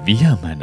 වියමන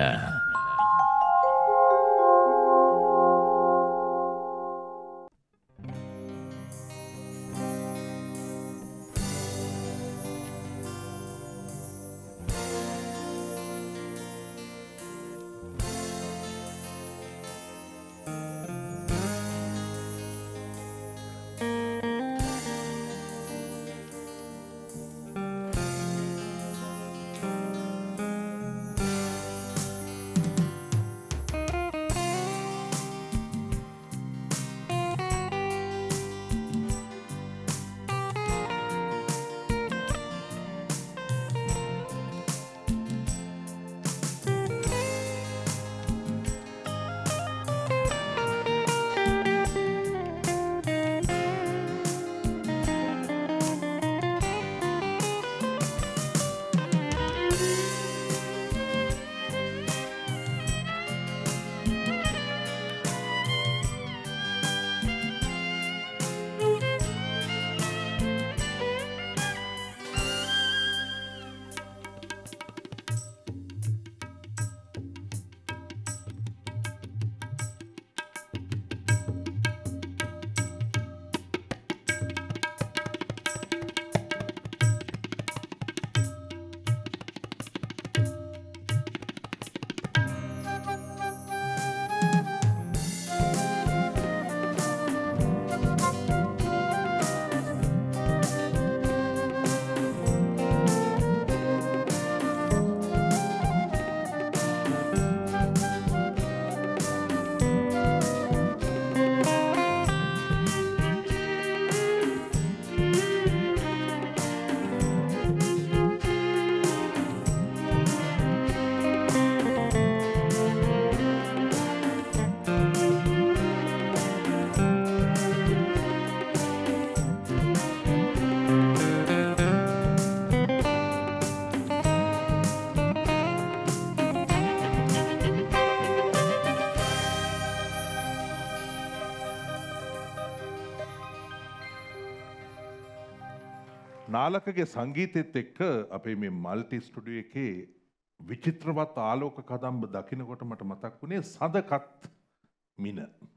නාලකගේ සංගීතෙත් එක්ක අපේ මේ මල්ටි ස්ටුඩියෝ එකේ විචිත්‍රවත් ආලෝක කදම්බ දකින්නකොට මට මතක් වුණේ සඳකත් මින.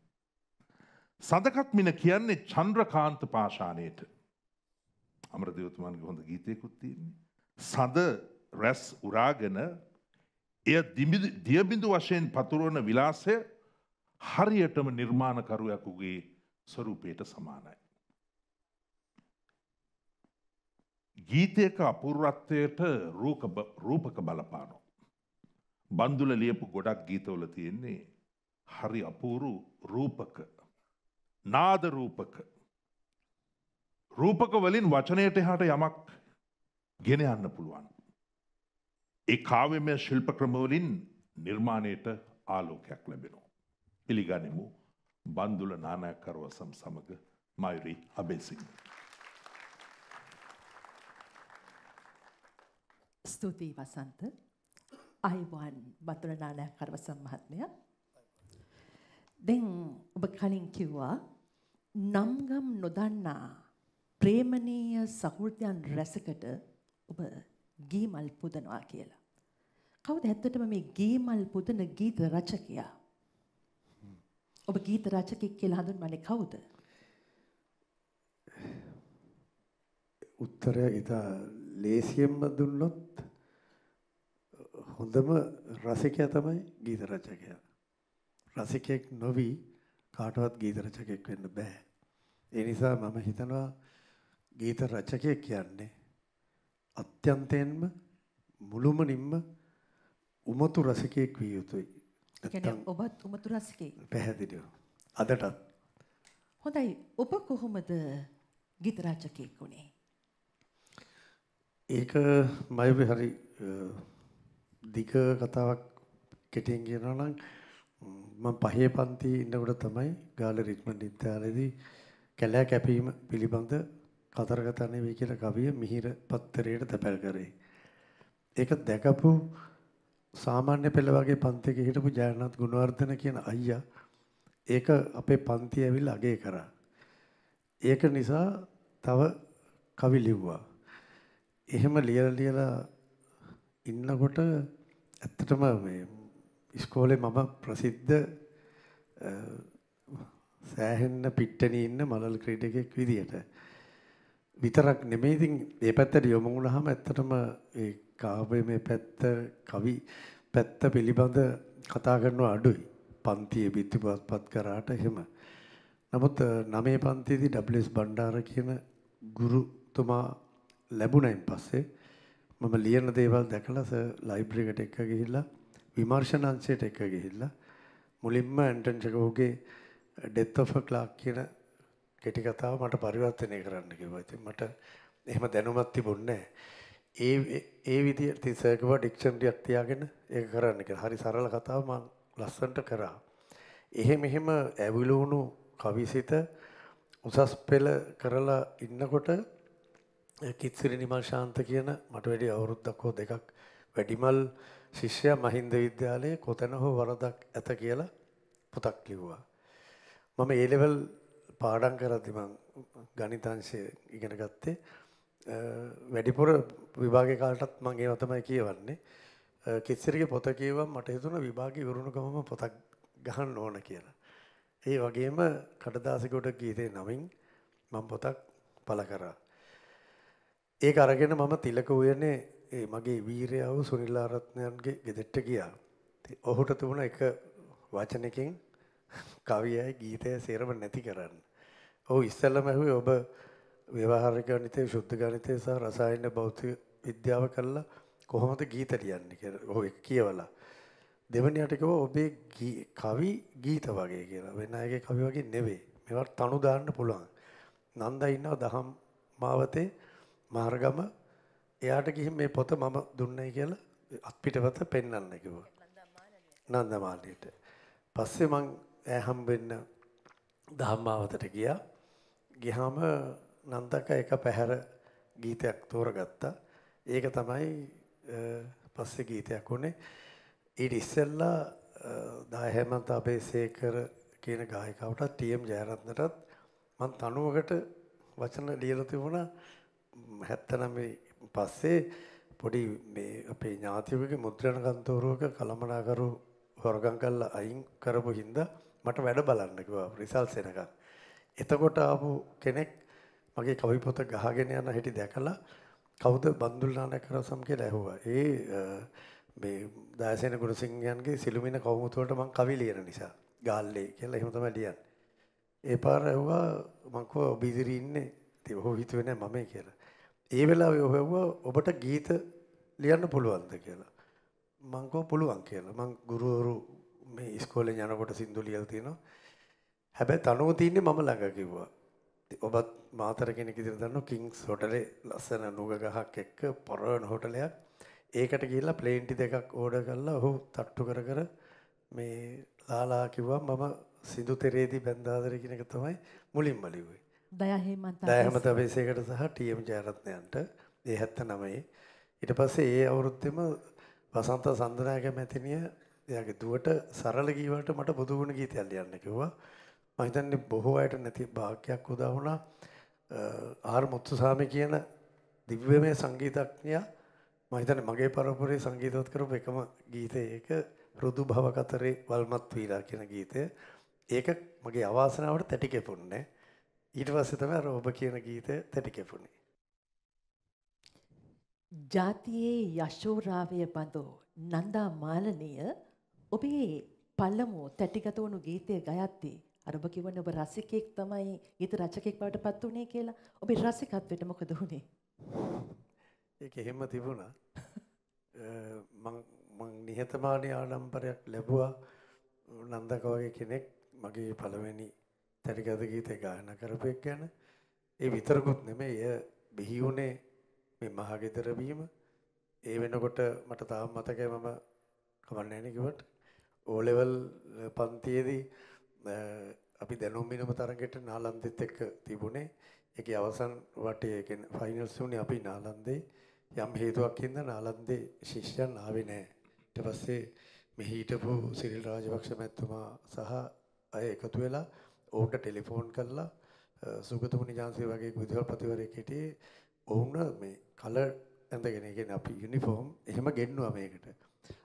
සඳකත් මින කියන්නේ චන්ද්‍රකාන්ත පාෂාණයට. අමරදේවතුමාගේ හොඳ ගීතයකුත් තියෙන්නේ. සඳ රැස් උරාගෙන එය දියබිඳු වශයෙන් පතුරවන විලාසය හරියටම නිර්මාණකරුවෙකුගේ ස්වරූපයට සමානයි. ගීතයක අපූර්වත්වයට රූපක බලපානවා. බන්දුල ලියපු ගොඩක් ගීතවල තියෙන්නේ හරි අපූරු රූපක, නාද රූපක. රූපක වලින් වචනයට එහාට යමක් ගෙන යන්න පුළුවන්. ඒ කාව්‍යමය ශිල්ප ක්‍රම වලින් නිර්මාණයට ආලෝකයක් ලැබෙනවා. පිළිගනිමු බන්දුල නානායක්කරවසම් සමග මයුරි අබේසිංහ. ස්තුතියි වසන්ත. අයිවන් බතුල නානායක්කරවසම් මහත්මයා. දැන් ඔබ කලින් කිව්වා නම්ගම් නොදන්නා ප්‍රේමණීය සහෘදයන් රැසකට ඔබ ගීමල් පුදනවා කියලා. කවුද ඇත්තටම මේ ගීමල් පුදන ගීත රචකයා? ඔබ ගීත රචකෙක් කියලා හඳුන්වන්නේ කවුද? උත්තරය ඉතා ලේසියෙන්ම දුන්නොත් හොඳම රසිකයා තමයි ගීත රචකයා. රසිකෙක් නොවි කාටවත් ගීත රචකෙක් වෙන්න බෑ. ඒ නිසා මම හිතනවා ගීත රචකයෙක් කියන්නේ අත්‍යන්තයෙන්ම මුළුමනින්ම උමතු රසිකයෙක් විය යුතුයි. කියන්නේ ඔබත් උමතු රසිකයෙක්. පැහැදිලිව. අදටත්. හොඳයි. ඔබ කොහොමද ගීත රචකයෙක් වුණේ? ඒක මයුරි හරි දිග කතාවක් කෙටියෙන් කියනවා නම් මම පහේ පන්ති ඉන්නකොට තමයි ගාල්ල රිච්මන්ඩ් විද්‍යාලයේදී කැලෑ කැපීම පිළිබඳ කතරගතනේ වේ කියලා කවිය මිහිර පත්තරයට තැපැල් කරේ. ඒක දැකපු සාමාන්‍ය පෙළ වගේ පන්තියක හිටපු ජයනාත් ගුණවර්ධන කියන අයියා ඒක අපේ පන්තිය ඇවිල්ලා අගය කරා. ඒක නිසා තව කවි ලිව්වා. එහෙම ලියලා ඉන්නකොට ඇත්තටම මේ ඉස්කෝලේ මම ප්‍රසිද්ධ සෑහෙන්න පිට්ටනිය ඉන්න මලල් ක්‍රීඩකයෙක් විදියට විතරක් නෙමෙයි ඉතින් මේ පැත්තට යොමු වුණාම ඇත්තටම ඒ කාව්‍යමය පැත්ත කවි පැත්ත පිළිබඳ කතා කරනවා අඩුයි. පන්තියේ පිටිපත් කරාට එහෙම. නමුත් 9 පන්තියේදී W.S. බණ්ඩාර කියන ගුරුතුමා ලැබුණයින් පස්සේ මම ලියන දේවල් දැකලා ලයිබ්‍රරි එකට එක්ක ගිහිල්ලා විමර්ශන අංශයට එක්ක ගිහිල්ලා මුලින්ම ඇන්ටන් චෙකෝව්ගේ Death of a Clerk කියන කෙටි කතාව මට පරිවර්තනය කරන්න කිව්වා. ඉතින් මට එහෙම දැනුමක් තිබුණේ නැහැ. ඒ විදිහට තිසකව ඩික්ෂනරියක් තියාගෙන ඒක කරන්න කියලා. හරි සරල කතාව මම ලස්සනට කරා. එහෙම ඇවිලුණු කවිසිත උසස් පෙළ කරලා ඉන්නකොට කිත්සිරි නිමල් ශාන්ත කියන මට වැඩි අවුරුද්දක් හෝ දෙකක් වැඩිමල් ශිෂ්‍යයා මහින්ද විද්‍යාලයේ කොතැන හෝ වරදක් ඇත කියලා පොතක් ලිව්වා. මම ඒ ලෙවල් පාඩම් කරද්දි මම ගණිතාංශය ඉගෙන ගත්තේ වැඩිපුර විභාගේ කාලටත් මම ඒව තමයි කියවන්නේ. කිත්සිරිගේ පොත කියවම මට හිතුණා විභාගේ ඉවරුණු ගමම පොතක් ගහන්න ඕන කියලා. ඒ වගේම කඩදාසියකට ගීතේ නමින් මම පොතක් පළ කරා. ඒක අරගෙන මම තිලක උයනේ මගේ වීරයා වූ සුනිල් ආරත්නයන්ගේ ගෙදරට ගියා. ඔහුට තිබුණ එක වචනකින් කවියයි ගීතය සේරම නැති කරන්න. ඔහු ඉස්සෙල්ලම ඇහුවේ ඔබ ව්‍යවහාරික ගණිතය, ශුද්ධ ගණිතය සහ රසායන භෞතික විද්‍යාව කළා කොහොමද ගීත ලියන්නේ කියලා. ඔහු ඒක කියවලා. දෙවැනියට කිව්වා ඔබේ කවි ගීත වගේ කියලා. වෙන අයගේ කවි වගේ නෙවෙයි. මේවට තනු දාන්න පුළුවන්. නන්දා ඉන්නවා දහම් මාවතේ මාර්ගම එයාට ගිහින් මේ පොත මම දුන්නයි කියලා අත්පිටපත පෙන්වන්න කිව්වා. නන්දා මාලියට. පස්සේ මං ඈ හම්බෙන්න දහම්මාවතට ගියා. ගියාම නන්දක එක පැහැර ගීතයක් තෝරගත්තා. ඒක තමයි පස්සේ ගීතයක් උනේ. ඊට ඉස්සෙල්ලා දායහමන්ත අබේසේකර කියන ගායකයාට ටීඑම් ජයරත්නටත් මං තනුවකට වචන ලියලා තිබුණා. 79 පස්සේ පොඩි මේ අපේ ඥාතිවගේ මුද්‍රණ කන්තෝරුවක කළමනාකරු හොරගම් කරලා අයින් කරපු හින්දා මට වැඩ බලන්න කිව්වා රිසල්ට්ස් එනකන්. එතකොට ආපු කෙනෙක් මගේ කවි පොත ගහගෙන යන හැටි දැකලා කවුද බන්දුල් නානකරසම් කියලා ඇහුවා. මේ දායසේන ගුණසිංහයන්ගේ සිළුමිණ කවුමුතුවට මම කවි ලියන නිසා ගාල්ලේ කියලා එහෙම තමයි ලියන්නේ. ඒ පාර ඇහුවා මං කිව්වා ඔබ ඉදිරි ඉන්නේ. ඉතින් ඔහු හිතුවේ නෑ මමයි කියලා. ඒ වෙලාවේ ඔහු ඇහුවා ඔබට ගීත ලියන්න පුළුවන්ද කියලා. මං කිව්වා පුළුවන් කියලා. මං ගුරුවරු මේ ඉස්කෝලේ යනකොට සින්දු ලියලා තියෙනවා. හැබැයි තනුව තින්නේ මම ළඟ කිව්වා. ඔබත් මාතර කෙනෙක් ඉදිරියට දන්නවා කිංස් හොටලේ ලස්සන නුග ගහක් එක්ක පොරවන හොටලයක්. ඒකට ගිහිල්ලා ප්ලේන් ටි දෙකක් ඕඩර් කරලා ඔහු තට්ටු කර මේ ලාලා කිව්වා මම සින්දු තෙරේදී බැන්දාදර කියන එක තමයි මුලින්ම ලිව්වේ. දයාහෙමන්ත අබේසේකර සහ ටීඑම් ජයරත්නයන්ට ඒ 79. ඊට පස්සේ ඒ අවුරුද්දෙම වසන්ත සන්දනායක මැතිණිය එයාගේ දුවට සරල ගීවට මට බුදුගුණ ගීතයක් ලියන්න කිව්වා. මම හිතන්නේ බොහෝ අයට නැති භාග්‍යයක් උදා වුණා. ආර් මුත්තුසාමි කියන දිව්‍යමය සංගීතඥයා මම හිතන්නේ මගේ පරපුරේ සංගීතවත් කරපු එකම ගීතය ඒක රුදු භව කතරේ වල්මත් වීලා කියන ගීතය. ඒක මගේ අවාසනාවට තැටි කෙපුන්නේ. ඊට පස්සේ තමයි අර ඔබ කියන ගීතය තැටි කෙපුනේ. ජාතියේ යශෝරාවය බඳෝ නන්දා මාලනීය ඔබේ පළමු තැටිගත වුණු ගීතය ගයද්දී අර ඔබ කියවනේ ඔබ රසිකෙක් තමයි ගීත රචකෙක් බවට පත් වුණේ කියලා. ඔබේ රසිකත්වයට මොකද වුනේ? ඒක එහෙම තිබුණා. මං නිහතමානී ආඩම්බරයක් ලැබුවා. නන්දක වගේ කෙනෙක් මගේ පළවෙනි තැටිගත ගීතය ගායනා කරපු එක ගැන. ඒ විතරකුත් නෙමෙයි එය බිහි වුණේ මේ මහගෙදර වීම. ඒ වෙනකොට මට තාම මතකයි මම කවන්නේ නැහැ කිව්වට O level පන්තියේදී අපි දැනුම් මිනුම තරඟයට නාලන්දෙත් එක්ක තිබුණේ. ඒකේ අවසන් වටේ කියන්නේ ෆයිනල්ස් උනේ අපි නාලන්දේ. යම් හේතුවක් හින්දා නාලන්දේ ශිෂ්‍යයන් ආවේ නැහැ. ඊට පස්සේ මෙහි හිටපු සිරිල් රාජපක්ෂ මැතිතුමා සහ අය එකතු වෙලා ඔවුන්ට ටෙලිෆෝන් කරලා සුගතමුනි ජාන්සී වගේ විදුහල්පතිවරයෙක් හිටියේ ඔවුන් මේ කලර් ඇඳගෙන කියන්නේ අපි යුනිෆෝම් එහෙම ගෙන්නුවා මේකට.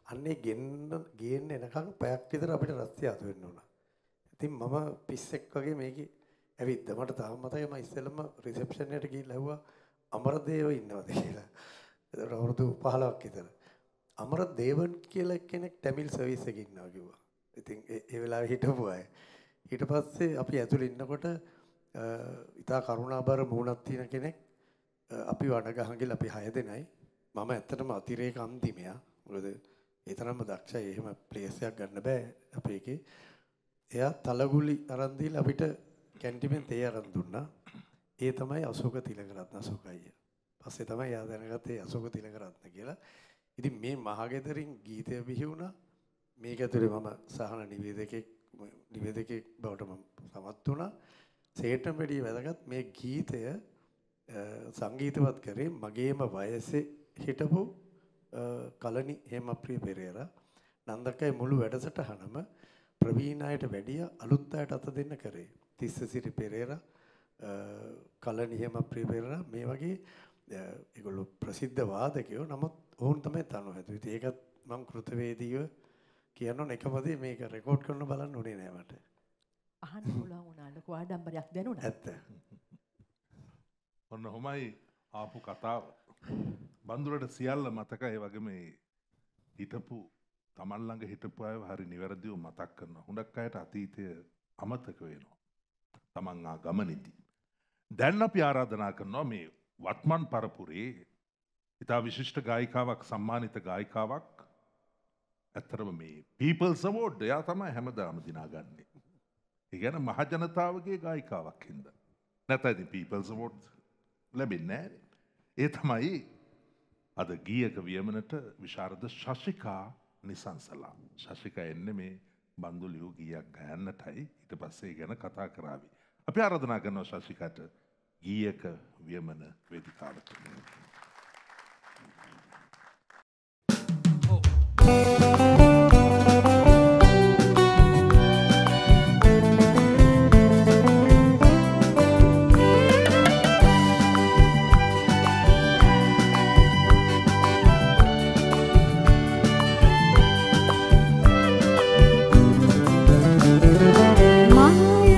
අන්නේ ගේන්න එනකන් පැයක් විතර අපිට රස්තිය අතු වෙන්න උනා. ඉතින් මම පිස්සෙක් වගේ මේකේ ඇවිද්දා. මට තාම මතකයි මම ඉස්සෙල්ලම රිසෙප්ෂන් එකට ගිහිල්ලා ඇහුවා අමරදේව ඉන්නවද කියලා. ඒතර අවුරුදු 15ක් විතර. අමරදේවන් කියලා කෙනෙක් ටැමිල් සර්විස් එකේ ඉන්නවා කිව්වා. ඉතින් ඒ වෙලාවේ හිටපු අය. ඊට පස්සේ අපි ඇතුළේ ඉන්නකොට ඉතා කරුණාබර මූණක් තියෙන කෙනෙක් අපි වඩගහන් ගිහලා අපි 6 දෙනයි. මම ඇත්තටම අතිරේක අන්තිමයා. මොකද ඒ තරම්ම දක්ෂයි. එහෙම ප්ලේස් එකක් ගන්න බෑ අපේ එකේ. එයා තලගුලි අරන් දීලා අපිට කැන්ටිමෙන් තේ අරන් දුන්නා. ඒ තමයි අශෝක තිලකරත්න අශෝක අයියා. පස්සේ තමයි එයා දැනගත්තේ අශෝක තිලකරත්න කියලා. ඉතින් මේ මහගෙදරින් ගීතය බිහි වුණා. මේක ඇතුලේ මම සහන නිවේදකෙක් බවට මම සමත් වුණා. සේටම් වැඩි වැදගත් මේ ගීතය සංගීතවත් කරේ මගේම වයසේ හිටපු කලනි හේමප්‍රිය පෙරේරා. නන්දකයි මුළු වැඩසටහනම ප්‍රවීණ අයට වැඩිය අලුත් අයට අත දෙන්න කරේ. තිස්ස සිරි පෙරේරා, කලනි හේමප්‍රිය පෙරේරා මේ වගේ ඒගොල්ලෝ ප්‍රසිද්ධ වාදකයෝ. නමුත් ඔවුන් තමයි තනු හැදුවේ. ඉතින් ඒකත් මම කෘතවේදීව කියනවා එකමදී මේක රෙකෝඩ් කරන්න බලන්න උනේ නෑ මට. අහන්න පුළුවන් වුණා ලොකු ආඩම්බරයක් දැනුණා. ඇත්ත. ඔන්න හොමයි ආපු කතාව. බඳුරට සියල්ල මතකයි වගේ මේ හිටපු තමන් ළඟ හිටපු අය හරි නිවැරදිව මතක් කරනවා. හුඟක් අයට අතීතය අමතක වෙනවා. තමන් ආ ගමනේදී. දැන් අපි ආරාධනා කරනවා මේ වත්මන් පරපුරේ ඉතා විශිෂ්ට ගායිකාවක් සම්මානිත ගායිකාවක් ඇත්තරම මේ පීපල්ස් අවෝඩ් එයා තමයි හැමදාම දිනාගන්නේ. ඒ කියන්නේ මහ ජනතාවගේ ගායිකාවක් හින්දා. නැත්නම් ඉතින් පීපල්ස් අවෝඩ් ලැබෙන්නේ නැහැ. ඒ තමයි අද ගීයක වියමනට විශාරද ශශිකා නිසංසලා. ශශිකා එන්නේ මේ බන්දුලියු ගීයක් ගයන්නටයි ඊට පස්සේ ගැන කතා කරાવી. අපි ආරාධනා කරනවා ශශිකාට ගීයක වියමන වේදිකාවට.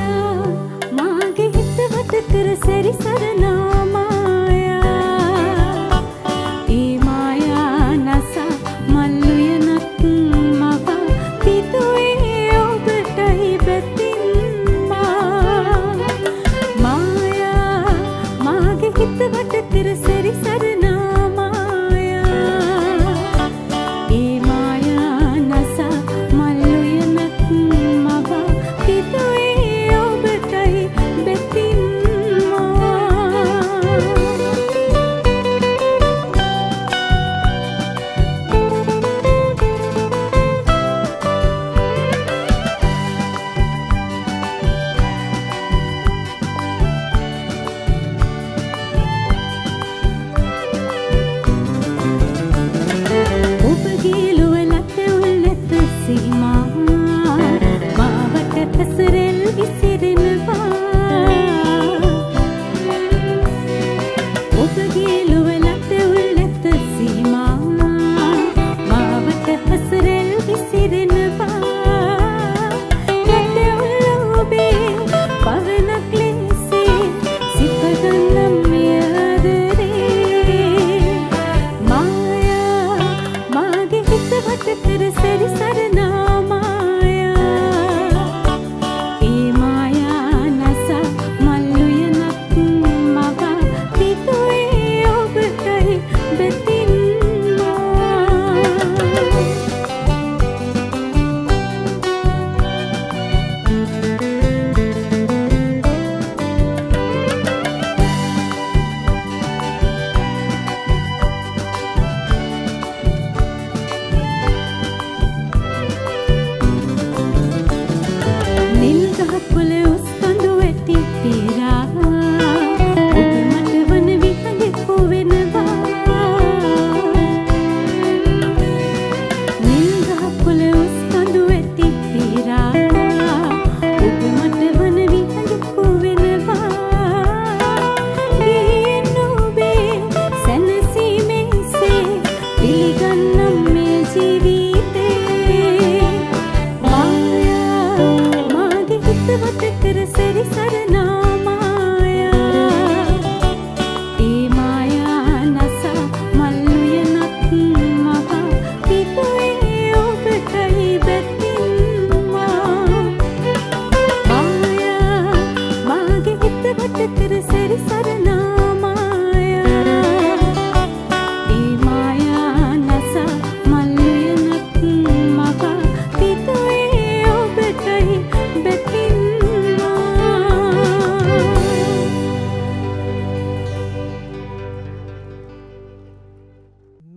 සරනා මායා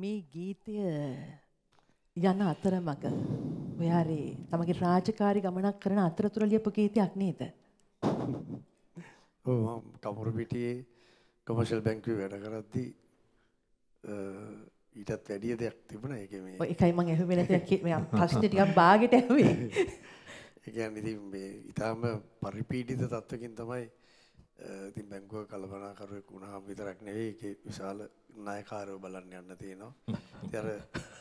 මේ ගීතය යන අතරමඟ ඔයාරේ තමගේ රාජකාරී ගමනක් කරන අතරතුර ලියපු ගීතයක් නේද? ඔව් මම කමුරුපිටියේ කොමර්ෂල් බැංකුවේ වැඩ කරද්දී ඊටත් වැඩිය දෙයක් තිබුණා ඒකේ මේ. ඔය එකයි මම ඇහුවේ නැති මේ ප්‍රශ්නේ ටිකක් බාගෙට ඇහුවේ. ඒ කියන්නේ ඉතින් මේ ඊටාම පරිපීඩිත තත්ත්වකින් තමයි ඉතින් බැංකුව කළමනාකරුවෙක් වුණාම විතරක් නෙවෙයි ඒකේ විශාල නායකාරයෝ බලන්න යන්න තියෙනවා. ඉතින් අර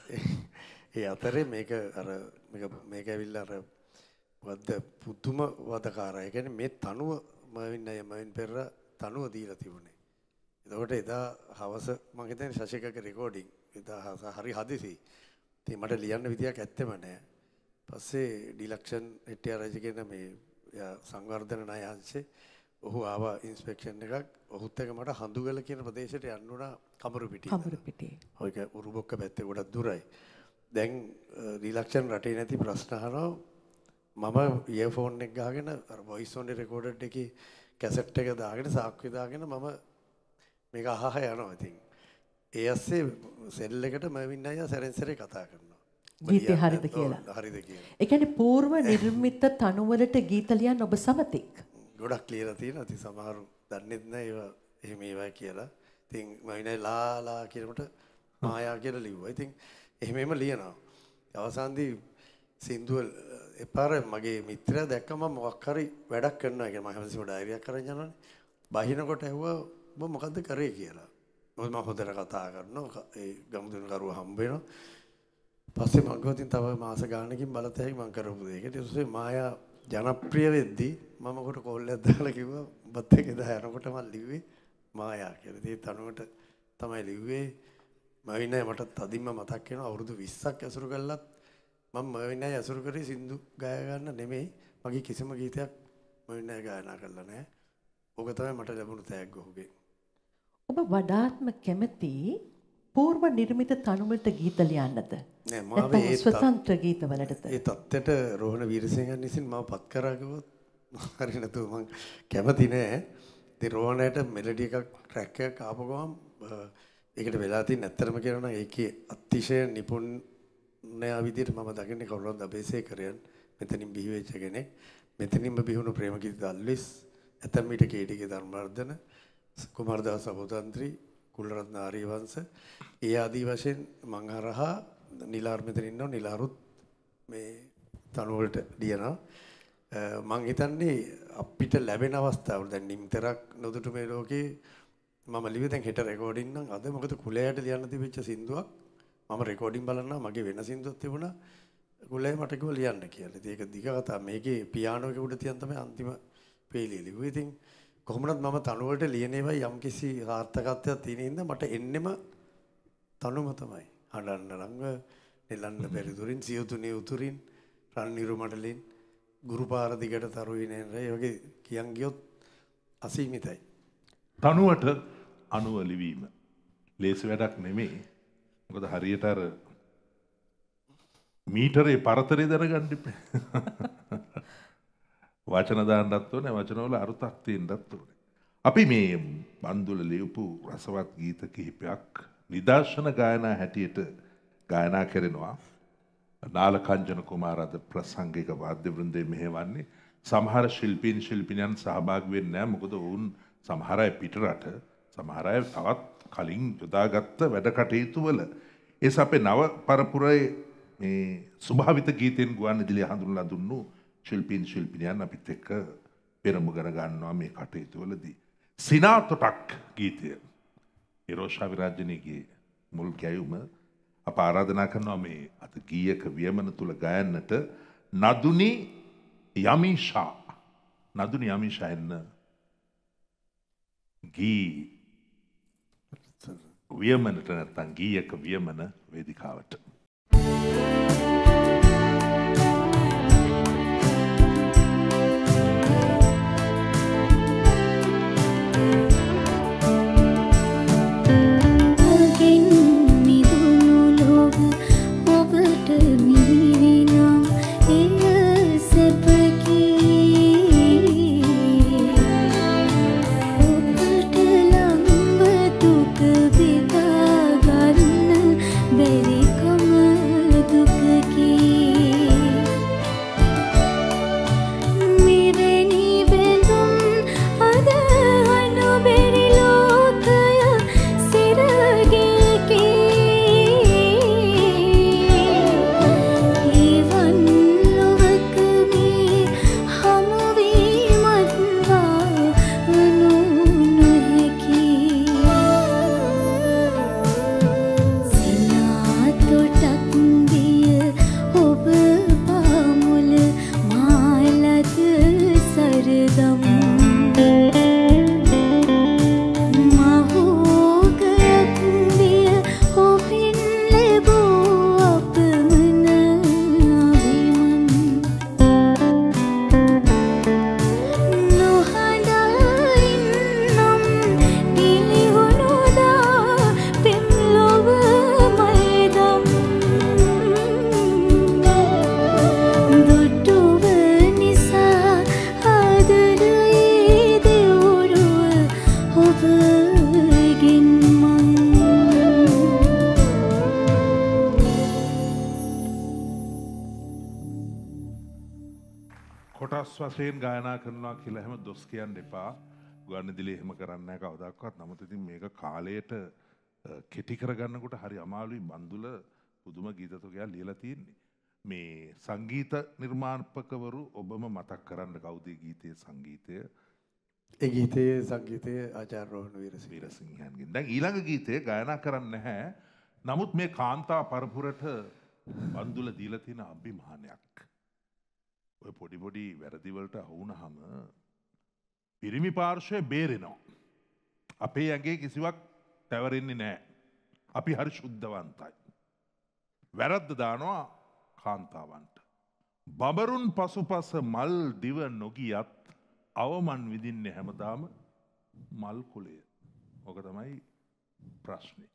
ඒ අතරේ මේක ඇවිල්ලා අර වද්ද පුදුම වදකාරය. ඒ කියන්නේ මේ තනුව මවින් පෙර තනුව දීලා තිබුණේ. එතකොට එදා හවස මම හිතන්නේ ශශිකගේ රෙකෝඩින් එදා හරි හදිසි. ඉතින් මට ලියන්න විදියක් ඇත්තෙම නැහැ. පස්සේ ඩිලක්ෂන් හෙට්ටිආරාජි කියන මේ සංවර්ධන ණය අංශේ ඔහු ආවා ඉන්ස්පෙක්ෂන් එකක්. ඔහුත් එක්ක මට හඳුගල කියන ප්‍රදේශයට යන්න උනා කමරුපිටියේ. කමරුපිටියේ. ඔයක උරුබොක්ක පැත්තේ ගොඩක් දුරයි. දැන් රිලක්ෂන් රටේ නැති ප්‍රශ්න අහනවා. මම ඉයර්ෆෝන් එක ගහගෙන අර වොයිස් ඔන්ලි රෙකෝඩර් එකේ කැසට් එක දාගෙන සාක්කුවේ දාගෙන මම මේක අහහ යනවා. ඉතින් ඒ ඇස්සේ සෙල් එකට මවින් අයියා සැරෙන්සරේ කතා කරනවා. ගීතේ හරිද කියලා. හරිද කියලා. ඒ කියන්නේ పూర్ව නිර්මිත තනුවලට ගීත ලියන්න ඔබ සමතෙක්. ගොඩක් ලියලා තියෙනවා. ඉතින් සමහරු දන්නේ නැහැ ඒවා එහෙම ඒවා කියලා. ඉතින් මවින් අයියා ලා කියනකොට මායා කියලා ලිව්වා. ඉතින් එහෙමම ලියනවා. අවසානදී සින්දුව එපාර මගේ මිත්‍රයා දැක්කම මොකක් හරි වැඩක් කරනවා කියලා මම හැමතිස්සෙම ඩයරියක් කරන් යනවානේ. බහිනකොට ඇහුවා ඔබ මොකද්ද කරේ කියලා. මොකද මම හොඳට කතා කරනවා. ඒ ගමුදුන කරුවා හම්බ වෙනවා. පස්සේ මම ගිහින් තව මාස ගානකින් බලතැයි මම කරපු දෙයක. ඊට පස්සේ මායා ජනප්‍රිය වෙද්දී මම කොට කෝල් එකක් දාලා කිව්වා ඔබත් එක්ක එදා යනකොට මම ලිව්වේ මායා කියලා. ඉතින් තනුවට තමයි ලිව්වේ. මවින් අය මට තදින්ම මතක් වෙනවා අවුරුදු 20ක් ඇසුරු කළත් මම මවින් අය ඇසුරු කරේ සින්දු ගාය ගන්න නෙමෙයි. මගේ කිසිම ගීතයක් මවින් අය ගායනා කළා නැහැ. ඕක තමයි මට ලැබුණු තෑග්ග ඔහුගේ. ඔබ වඩාත්ම කැමති పూర్ව නිර්මිත තනුවලට ගීත ලියන්නද? නෑ මම ඒ ස්වතන්ත්‍ර ගීතවලටද? ඒ තත්ත්වයට රෝහණ වීරසිංහන් විසින් මම පත් කරා කිව්වොත් හරි නැතුව මම කැමති නෑ. ඉතින් රෝහණයට මෙලඩි එකක් ට්‍රැක් එකක් ආපු ගමන් ඒකට වෙලා තියෙන ඇත්තටම කියනවා නම් ඒකේ අතිශය නිපුණයා විදිහට මම දකින්නේ කවුරුත් අබේසේකරයන් මෙතනින් බිහි වෙච්ච කෙනෙක්. මෙතනින්ම බිහුණු ප්‍රේමගීත දල්විස් ඇතම් විට කේටිගේ ධර්මවර්ධන කුමාරදාස අබෝතන්ත්‍රි කුලරත්න ආරියවංශ ඒ ආදී වශයෙන් මං හරහා නිලාර් මෙතන ඉන්නවා. නිලාරුත් මේ තනුවලට ලියනවා. මං හිතන්නේ අපිට ලැබෙන අවස්ථාවල දැන් නිම්තරක් නොදුටු මේ ලෝකේ මම ලිව්වේ දැන් හෙට රෙකෝඩින් නම් අද මොකද කුලයට ලියන්න තිබිච්ච සින්දුවක් මම රෙකෝඩින් බලනවා මගේ වෙන සින්දුවක් තිබුණා කුලේ මට කිව්වා ලියන්න කියලා. ඉතින් ඒක දිග කතා. මේකේ පියානෝ එක උඩ තියන් තමයි අන්තිම පේලිය ලිව්වේ. ඉතින් කොහොමවත් මම තනුවලට ලියන ඒවා යම්කිසි සාර්ථකත්වයක් තියෙන හින්දා මට එන්නෙම තනුම තමයි. හඬන්න රංග නෙලන්න පෙරදුරින් සියුතුනේ උතුරින් රන් නිරුමඩලින් ගුරුපාර දිගට තරුවිනේ ඒ වගේ කියන් ගියොත් අසීමිතයි. තනුවට අනුව ලිවීම ලේසි වැඩක් නෙමෙයි. මොකද හරියට අර මීටරේ පරතරය දරගන්න ඉපේ. වචන දාන්නත් ඕනේ, වචනවල අර්ථයක් තියෙන්නත් ඕනේ. අපි මේ බන්දුල ලියපු රසවත් ගීත කිහිපයක් නිදර්ශන ගායනා හැටියට ගායනා කරනවා. නාලකංජන කුමාරද ප්‍රසංගික වාද්‍ය වෘන්දයේ මෙහෙවන්නේ. සමහර ශිල්පීන් ශිල්පිනියන් සහභාගී වෙන්නේ නැහැ. මොකද වුන් සමහර අය පිටරට, සමහර අය තවත් කලින් යොදාගත්ත වැඩ කටයුතු වල. ඒස අපේ නව පරපුරේ මේ ස්වභාවිත ගීතෙන් ගුවන් විදුලිය හඳුන්වලා දුන්නු ශිල්පීන් ශිල්පිනියන් අපිත් එක්ක පෙරමුගන ගන්නවා මේ කටයුතු වලදී. සිනාතොටක් ගීතය ඉරෝෂා විරාජනීගේ මුල් ගැයුම අප ආරාධනා කරනවා මේ අද ගීයක වියමන තුල ගයන්නට නදුනි යමීෂා. නදුනි යමීෂා එන්න ගී වියමනට නැත්නම් ගීයක වියමන වේදිකාවට. කොටස් වශයෙන් ගායනා කරනවා කියලා එහෙම දොස් කියන්න එපා. ගුවන්විදුලියේ එහෙම කරන්නේ නැහැ කවදාකවත්. නමුත් ඉතින් මේක කාලයට කෙටි කරගන්නකොට හරි අමාරුයි. බන්දුල පුදුම ගීත තෝගයක් ලියලා තියෙන්නේ. මේ සංගීත නිර්මාණපකවරු ඔබම මතක් කරන්න කවුද ගීතයේ සංගීතය? ඒ ගීතයේ සංගීතය ආචාර්ය රෝහණ වීරසිංහයන්ගෙන්. දැන් ඊළඟ ගීතය ගායනා කරන්නේ නැහැ. නමුත් මේ කාන්තා පරපුරට බන්දුල දීලා තියෙන අභිමානයක්. ඔය පොඩි පොඩි වැරදි වලට අහු වුණාම පිරිමි පාර්ශ්වය බේරෙනවා. අපේ ඇඟේ කිසිවක් තැවරෙන්නේ නැහැ. අපි හරි ශුද්ධවන්තයි. වැරද්ද දානවා කාන්තාවන්ට. බබරුන් පසුපස මල් දිව නොගියත් අවමන් විදින්නේ හැමදාම මල් කුලය. ඕක තමයි ප්‍රශ්නේ.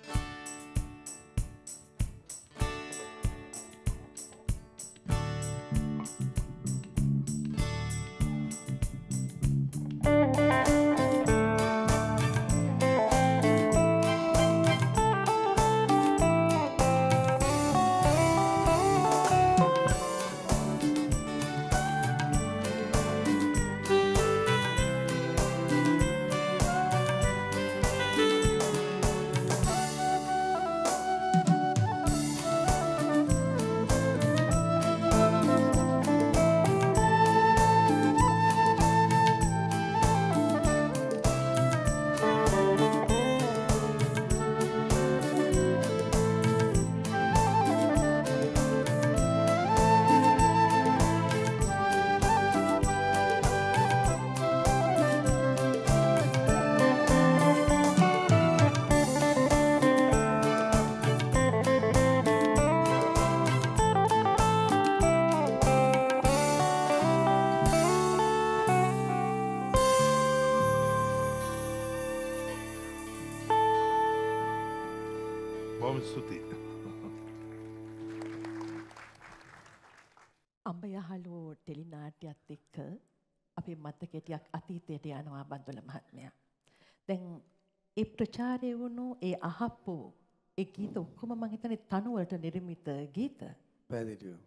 අඹයහළු ටෙලි නාට්‍යයත් එක්ක අපේ මතකෙටියක් අතීතයට යනවා බන්දුල මහත්මයා. දැන් ඒ ප්‍රචාරය වුණු ඒ අහප්පු ඒ ගීත ඔක්කොම මම හිතන්නේ තනු වලට නිර්මිත ගීත. පැහැදිලිව.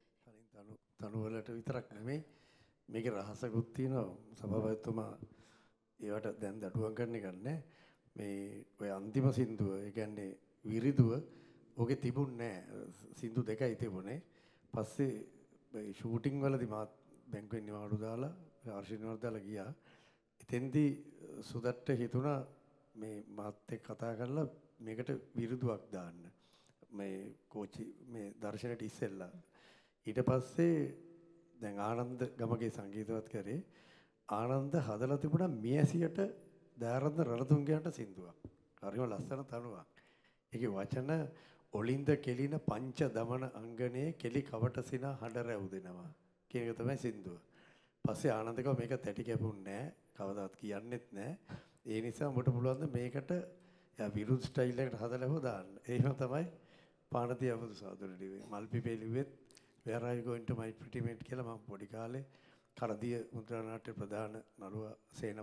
කලින් තනු වලට විතරක් නෙමෙයි මේකේ රහසකුත් තියෙනවා. සභාපතිතුමා ඒවට දැන් දඩුවම් කරන්න ගන්නෑ. මේ ඔය අන්තිම සින්දුව ඒ කියන්නේ විරිදුව ඔගේ තිබුණේ නෑ. සින්දු දෙකයි තිබුණේ. පස්සේ ෂූටිං වලදී මාත් බැංකුවෙන් නිවාඩු දාලා ආර්ශිනිවාඩු දාලා ගියා. එතෙන්දී සුදට්ට හිතුණා මේ මාත් එක්ක කතා කරලා මේකට විරුදුවක් දාන්න. මේ කෝචි මේ දර්ශනයට ඉස්සෙල්ලා. ඊට පස්සේ දැන් ආනන්ද ගමගේ සංගීතවත් කරේ ආනන්ද හදලා තිබුණා මියසියට දාරන්ද රණතුංගයන්ට සින්දුවක්. හරිම ලස්සන තනුවක්. ඒකේ වචන ඔලින්ද කෙලින පංච දමන අංගනේ කෙලි කවට සින හඬ රැවුදෙනවා කියන එක තමයි සින්දුව. පස්සේ ආනන්දකව මේක තැටි කැපුන්නේ නැහැ. කවදාවත් කියන්නෙත් නැහැ. ඒ නිසා උඹට පුළුවන් ද මේකට විරුද් ස්ටයිල් එකට හදලා හො දාන්න. එහෙම තමයි පානති අවුදු සාදුර ලිව්වේ. මල්පිපේ ලිව්වෙත් where are you going to my pretty mate කියලා මම පොඩි කාලේ කරදිය මුද්‍රා නාට්‍ය ප්‍රධාන නළුව සේන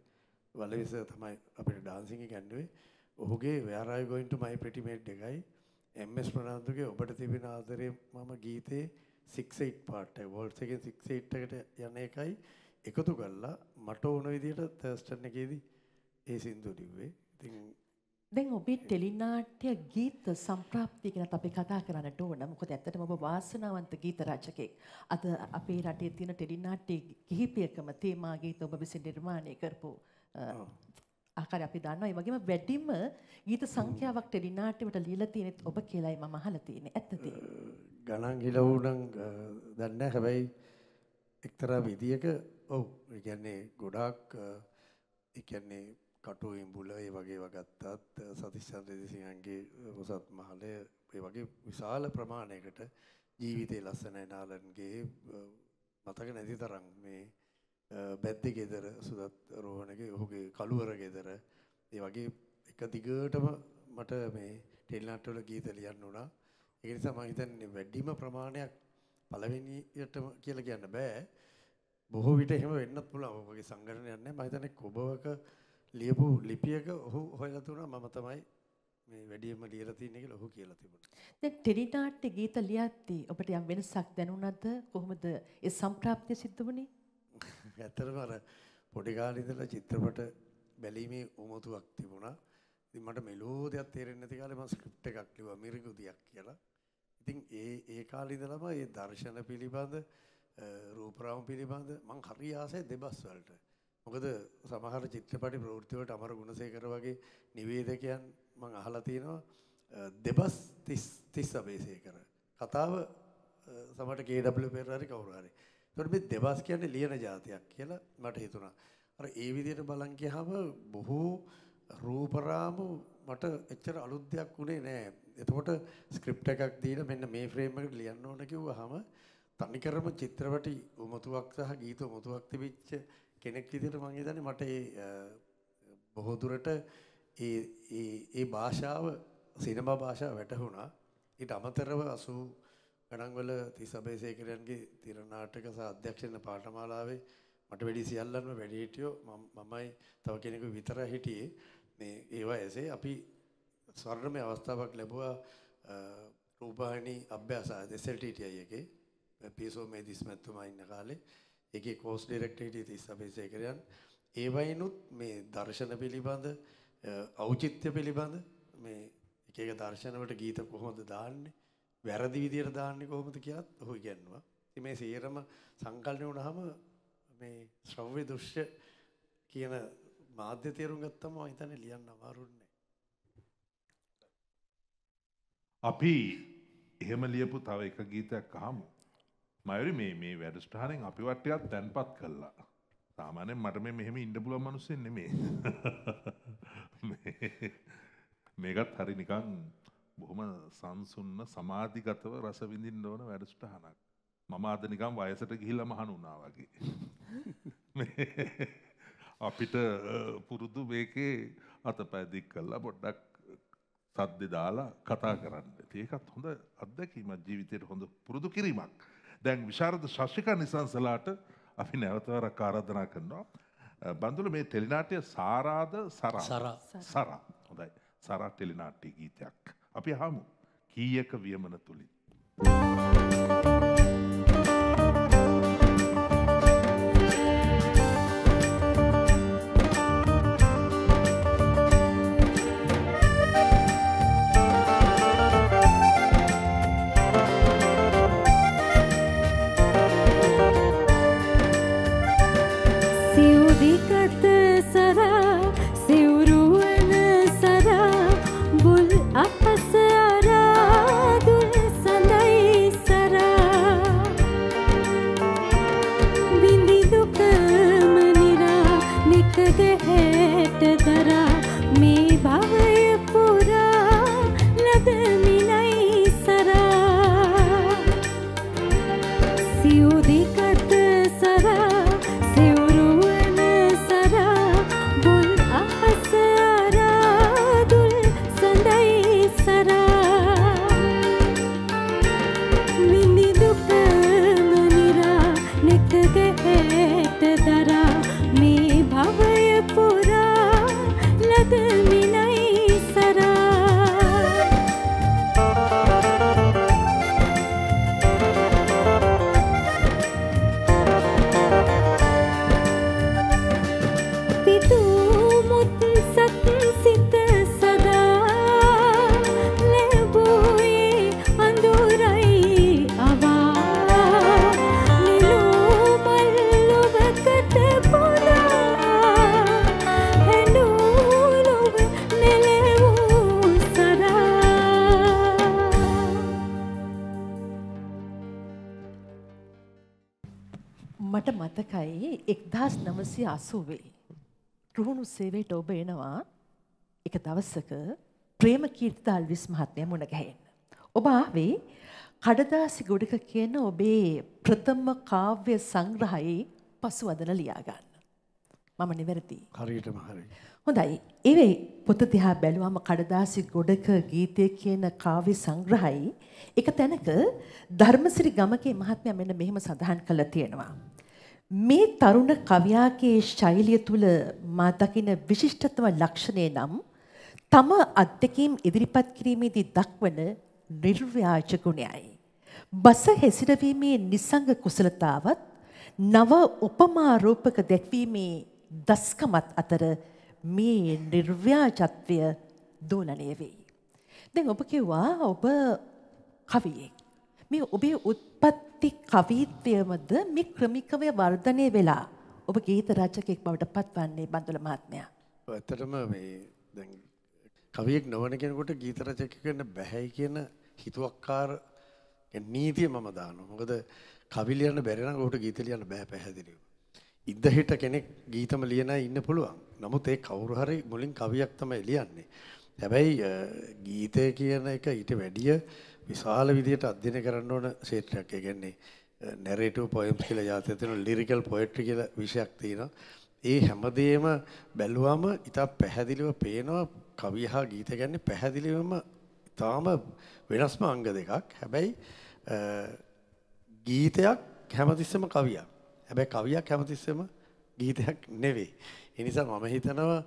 වලවිස තමයි අපිට ඩාන්සින් ඉගෙනුවේ. ඔහුගේ where are you going to my pretty mate එකයි MS ප්‍රනාන්දුගේ ඔබට තිබෙන ආදරේ මම ගීතේ 6/8 පාර්ට් එක වෝල්ට්ස් එකෙන් 6/8 එකට යන එකයි එකතු කරලා මට ඕන විදිහට තර්ස්ටන් එකේදී ඒ සින්දුව ලිව්වේ. ඉතින් දැන් ඔබේ ටෙලිනාට්‍ය ගීත සම්ප්‍රාප්තිය ගැන අපි කතා කරන්නට ඕන. මොකද ඇත්තටම ඔබ වාසනාවන්ත ගීත රචකයෙක්. අද අපේ රටේ තියෙන ටෙලිනාට්‍ය කිහිපයකම තේමා ගීත ඔබ විසින් නිර්මාණය කරපු ආකාරය අපි දන්නවා. ඒ වගේම වැඩිම ගීත සංඛ්‍යාවක් ටෙලිනාට්‍යවලට ලියලා තියෙනෙත් ඔබ කියලායි මම අහලා තියෙන්නේ. ඇත්තද? ගණන් ගිලවුණම් දන්නේ නැහැ. හැබැයි එක්තරා විදියක ඔව් ඒ කියන්නේ ගොඩාක් ඒ කියන්නේ කටු ඉඹුල ඒ වගේ වගත්තත් සතිස්චන්ද්‍ර දෙසිංහන්ගේ ඔසත් මහලය ඒ වගේ විශාල ප්‍රමාණයකට ජීවිතේ ලස්සනයි නාලන්ගේ මතක නැති තරම් මේ බැද්දේ ගෙදර සුදත් රෝහණගේ ඔහුගේ කළුවර ගෙදර ඒ වගේ එක දිගටම මට මේ ටෙලිනාට්‍ය වල ගීත ලියන්න උනා. ඒ නිසා මම හිතන්නේ වැඩිම ප්‍රමාණයක් පළවෙනියටම කියලා කියන්න බෑ. බොහෝ විට එහෙම වෙන්නත් පුළුවන්. ඔයගේ සංගණනයක් නැහැ. මම හිතන්නේ කොබවක ලියපු ලිපියක ඔහු හොයලා තුනා මම තමයි මේ වැඩියෙන්ම ලියලා තියෙන කියලා ඔහු කියලා තිබුණා. දැන් ටෙලිනාට්‍ය ගීත ලියද්දී ඔබට යම් වෙනසක් දැනුණාද? කොහොමද ඒ සම්ප්‍රාප්තිය සිද්ධ වුණේ? ඇත්තටම අර පොඩි කාලේ ඉඳලා චිත්‍රපට බැලීමේ උමතුවක් තිබුණා. ඉතින් මට මෙලෝදියක් තේරෙන්නේ නැති කාලේ මම ස්ක්‍රිප්ට් එකක් ලිව්වා මිරිඟුදියක් කියලා. ඉතින් ඒ කාලේ ඉඳලම මේ දර්ශන පිළිබඳ රූපරාම පිළිබඳ මං හරි ආසයි දෙබස් වලට. මොකද සමහර චිත්‍රපටි ප්‍රවෘත්ති වලට අමර ගුණසේකර වගේ නිවේදකයන් මං අහලා තියෙනවා දෙබස් 30 අබේසේකර. කතාව සමහරට KW පෙරහරි කවුරු හරි. ඒකට මේ දෙබස් කියන්නේ ලියන જાතියක් කියලා මට හිතුණා. අර ඒ විදිහට බලන් ගියාම බොහෝ රූපරාමු මට එච්චර අලුත් දෙයක් උනේ නෑ. එතකොට ස්ක්‍රිප්ට් එකක් දීලා මෙන්න මේ ෆ්‍රේම් එකට ලියන්න ඕන කිව්වහම තනිකරම චිත්‍රපටි උමතුවක් සහ ගීත උමතුවක් තිබිච්ච කෙනෙක් විදිහට මම හිතන්නේ මට බොහෝ දුරට ඒ භාෂාව සිනමා භාෂාව වැටහුණා. ඊට අමතරව 80 ගණන් වල තිස්ස අබේසේකරයන්ගේ තිර නාටක සහ අධ්‍යක්ෂණ පාඨමාලාවේ මට වැඩි සියල්ලන්ම වැඩි හිටියෝ මමයි තව කෙනෙකු විතර හිටියේ. මේ ඒ වයසේ අපි ස්වර්ණමය අවස්ථාවක් ලැබුවා රූපවාහිනී අභ්‍යාස SLTTI එකේ පීසෝ මේදිස් මැතිතුමා ඉන්න කාලේ. ඒකේ කෝස් ඩිරෙක්ටර් හිටියේ තිස්ස අබේසේකරයන්. ඒ වයින්ුත් මේ දර්ශන පිළිබඳ ඖචිත්‍ය පිළිබඳ මේ එක එක දර්ශන වලට ගීත කොහොමද දාන්නේ වැරදි විදියට දාන්නේ කොහොමද කියලාත් ඔහු ඉගෙනුවා. ඉතින් මේ සියරම සංකල්ප වුණාම මේ ශ්‍රව්‍ය දෘශ්‍ය කියන මාධ්‍ය තේරුම් ගත්තම මම හිතන්නේ ලියන්න අමාරුන්නේ. අපි එහෙම ලියපු තව එක ගීතයක් අහමු. මයුරි මේ වැඩසටහනෙන් අපි වට්ටියක් තැන්පත් කළා. සාමාන්‍යයෙන් මට මෙහෙම ඉන්න පුළුවන් මිනිස්සෙක් නෙමෙයි. මේකත් හරි නිකන් බොහොම සංසුන්න සමාධිගතව රස විඳින්න ඕන වැඩසටහනක්. මම අද නිකන් වයසට ගිහිල්ලා මහණ වුණා වගේ. අපිට පුරුදු මේකේ අතපය දික් කරලා පොඩ්ඩක් සද්ද දාලා කතා කරන්න. ඒකත් හොඳ අත්දැකීමක් ජීවිතේට හොඳ පුරුදු කිරීමක්. දැන් විශාරද ශාස්ත්‍රික නිසංසලාට අපි නැවතවරක් ආරාධනා කරනවා. බන්දුල මේ ටෙලිනාට්‍ය සාරාද සරා. හොඳයි. සරා ටෙලිනාට්‍ය ගීතයක්. අපි අහමු. කීයක වියමන තුලින්. මට මතකයි 1980 රුහුණු සේවයට ඔබ එනවා එක දවසක ප්‍රේමකීර්ති දාල්විස් මහත්මයා මුණ ගැහෙන්න. ඔබ ආවේ කඩදාසි ගොඩක කියන ඔබේ ප්‍රථම කාව්‍ය සංග්‍රහයේ පසුවදන ලියා ගන්න. මම නිවැරදි. හරියටම හරි. හොඳයි. ඒ පොත දිහා බැලුවම කඩදාසි ගොඩක ගීතය කියන කාව්‍ය සංග්‍රහයි එක තැනක ධර්මසිරි ගමකේ මහත්මයා මෙන්න මෙහෙම සඳහන් කළා තියෙනවා. මේ තරුණ කවියාගේ ශෛලිය තුල මා දකින විශිෂ්ටතම ලක්ෂණය නම් තම අත්දැකීම් ඉදිරිපත් කිරීමේදී දක්වන නිර්ව්‍යාජ ගුණයයි. බස හැසිරවීමේ නිසංග කුසලතාවත් නව උපමා රූපක දැක්වීමේ දස්කමත් අතර මේ නිර්ව්‍යාජත්වය දෝලණය වෙයි. දැන් ඔබ කිව්වා ඔබ කවියෙක්. මේ ඔබේ උත්පත්ති කවිත්වයමද මේ ක්‍රමිකව වර්ධනය වෙලා ඔබ ගීත රචකයෙක් බවට පත්වන්නේ බන්දුල මහත්මයා. ඇත්තටම මේ දැන් කවියෙක් නොවන කෙනෙකුට ගීත රචකයෙක් වෙන්න බැහැයි කියන හිතුවක්කාර නීතිය මම දානවා. මොකද කවි ලියන්න බැරි නම් ඔහුට ගීත ලියන්න බෑ පැහැදිලිව. ඉද්ද හිට කෙනෙක් ගීතම ලියන අය ඉන්න පුළුවන්. නමුත් ඒ කවුරු හරි මුලින් කවියක් තමයි ලියන්නේ. හැබැයි ගීතය කියන එක ඊට වැඩිය විශාල විදියට අධ්‍යයනය කරන්න ඕන ක්ෂේත්‍රයක්. ඒ කියන්නේ narrative poems කියලා જાතිය තියෙනවා, lyrical poetry කියලා විෂයක් තියෙනවා. ඒ හැමදේම බැලුවම ඉතා පැහැදිලිව පේනවා කවිය හා ගීත කියන්නේ පැහැදිලිවම තාම වෙනස්ම අංග දෙකක්. හැබැයි ගීතයක් හැමතිස්සෙම කවියක්. හැබැයි කවියක් හැමතිස්සෙම ගීතයක් නෙවෙයි. ඒ නිසා මම හිතනවා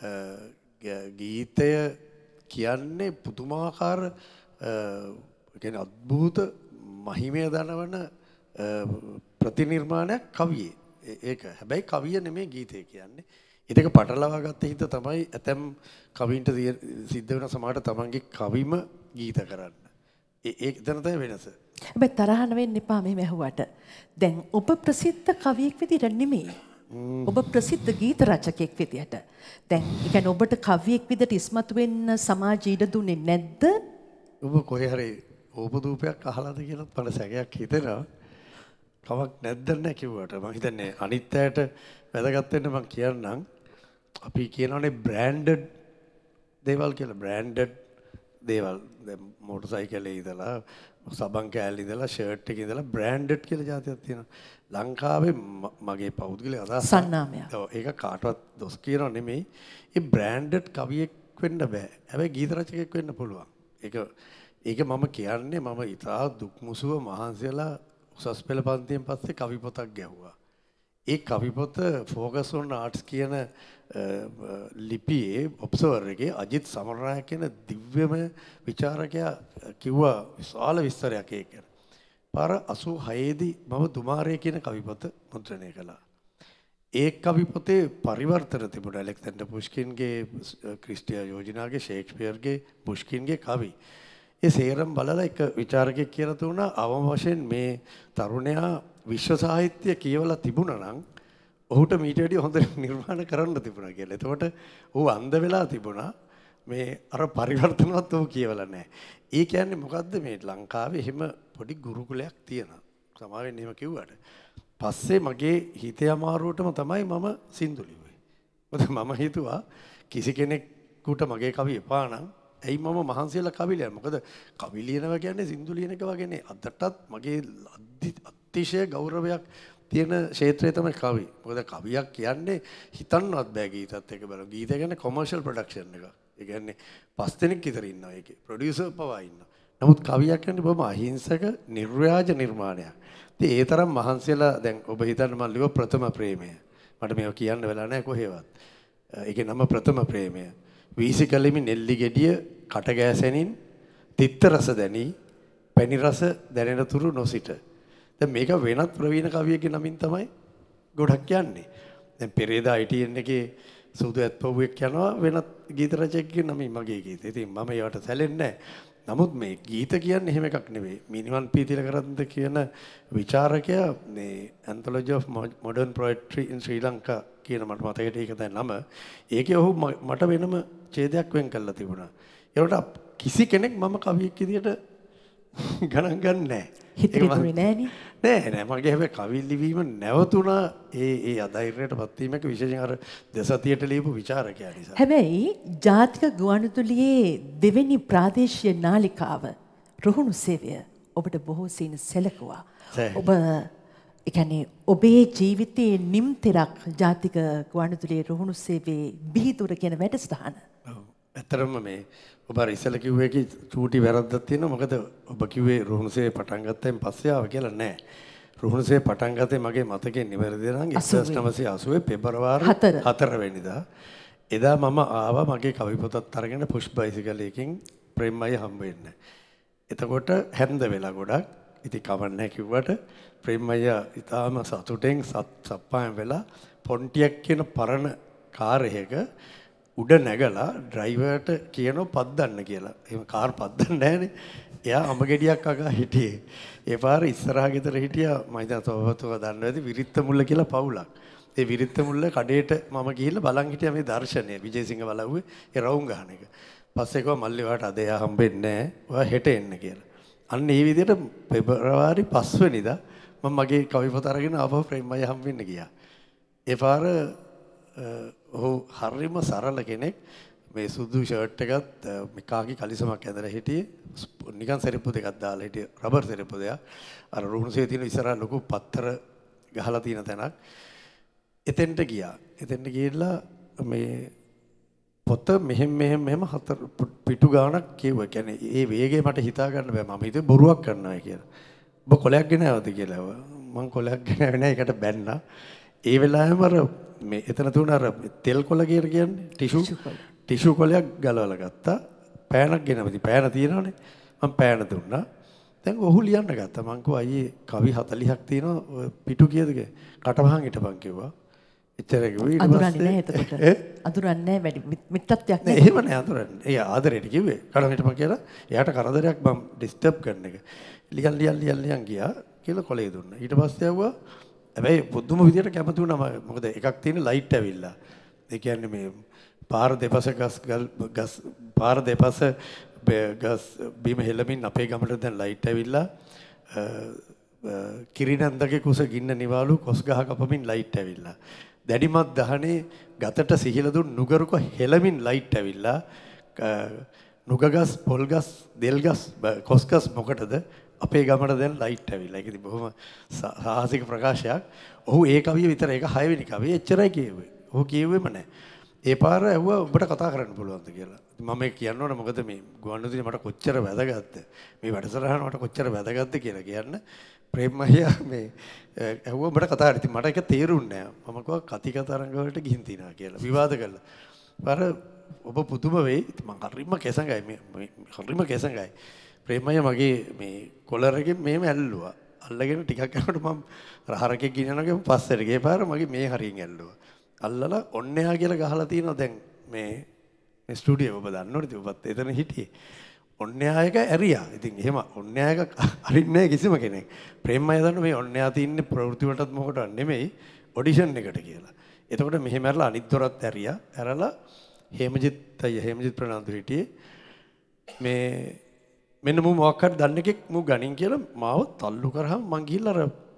ගීතය කියන්නේ පුදුමාකාර කියන්නේ අద్භූත මහිමය දනවන ප්‍රතිනිර්මාණයක් කවියේ. ඒක හැබැයි කවිය නෙමෙයි ගීතය කියන්නේ. ඒ දෙක පටලවා ගත්ත හිත තමයි ඇතම් කවින්ට සිද්ධ වෙන සමහරට තමන්ගේ කවිම ගීත කරන්න. ඒක එතන තමයි වෙනස. හැබැයි තරහ වෙන්න එපා මෙහෙම ඇහුවට. දැන් ඔබ ප්‍රසිද්ධ කවියෙක් විදිහට නෙමෙයි. ඔබ ප්‍රසිද්ධ ගීත රචකයෙක් විදිහට. දැන් ඒ කියන්නේ ඔබට කවියෙක් විදිහට ඉස්මතු වෙන්න සමාජය ඉඩ දුන්නේ නැද්ද? ඔබ කොහේ හරි ඕපදූපයක් අහලාද කියලා මට සැකයක් හිතෙනවා. කමක් නැද්ද නැහැ කිව්වට මම හිතන්නේ අනිත් අයට වැදගත් වෙන්න මම කියන්නම්. අපි කියනවානේ බ්‍රෑන්ඩඩ් දේවල් කියලා. බ්‍රෑන්ඩඩ් දේවල් දැන් මෝටර් සයිකලේ ඉඳලා සබන් කෑල්ලේ ඉඳලා ෂර්ට් එකේ ඉඳලා බ්‍රෑන්ඩඩ් කියලා જાතියක් තියෙනවා. ලංකාවේ මගේ පෞද්ගලික අදහස සන්නාමයක්. ඔව් ඒක කාටවත් දොස් කියනව නෙමෙයි. ඒ බ්‍රෑන්ඩඩ් කවියෙක් වෙන්න බෑ. හැබැයි ගීත රචකයෙක් වෙන්න පුළුවන්. ඒක මම කියන්නේ මම ඉතා දුක්මුසුව මහන්සියලා උසස් පෙළ පන්තියෙන් පස්සේ කවි පොතක් ගැහුවා. ඒ කවි පොත ෆෝකස් ඔන් ආර්ට්ස් කියන ලිපියේ ඔබ්සර්වර් එකේ අජිත් සමරනායක කියන දිව්‍යමය විචාරකයා කිව්වා විශාල විස්තරයක් ඒක ගැන. පාර 86 දී මම දුමාරය කියන කවි පොත මුද්‍රණය කළා. ඒ කවි පොතේ පරිවර්තන තිබුණා. ඇලෙක්සැන්ඩර් පුෂ්කින්ගේ, ක්‍රිස්ටියා යෝජනාගේ, ෂේක්ස්පියර්ගේ, පුෂ්කින්ගේ කවි. ඒ සේරම බලලා එක විචාරකයෙක් කියලා තුණා අවම වශයෙන් මේ තරුණයා විශ්ව සාහිත්‍ය කියවලා තිබුණා නම් ඔහුට මීට වැඩිය හොඳ නිර්මාණ කරන්න තිබුණා කියලා. එතකොට ඌ අන්ධ වෙලා තිබුණා. මේ අර පරිවර්තනවත් ඌ කියවලා නැහැ. ඒ කියන්නේ මොකද්ද මේ ලංකාවේ එහෙම පොඩි ගුරුකුලයක් තියෙනවා. සමාවෙන් එහෙම කිව්වට. පස්සේ මගේ හිතේ අමාරුවටම තමයි මම සින්දු ලිව්වේ. මොකද මම හිතුවා කිසි කෙනෙකුට මගේ කවි එපා නම් ඇයි මම මහන්සියලා කවි ලියන්නේ? මොකද කවි ලියනවා කියන්නේ සින්දු ලියන එක වගේ නේ. අදටත් මගේ අතිශය ගෞරවයක් තියෙන ක්ෂේත්‍රය තමයි කවි. මොකද කවියක් කියන්නේ හිතන්නවත් බෑ ගීතත් එක්ක බලන. ගීත කියන්නේ කොමර්ෂල් ප්‍රොඩක්ෂන් එකක්. ඒ කියන්නේ 5 දෙනෙක් විතර ඉන්නවා ඒකේ. ප්‍රොඩියුසර් පවා ඉන්නවා. නමුත් කවියක් කියන්නේ බොහොම අහිංසක නිර්ව්‍යාජ නිර්මාණයක්. ඉතින් ඒ තරම් මහන්සියලා දැන් ඔබ හිතන්න මම ලිව ප්‍රථම ප්‍රේමය. මට මේක කියන්න වෙලා නැහැ කොහෙවත්. ඒකේ නම ප්‍රථම ප්‍රේමය. වීසි කලෙමි නෙල්ලි ගෙඩිය කට ගෑසෙනින් තිත්ත රස දැනි පැණි රස දැනෙන තුරු නොසිට. දැන් මේක වෙනත් ප්‍රවීණ කවියෙක්ගේ නමින් තමයි ගොඩක් යන්නේ. දැන් පෙරේදා ITN එකේ සුදු ඇත්පව්වෙක් යනවා වෙනත් ගීත රචකයෙක්ගේ නමින් මගේ ගීත. ඉතින් මම ඒවට සැලෙන්නේ නැහැ. නමුත් මේ ගීත කියන්නේ එහෙම එකක් නෙවෙයි. මිනිවන් පීතිලකරන්ත කියන විචාරකයා මේ Anthology of Modern Poetry in Sri Lanka කියන මට මතකයට ඒක තමයි නම. ඒකේ ඔහු මට වෙනම ඡේදයක් වෙන් කරලා තිබුණා. ඒකට කිසි කෙනෙක් මම කවියෙක් විදියට ගණන් ගන්න නැහැ. හිතෙන්නේ නෑනේ. නෑ මගේ හැබැයි කවි ලිවීම නැවතුණා ඒ අධෛර්යයටපත් වීමක විශේෂයෙන් අර දසතියට ලියපු විචාරකයා නිසා. හැබැයි ජාතික ගුවන්විදුලියේ දෙවෙනි ප්‍රාදේශීය නාලිකාව රුහුණු සේවය ඔබට බොහෝ සීන සැලකුවා. ඔබ ඒ කියන්නේ ඔබේ ජීවිතයේ නිම්තරක් ජාතික ගුවන්විදුලියේ රුහුණු සේවයේ බිහිදුර කියන වැඩසටහන. ඔව්. ඇත්තරම මේ ඔබ අර ඉස්සෙල්ල කිව්වේ කි චූටි වැරද්දක් තියෙනවා. මොකද ඔබ කිව්වේ රුහුණුසේ පටන් ගත්තෙන් පස්සේ ආව කියලා නෑ. රුහුණුසේ පටන් ගත්තේ මගේ මතකයෙන් නිවැරදි නම් 1980 පෙබරවාරි 4 වෙනිදා. එදා මම ආවා මගේ කවි පොතත් අරගෙන පුෂ් බයිසිකල් එකකින් ප්‍රේමයි හම්බ වෙන්න. එතකොට හැන්ද වෙලා ගොඩක් ඉතින් කවන්නේ කිව්වට ප්‍රේමය ඉතාලම සතුටෙන් සප්පායම් වෙලා පොන්ටියක් කියන පරණ කාර් එකක උඩ නැගලා ඩ්‍රයිවර්ට කියනවා පද්දන්න කියලා. එහෙම කාර් පද්දන්නේ නැහනේ. එයා අඹ ගෙඩියක් අගා හිටියේ. ඒ පාර ඉස්සරහා ගෙදර හිටියා මම දැන් තවතුව දන්නවා ඇති විරිත්ත මුල්ල කියලා පවුලක්. ඒ විරිත්ත මුල්ල කඩේට මම ගිහිල්ලා බලන් හිටියා මේ දර්ශනය විජේසිංහ බලව්වේ ඒ රවුම් ගහන එක. පස්සේ කිව්වා මල්ලි වාට අද එයා හම්බෙන්නේ නැහැ. ඔයා හෙට එන්න කියලා. අන්න ඒ විදිහට පෙබරවාරි 5 වෙනිදා මම මගේ කවි පොත අරගෙන ආපහු ප්‍රේමයි හම්බෙන්න ගියා. ඒ පාර ඔහු හරිම සරල කෙනෙක්. මේ සුදු ෂර්ට් එකත් මේ කාකි කලිසමක් ඇඳලා හිටියේ. නිකන් සෙරප්පු දෙකක් දාලා හිටියේ. රබර් සෙරප්පු දෙක. අර රුණුසේ තියෙන ඉස්සරහ ලොකු පත්තර ගහලා තියෙන තැනක්. එතෙන්ට ගියා. එතෙන්ට ගිහිල්ලා මේ පොත මෙහෙම හතර පිටු ගාණක් කිව්වා. කියන්නේ ඒ වේගය මට හිතා ගන්න බෑ. මම හිතුවේ බොරුවක් කරනවා කියලා. ඔබ කොලයක් ගෙනාවද කියලා. මම කොලයක් ගෙනාවේ නෑ. ඒකට බැන්නා. ඒ වෙලාවෙම අර මේ එතන තුන අර තෙල් කොල කියන්නේ ටිෂු කොලයක් ගලවලා ගත්තා. පෑනක් ගෙනවදී. පෑන තියෙනවනේ. මම පෑන දුන්නා. දැන් ඔහු ලියන්න ගත්තා. මං කිව්වා අයියේ කවි 40ක් තියෙනවා. පිටු කීයද කටවහන් හිටපන් කිව්වා. එච්චර කිව්වේ ඊට පස්සේ අඳුරන්නේ නැහැ එතකොට. අඳුරන්නේ නැහැ වැඩි මිත්‍රත්වයක් නෑ. එහෙම නෑ අඳුරන්නේ. ඒ ආදරේට කිව්වේ. කඩම හිටපන් කියලා. එයාට කරදරයක් මම ඩිස්ටර්බ් කරන එක. ලියන් ගියා කියලා කොලේ දුන්නා. ඊට පස්සේ ආවා හැබැයි පුදුම විදියට කැමති වුණා. මොකද එකක් තියෙන ලයිට් ඇවිල්ලා. ඒ කියන්නේ මේ පාර දෙපස ගස් පාර දෙපස ගස් බිම හෙලමින් අපේ ගමට දැන් ලයිට් ඇවිල්ලා කිරිනන්දගේ කුස ගින්න නිවාලු කොස් ගහ කපමින් ලයිට් ඇවිල්ලා දැඩිමත් දහනේ ගතට සිහිල දුන් නුගරුක හෙලමින් ලයිට් ඇවිල්ලා නුගගස් පොල්ගස් දෙල්ගස් කොස්ගස් මොකටද අපේ ගමට දැන් ලයිට් ඇවිල්ලා. ඒක ඉතින් බොහොම සාහසික ප්‍රකාශයක්. ඔහු ඒ කවිය විතර ඒක 6 වෙනි කවිය එච්චරයි කියෙව්වේ. ඔහු කියෙව්වෙම නැහැ. ඒ පාර ඇහුවා ඔබට කතා කරන්න පුළුවන්ද කියලා. මම මේක කියන්න ඕන මොකද මේ ගුවන්විදුලිය මට කොච්චර වැදගත්ද මේ වැඩසටහන මට කොච්චර වැදගත්ද කියලා කියන්න. ප්‍රේමමහියා මේ ඇහුවා ඔබට කතා කරන්න. ඉතින් මට ඒක තේරුන්නේ නැහැ. මම කිව්වා කතිකා තරංග වලට ගිහින් තිනා කියලා. විවාද කළා. පාර ඔබ පුදුම වෙයි. මම හරිම කෙසඟයි මේ හරිම කෙසඟයි. ප්‍රේමමහියා මගේ මේ කොලර් එකෙන් මෙහෙම ඇල්ලුවා. අල්ලගෙන ටිකක් යනකොට මම රහරකෙක් ගිනිනනගේ පස්සට ගියේ පාර මගේ මේ හරියෙන් ඇල්ලුවා. අල්ලලා ඔන්නයා කියලා ගහලා තියෙනවා දැන් මේ ස්ටුඩියෝ ඔබ දන්නවනේ ඔබත් එතන හිටියේ. ඔන්නයා එක ඇරියා. ඉතින් එහෙම ඔන්නයා එක අරින්නේ නැහැ කිසිම කෙනෙක්. ප්‍රේමමය දන්න මේ ඔන්නයා තින්නේ ප්‍රවෘත්ති වලටත් මොකටවත් නෙමෙයි ඔඩිෂන් එකට කියලා. එතකොට මෙහෙම ඇරලා අනිත් දොරත් ඇරියා. ඇරලා හේමජිත් ප්‍රනාන්දු හිටියේ. මේ මෙන්න මම මොකක් හරි දන්න එකෙක් මම ගණින් කියලා මාව තල්ලු කරාම මං ගිහිල්ලා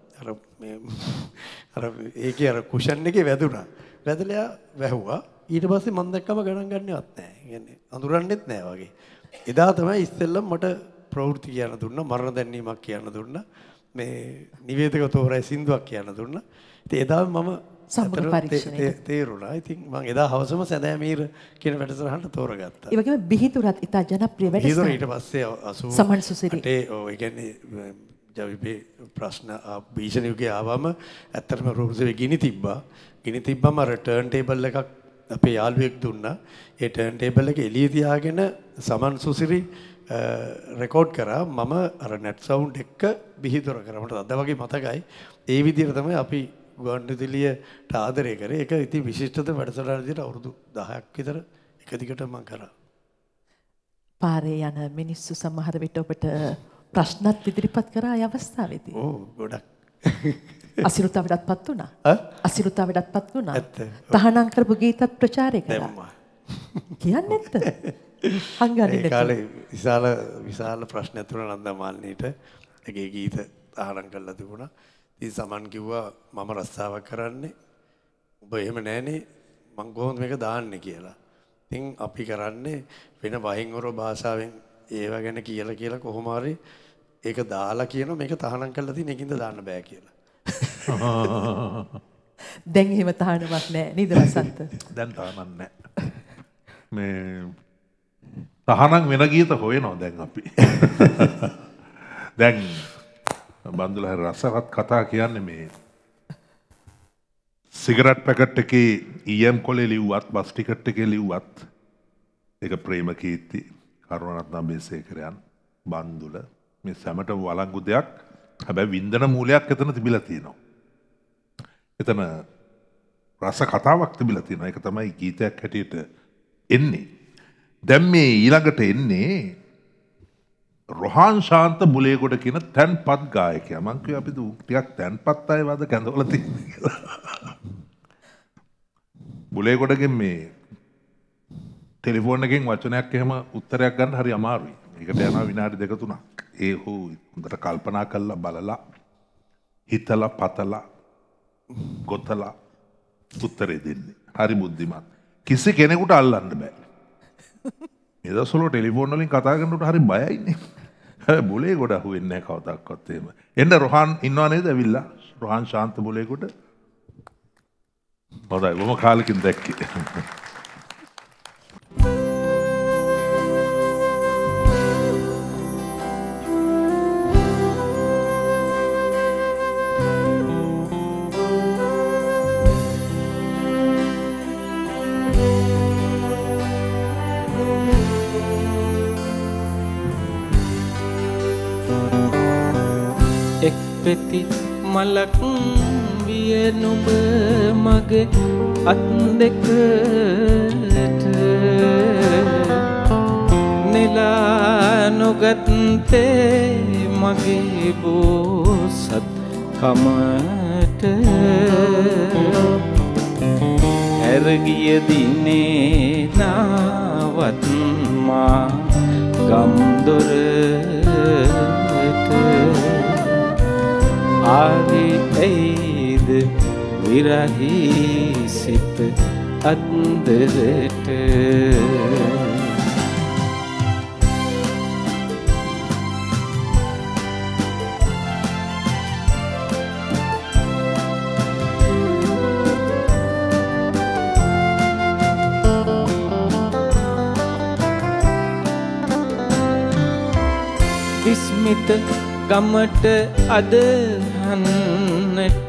අර ඒකේ අර කුෂන් එකේ වැදුනා. වැදලා වැහුවා. ඊට පස්සේ මම දැක්කම ගණන් ගන්නවත් නැහැ. කියන්නේ අඳුරන්නෙත් නැහැ වගේ. එදා තමයි ඉස්සෙල්ලම මට ප්‍රවෘත්ති කියන්න දුන්නා. මරණ දැන්වීමක් කියන්න දුන්නා. මේ නිවේදක තෝරයි සින්දුවක් කියන්න දුන්නා. ඉතින් එදා මම සම්මුඛ පරීක්ෂණය තේරුණා. ඉතින් මම එදා හවසම සැදෑමීර කියන වැඩසටහනට තෝරගත්තා. ඒ වගේම බිහිතුරත් ඉතා ජනප්‍රිය වැඩසටහන. ඊට පස්සේ 80 සමන් සුසිරි. ඒ කියන්නේ ජවිපේ ප්‍රශ්න භීෂණ යුගයේ ආවම ඇත්තටම රූපසේවේ ගිනි තිබ්බම අර ටර්න් ටේබල් එකක් අපේ යාළුවෙක් දුන්නා. ඒ ටර්න් ටේබල් එක එළිය තියාගෙන සමන් සුසිරි රෙකෝඩ් කරා. මම අර net sound එක බිහිතර කරා. මට අද වගේ මතකයි. ඒ විදිහට තමයි අපි ගුවන්විදුලියට ආදරය කරේ. ඒක ඉතින් විශිෂ්ටත වැඩසටහන විදිහට අවුරුදු 10ක් විතර එක දිගට මම කරා. පාරේ යන මිනිස්සු සමහර විට ඔබට ප්‍රශ්නත් ඉදිරිපත් කරා ඒ අවස්ථාවේදී. ඔව් ගොඩක්. අසිරුතාවටත්පත් වුණා. අසිරුතාවටත්පත් වුණා. තහනම් කරපු ගීතත් ප්‍රචාරය කළා. කියන්නේ නැත්ද? හංගන්නේ ඒ කාලේ විශාල ප්‍රශ්නයක් තුන නන්දා මාලිනීට ඒකේ ගීත තහනම් කරලා තිබුණා. ඉතින් සමන් කිව්වා මම රස්සාවක් කරන්නේ. ඔබ එහෙම නැහනේ මං කොහොමද මේක දාන්නේ කියලා. ඉතින් අපි කරන්නේ වෙන වහින්වර භාෂාවෙන් ඒව ගැන කියලා කොහොම හරි ඒක දාලා කියනවා මේක තහනම් කරලා තියෙන එකින්ද දාන්න බෑ කියලා. දැන් එහෙම තහනමක් නැහැ නේද වසන්ත? දැන් තහනම් නැහැ. මේ තහනම් වෙන ගීත හොයනවා දැන් අපි. දැන් බන්දුල රසවත් කතා කියන්නේ මේ සිගරට් පැකට් එකේ EM කොලේ ලිව්වත් බස් ටිකට් එකේ ලිව්වත් ඒක ප්‍රේමකීර්ති කරුණාරත්න අබේසේකරයන් බන්දුල මේ සැමට වළංගු දෙයක්. හැබැයි වින්දන මූලයක් එතන තිබිලා තියෙනවා. එතන රස කතාවක් තිබිලා තියෙනවා. ඒක තමයි ගීතයක් හැටියට එන්නේ. දැන් මේ ඊළඟට එන්නේ රොහාන් ශාන්ත බුලේගොඩ කියන තැන්පත් ගායකයා. මං කිව්වා අපි ටිකක් තැන්පත් අය වද කැඳවලා තියෙන්නේ කියලා. බුලේගොඩගෙන් මේ ටෙලිෆෝන් එකෙන් වචනයක් එහෙම උත්තරයක් ගන්න හරි අමාරුයි. ඒකට යනවා විනාඩි 2-3ක්. ඒ හෝ හොඳට කල්පනා කරලා බලලා හිතලා පතලා ගොතලා උත්තරේ දෙන්නේ. හරි බුද්ධිමත්. කිසි කෙනෙකුට අල්ලන්න බෑ. මේ දවස්වල ටෙලිෆෝන් වලින් කතා කරනකොට හරි බයයිනේ. බුලේගොඩ අහුවෙන්නේ නැහැ කවදාවත් එහෙම. එන්න රොහාන් ඉන්නව නේද ඇවිල්ලා? රොහාන් ශාන්ත බුලේගොඩ. හොඳයි බොහොම කාලෙකින් දැක්කේ. පෙති මලක් විය නුඹ මගේ අත් දෙකට නෙලා නොගත්තේ මගේ බෝසත් කමට ඇරගිය දිනේ නාවත් මා ගම්දොරට ආරි එයිද විරහි සිත අන්දරට විස්මිත ගමට අදහන්නට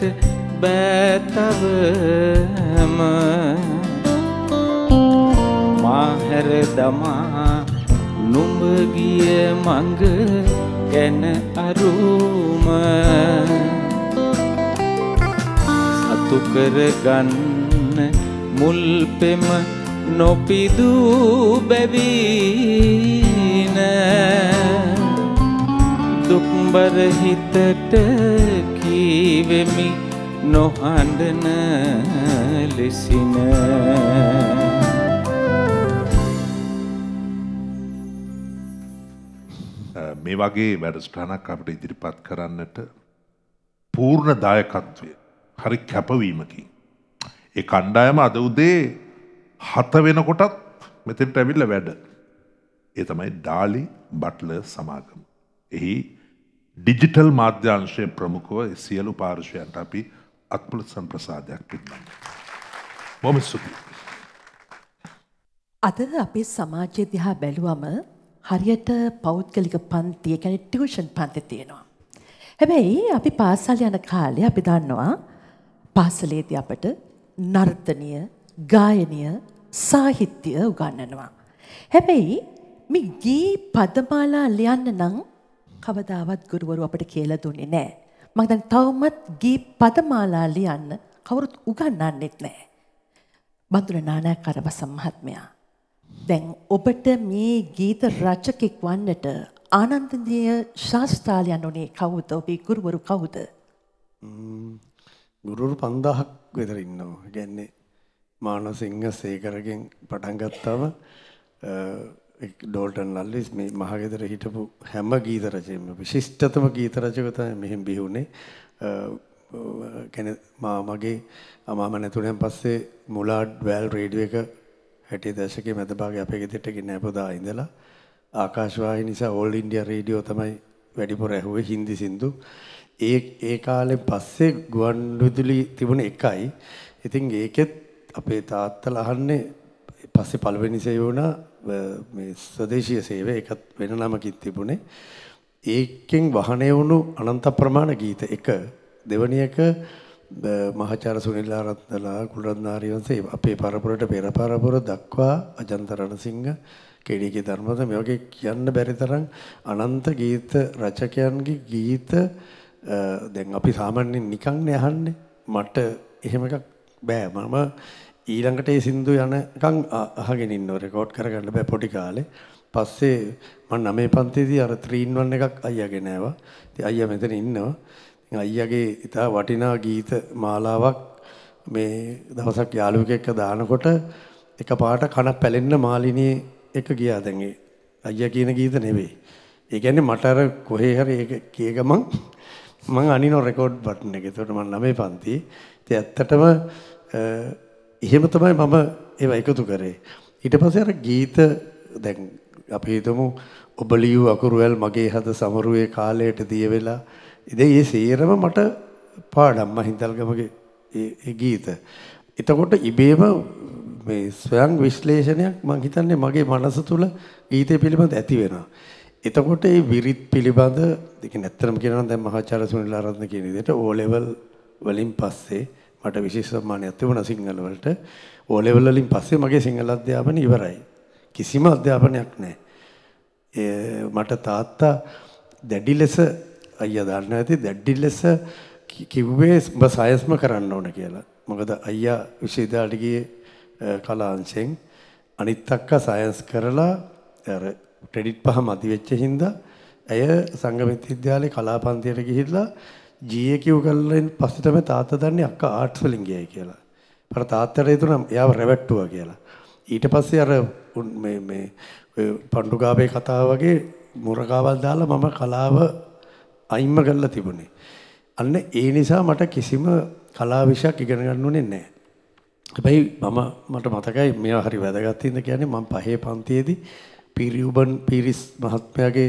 බෑතවම මාහැර දමා නුඹ ගිය මඟ ගැන අරුම සතු කරගන්න මුල් පෙම නොපිදූ බැවින දුක්බර හිතට කීවෙමි නොහඬන ලෙසින මේ වගේ වැඩසටහනක් අපිට ඉදිරිපත් කරන්නට පූර්ණ දායකත්වය හරි කැපවීමකින් ඒ කණ්ඩායම අද උදේ 7 වෙනකොටත් මෙතෙන්ට ඇවිල්ලා වැඩ. ඒ තමයි ඩාලි බට්ලර් සමාගම. එහි ඩිජිටල් මාධ්‍යාංශයේ ප්‍රමුඛව සියලු පාර්ශ්වයන්ට අපි අත්පුලසන් ප්‍රසාදයක් පිළිගන්නවා. බොහොම ස්තුතියි. අද අපේ සමාජය දිහා බැලුවම හරියට පෞද්ගලික පන්ති, ඒ කියන්නේ ටියුෂන් පන්ති තියෙනවා. හැබැයි අපි පාසල් යන කාලේ අපි දන්නවා පාසලේදී අපට නර්තනය, ගායනය, සාහිත්‍ය උගන්වනවා. හැබැයි මේ ගී පදමාලා ලියන්න නම් කවදාවත් ගුරුවරු අපට කියලා දුන්නේ නැහැ. මම දැන් තවමත් ගී පදමාලා ලියන්න කවුරුත් උගන්වන්නෙත් නැහැ. බඳුන නානායක්කාර වසම් මහත්මයා, දැන් ඔබට මේ ගීත රචකෙක් වන්නට ආනන්දනීය ශාස්ත්‍රාලයන් උනේ කවුද? ඔබේ ගුරුවරු කවුද? ගුරුවරු 5000ක් විතර ඉන්නවා. කියන්නේ මානසිංහ සේකරගෙන් පටන් ගත්තම ඩෝල්ටන් ලල්ලිස් මේ මහගෙදර හිටපු හැම ගීත රචකයෙක්ම විශිෂ්ටතම ගීත රචකව තමයි මෙහෙම බිහුනේ. කියන්නේ මගේ මම නැතුණෙන් පස්සේ මුලාඩ් වැල් රේඩියෝ එක 60 දශකයේ මැද භාගයේ අපේ ගෙදරට ගෙන්න අපදා ඉඳලා ආකාශවාහි නිසා ඕල් ඉන්ඩියා රේඩියෝ තමයි වැඩිපුර ඇහුවේ හින්දි සින්දු. ඒ කාලේ පස්සේ ගුවන් විදුලි තිබුණේ එකයි. ඉතින් ඒකෙත් අපේ තාත්තලා අහන්නේ පස්සේ පළවෙනි සේවය වුණා මේ ස්වදේශීය සේවය. ඒකත් වෙන නමකින් තිබුණේ. ඒකෙන් වහණය වුණු අනන්ත ප්‍රමාණ ගීත එක. දෙවැනි එක මහාචාර්ය සුනිල් ආරත්නලා කුලරත්නාරි වංශේ අපේ පරපුරට පෙර පරපුර දක්වා අජන්ත රණසිංහ කෙඩිගේ ධර්මද මේ වගේ කියන්න බැරි තරම් අනන්ත ගීත රචකයන්ගේ ගීත දැන් අපි සාමාන්‍යයෙන් නිකන් අහන්නේ මට එහෙම එකක් බෑ මම ඊළඟට ඒ සින්දු යනකම් අහගෙන ඉන්නවා රෙකෝඩ් කරගන්න බෑ පොඩි කාලේ පස්සේ මම 9 පන්තියේදී අර 3-in-1 එකක් අයියාගේ නෑවා ඉතින් අයියා මෙතන ඉන්නවා අයියාගේ ඉතා වටිනා ගීත මාලාවක් මේ දවසක් යාළුවෙක් එක්ක දානකොට එකපාරට කන පැලෙන්න මාලිනියේ එක ගියා දැන් ඒ අයියා කියන ගීත නෙවෙයි. ඒ කියන්නේ මට අර කොහේ හරි ඒක කිය ගමන් මම අනිනෝ රෙකෝඩ් බටන් එක. ඒකට මම 9 පන්තියේ. ඉතින් ඇත්තටම එහෙම තමයි මම ඒවා එකතු කරේ. ඊට පස්සේ අර ගීත දැන් අපි හිතමු ඔබ ලියූ අකුරුවල් මගේ හද සමරුවේ කාලයට දිය වෙලා ඉතින් මේ සේරම මට පාඩම් මහින්දල්ගමගේ ඒ ගීත. එතකොට ඉබේම මේ ස්වයං විශ්ලේෂණයක් මම හිතන්නේ මගේ මනස තුල ගීතය පිළිබඳ ඇති වෙනවා. එතකොට මේ විරිත් පිළිබඳ ඒක නැත්තරම කියනවා නම් දැන් මහාචාර්ය සුනිල් ආරත්න කියන විදිහට O level වලින් පස්සේ මට විශේෂ සම්මානයක් තිබුණා සිංහල වලට. O level වලින් පස්සේ මගේ සිංහල අධ්‍යාපනය ඉවරයි. කිසිම අධ්‍යාපනයක් නැහැ. මට තාත්තා දැඩි ලෙස අයියා දන්නවා ඇති දැඩි ලෙස කිව්වේ ඔබ සයන්ස්ම කරන්න ඕන කියලා. මොකද අයියා විශ්වවිද්‍යාලයට ගියේ කලාංශෙන් අනිත් අක්කා සයන්ස් කරලා අර ක්‍රෙඩිට් පහ මදි වෙච්ච හින්දා ඇය සංගමිත විද්‍යාලේ කලාපන්තියට ගිහිල්ලා GAQ කරලා පස්සේ තමයි තාත්තා දන්නේ අක්කා ආර්ට්ස් වලින් ගියයි කියලා. ਪਰ තාත්තට හිතුණා එයාව රැවට්ටුවා කියලා. ඊට පස්සේ අර මේ පණ්ඩුගාබේ කතාව වගේ මුරකාවල් දාලා මම කලාව අයින්ම කරලා තිබුණේ. අන්න ඒ නිසා මට කිසිම කලා විෂයක් ඉගෙන ගන්න උනේ නැහැ. හැබැයි මට මතකයි මේවා හරි වැදගත් ඉඳ කියන්නේ මම 5 පන්තියේදී පීරියුබන් පීරිස් මහත්මයාගේ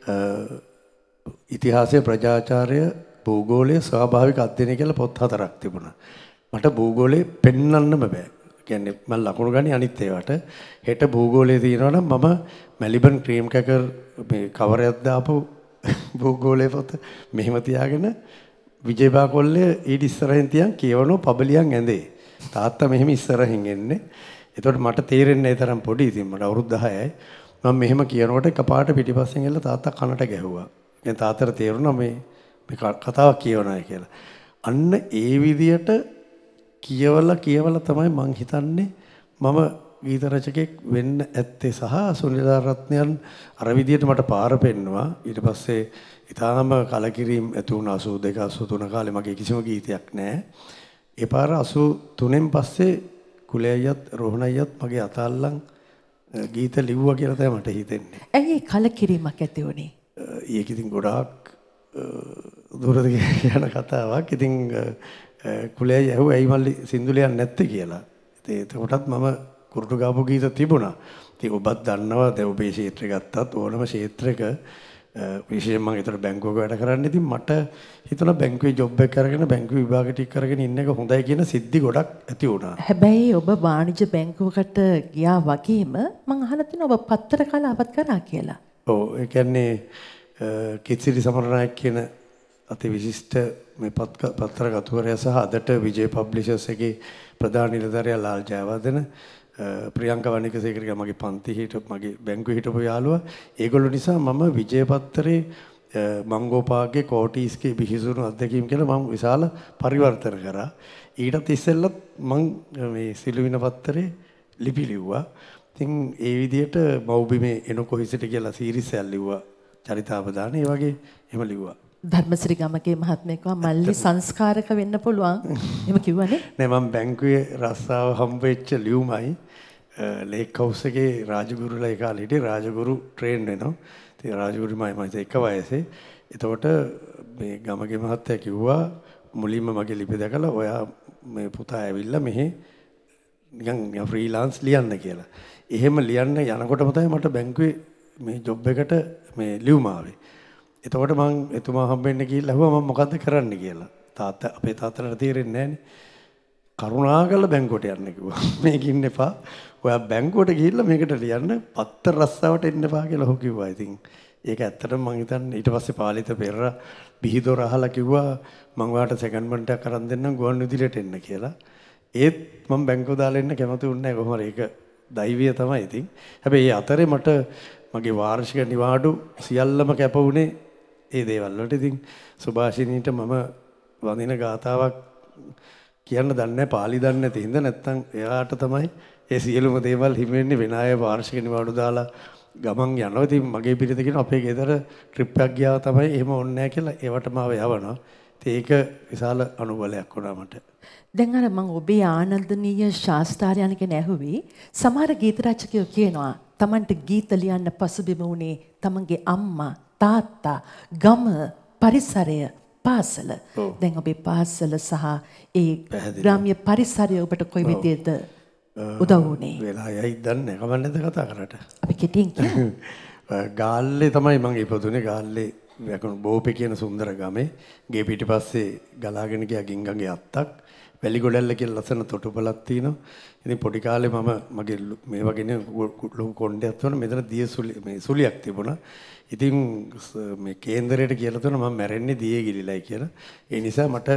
ඉතිහාසය ප්‍රජාචාරය භූගෝලය ස්වාභාවික අධ්‍යයනය කියලා පොත් 4ක් තිබුණා. මට භූගෝලේ පෙන්වන්නම බෑ. කියන්නේ මම ලකුණු ගන්නේ අනිත් ඒවාට. හෙට භූගෝලයේ තියෙනවා නම් මම මැලිබන් ක්‍රීම් කැකර් මේ කවරයක් දාපු භූගෝලයේ පොත මෙහෙම තියාගෙන විජේබා කොල්ලේ ඊට ඉස්සරහින් තියන් කියවනෝ පබලියන් ඇඳේ. තාත්තා මෙහෙම ඉස්සරහින් එන්නේ. එතකොට මට තේරෙන්නේ ඒ තරම් පොඩි. ඉතින් මට අවුරුදු 10යි. මම මෙහෙම කියනකොට එකපාරට පිටිපස්සෙන් එල්ල තාත්තා කනට ගැහුවා. දැන් තාත්තට තේරුණා මේ කතාවක් කියවනයි කියලා. අන්න ඒ විදියට කියවලා තමයි මං හිතන්නේ මම ගීත රචකෙක් වෙන්න ඇත්තේ සහ සුනිල් ආරත්නයන් අර විදියට මට පාර පෙන්නවා. ඊට පස්සේ ඊටාම කලකිරීම ඇති වුණා 82 83 කාලේ මගේ කිසිම ගීතයක් නැහැ. ඒ පාර 83න් පස්සේ කුලයයියත් රෝහණයියත් මගේ අතල්ලන් ගීත ලිව්වා කියලා තමයි මට හිතෙන්නේ. ඇයි ඒ කලකිරීමක් ඇති වුනේ? ඒක ඉතින් ගොඩාක් දුරද යන කතාවක්. ඉතින් කුලයයි ඇහුවා ඇයි මල්ලි සින්දු ලියන්නේ නැත්තේ කියලා. ඉතින් එතකොටත් මම කුරුටු ගාපු ගීත තිබුණා. ඉතින් ඔබත් දන්නවා දැන් ඔබේ ක්ෂේත්‍රය ගත්තත් ඕනම ක්ෂේත්‍රයක විශේෂයෙන් මම ඒතර බැංකුවක වැඩ කරන්නේ. ඉතින් මට හිතුණා බැංකුවේ ජොබ් එක කරගෙන බැංකුවේ විභාග ටික කරගෙන ඉන්න එක හොඳයි කියන සිද්ධි ගොඩක් ඇති වුණා. හැබැයි ඔබ වාණිජ්‍ය බැංකුවකට ගියා වගේම මම අහලා තිනවා ඔබ පත්තර කලාවත් කරා කියලා. ඔව් ඒ කියන්නේ කිත්සිරි සමරනායක කියන අති විශිෂ්ට මේ පත්තර කතුවරයා සහ අදට විජය පබ්ලිෂර්ස් එකේ ප්‍රධාන නිලධාරියා ලාල් ජයවර්ධන ප්‍රියංක වණිකසේකරගේ මගේ පන්ති හිටපු මගේ බැංකුවේ හිටපු යාළුවා. ඒගොල්ලෝ නිසා මම විජය පත්තරේ මංගෝපාගේ කෝටිස්ගේ බිහිසුණු අත්දැකීම් කියලා මම විශාල පරිවර්තන කරා. ඊටත් ඉස්සෙල්ලත් මම මේ සිළුවින පත්තරේ ලිපි ලිව්වා. ඉතින් ඒ විදිහට මව්බිමේ එනකොහිසට කියලා සීරීස් එකක් ලිව්වා. චරිතාපදාන ඒ වගේ එහෙම ලිව්වා. ධර්මශ්‍රී ගමගේ මහත්මයෙක් මල්ලි සංස්කාරක වෙන්න පුළුවන්. එහෙම කිව්වනේ. නෑ මම බැංකුවේ රස්සාව හම්බ වෙච්ච ලියුමයි ලේක් හවුස් එකේ රාජගුරුලා ඒ කාලේ හිටියේ රාජගුරු ට්‍රේන් වෙනවා. ඉතින් රාජගුරුමයි මම එක වයසේ. එතකොට මේ ගමගේ මහත්තයා කිව්වා මුලින්ම මගේ ලිපි දැකලා ඔයා මේ පුතා ඇවිල්ලා මෙහෙ නිකන් ෆ්‍රීලාන්ස් ලියන්න කියලා. එහෙම ලියන්න යනකොටම තමයි මට බැංකුවේ මේ ජොබ් එකට මේ ලියුම ආවේ. එතකොට මම එතුමා හම්බෙන්න ගිහිල්ලා අහුවා මම මොකද්ද කරන්න කියලා. තාත්තා අපේ තාත්තට තේරෙන්නේ නැහනේ. කරුණාකරලා බැංකුවට යන්න කිව්වා. මේක ඉන්න එපා. ඔයා බැංකුවට ගිහිල්ලා මේකට ලියන්න පත්තර රස්සාවට එන්න එපා කියලා ඔහු කිව්වා. ඉතින් ඒක ඇත්තටම මම හිතන්නේ ඊට පස්සේ පාලිත පෙරේරා බිහිදොර අහලා කිව්වා මම ඔයාලට සෙකන්ඩ්මන්ට් එකක් අරන් දෙන්නම් ගුවන් විදුලියට එන්න කියලා. ඒත් මම බැංකුව දාලා එන්න කැමති වුණේ නැහැ කොහොම හරි ඒක දෛවීය තමයි ඉතින්. හැබැයි ඒ අතරේ මට මගේ වාර්ෂික නිවාඩු සියල්ලම කැප වුණේ ඒ දේවල් වලට. ඉතින් සුභාෂිනීට මම වඳින ගාතාවක් කියන්න දන්නේ නැහැ පාලි දන්නේ නැති හින්දා නැත්තම් එයාට තමයි ඒ සියලුම දේවල් හිමි වෙන්නේ වෙන අය වාර්ෂික නිවාඩු දාලා ගමන් යනවා. ඉතින් මගේ පිරිත කියන අපේ ගෙදර ට්‍රිප් එකක් ගියා තමයි එහෙම ඕනේ නැහැ කියලා ඒවට මාව යවනවා. ඉතින් ඒක විශාල අනුබලයක් වුණා මට. දැන් අර මම ඔබේ ආනන්දනීය ශාස්ත්‍රාරයන් ගැන ඇහුවේ සමහර ගීත රචකයෝ කියනවා Tamanට ගීත ලියන්න පසුබිම වුණේ තමන්ගේ අම්මා තාත්තා ගම පරිසරය පාසල. දැන් ඔබේ පාසල සහ ඒ ග්‍රාම්‍ය පරිසරය ඔබට කොයි විදිහට උදව් වුණේ? වෙලා යයි දන්නේ නැහැ. කමන්නේද කතා කරට. අපි කෙටියෙන් කියමු. ගාල්ලේ තමයි මම ඉපදුනේ. ගාල්ලේ යකන බෝපේ කියන සුන්දර ගමේ. ගේ පිටිපස්සේ ගලාගෙන ගියා ගිංගගේ අත්තක්. වැලිගොඩැල්ල කියලා ලස්සන තොටුපළක් තියෙනවා. ඉතින් පොඩි කාලේ මම මගේ මේ වගේ ලොකු කොණ්ඩයක් තුන මෙතන දිය මේ සුලියක් තිබුණා. ඉතින් මේ කේන්දරයට කියලා තුන මම මැරෙන්නේ දියේ ගිලිලයි කියලා. ඒ නිසා මට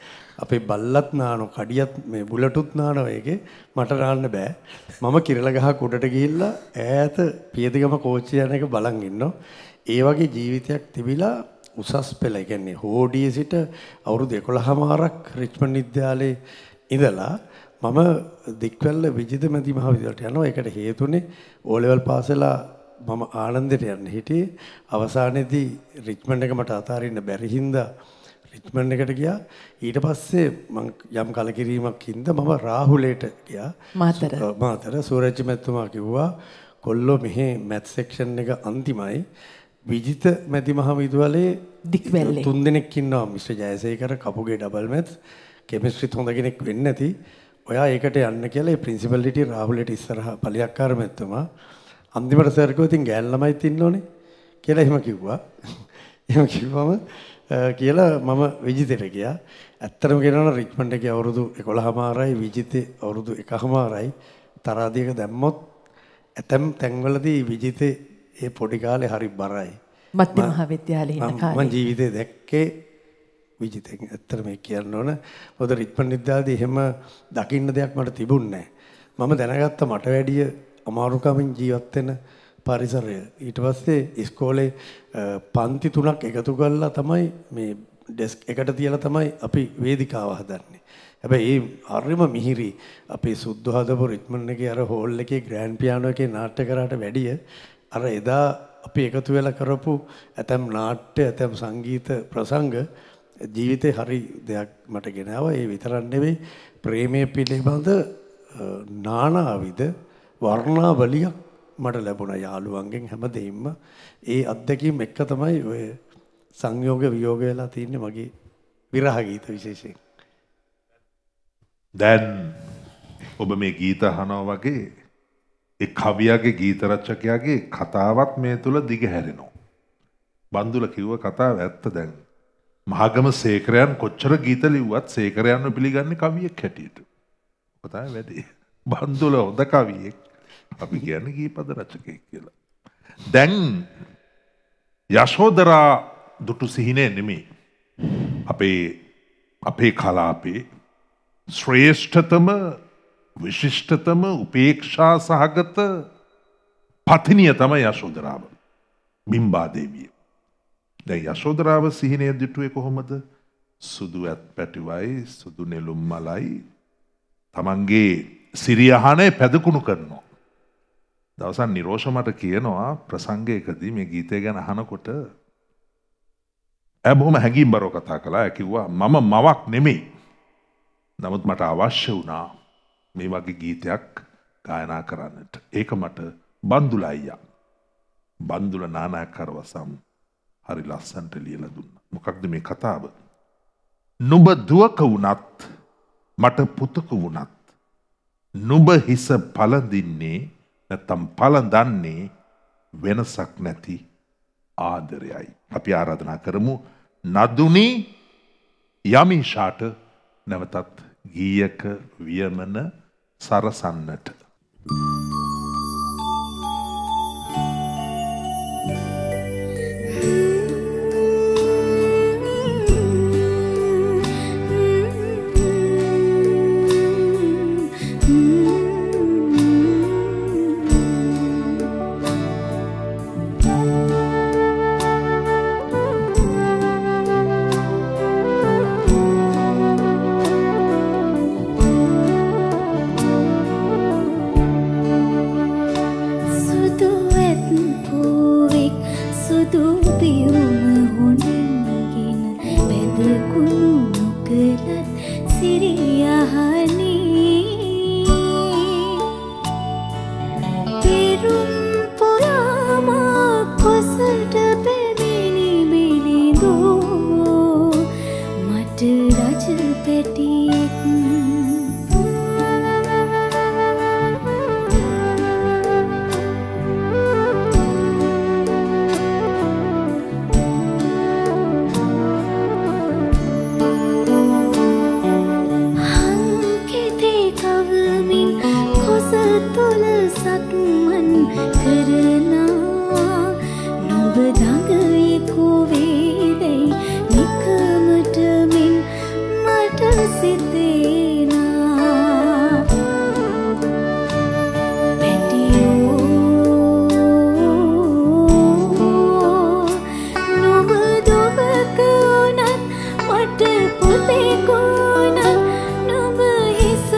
අපේ බල්ලත් නානෝ කඩියත් මේ බුලටුත් නානෝ ඒකේ මට නාන්න බෑ. මම කිරල ගහ කුඩට ගිහිල්ලා ඈත පියදිගම කෝච්චිය යන එක බලන් ඉන්නවා. ඒ වගේ ජීවිතයක් තිබිලා උසස් පෙළ කියන්නේ හෝඩියේ සිට අවුරුදු 11මාරක් රිච්මන්ඩ් විද්‍යාලයේ ඉඳලා මම දික්වැල්ල විජිත මැදි මහවිද්‍යාලයට යනවා. ඒකට හේතුනේ ඕ ලෙවල් පාස් වෙලා මම ආනන්දයට යන්න හිටියේ. අවසානයේදී රිච්මන්ඩ් එක මට අතාරින්න බැරි හින්දා රිච්මන්ඩ් එකට ගියා. ඊට පස්සේ මම යම් කලකිරීමක් හින්දා මම රාහුලේට ගියා. මාතර සූරජ් මැතිතුමා කිව්වා කොල්ලෝ මෙහි මැත් සෙක්ෂන් එක අන්තිමයි. විජිත මැති මහවිද්‍යාලයේ දික්වැල්ලේ 3 දෙනෙක් ඉන්නවා. Mister Jayasekara Kapuge double maths කෙමිස්ට්‍රිත් හොඳ කෙනෙක් වෙන්නේ නැති. ඔයා ඒකට යන්න කියලා ඒ ප්‍රින්සිපල් හිටියේ රාහුලේට ඉස්සරහා පලියක්කාර මැතිතුමා. අන්තිමට සර් කිව්වා ඉතින් ගෑන් ළමයිත් ඉන්න ඕනේ කියලා එහෙම කිව්වා. එහෙම කිව්වම කියලා මම විජිතේට ගියා. ඇත්තටම කියනවා නම් රිච්මන්ඩ් එකේ අවුරුදු 11මාරයි විජිතේ අවුරුදු 1මාරයි තරාදියක දැම්මොත් ඇතම් තැන්වලදී විජිතේ ඒ පොඩි කාලේ හරි බරයි. මධ්‍ය මහාවිද්‍යාලේ ඉන්න කාලේ මම ජීවිතේ දැක්කේ විජිතෙන්. ඇත්තටම මේ කියන්න ඕන. මොකද රිච්මන්ඩ් විද්‍යාලයේදී එහෙම දකින්න දෙයක් මට තිබුණේ නැහැ. මම දැනගත්ත මට වැඩිය අමාරුකමින් ජීවත් වෙන පරිසරය. ඊට පස්සේ ඉස්කෝලේ පන්ති 3ක් එකතු කරලා තමයි මේ ඩෙස්ක් එකට තියලා තමයි අපි වේදිකාව හදන්නේ. හැබැයි ඒ හරිම මිහිරි අපේ සුද්ධ හදපු රිච්මන්ඩ් එකේ අර හෝල් එකේ ග්‍රෑන්ඩ් පියානෝ එකේ නාට්‍ය කරාට වැඩිය අර එදා අපි එකතු වෙලා කරපු ඇතම් නාට්‍ය ඇතම් සංගීත ප්‍රසංග ජීවිතේ හරි දෙයක් මට ගෙනාවා. ඒ විතරක් නෙවෙයි ප්‍රේමයේ පිළිබඳ නානාවිද වර්ණාවලියක් මට ලැබුණා යාළුවන්ගෙන් හැමදේම. ඒ අත්දැකීම් එක්ක තමයි ඔය සංයෝග වියෝග වෙලා තින්නේ මගේ විරහ ගීත විශේෂයෙන්. දැන් ඔබ මේ ගීත අහනවා වගේ ඒ කවියාගේ ගීත රචකයාගේ කතාවත් මේ තුල දිග හැරෙනවා. බන්දුල කිව්ව කතාව ඇත්ත. දැන් මහගම සේකරයන් කොච්චර ගීත ලිව්වත් සේකරයන්ව පිළිගන්නේ කවියෙක් හැටියට. ඔක තමයි වැඩේ. බන්දුල හොඳ කවියෙක්. අපි කියන්නේ ගීපද රචකයෙක් කියලා. දැන් යශෝදරා දුටු සිහිනේ නෙමෙයි. අපේ කලාපේ ශ්‍රේෂ්ඨතම විශිෂ්ටතම උපේක්ෂා සහගත පතිනිය තමයි යශෝදරාව. බිම්බා දේවිය. දැන් යශෝදරාව සිහිනය දුටුවේ කොහොමද? සුදු ඇත් පැටිවයි සුදු නෙළුම් මලයි තමන්ගේ සිරියහනේ පැදකුණු කරනවා. දවසක් නිරෝෂ මට කියනවා ප්‍රසංගයකදී මේ ගීතය ගැන අහනකොට බොහොම හැඟීම්බරව කතා කළා. කිව්වා මම මවක් නෙමෙයි. නමුත් මට අවශ්‍ය වුණා මේ වගේ ගීතයක් ගායනා කරන්නට. ඒක මට බන්දුල අයියා. බන්දුල නානායක්කාර වසම් හරි ලස්සනට ලියලා දුන්නා. මොකක්ද මේ කතාව? නුඹ දුවක වුණත් මට පුතක වුණත් නුඹ හිස පළඳින්නේ නැත්තම් පළඳන්නේ වෙනසක් නැති ආදරයයි. අපි ආරාධනා කරමු නදුනි යමිෂාට නැවතත් ගීයක වියමන සරසන්නට. පියුම හොඳින්ගෙන වැදකුණු නොකලත් සිරියහනේ පෙරුම් පොයාමා කොසට පැමිණි බිලිඳෝ මට රජ පැටියෙක් සක්මන් කරනා නොබ දඟයෙකු වේදැයි නිකමට මෙන් මට සිතේනා පැටියෝ නොබ දොබක වුණත් මට පුතෙකු වුණත් නොබ හිස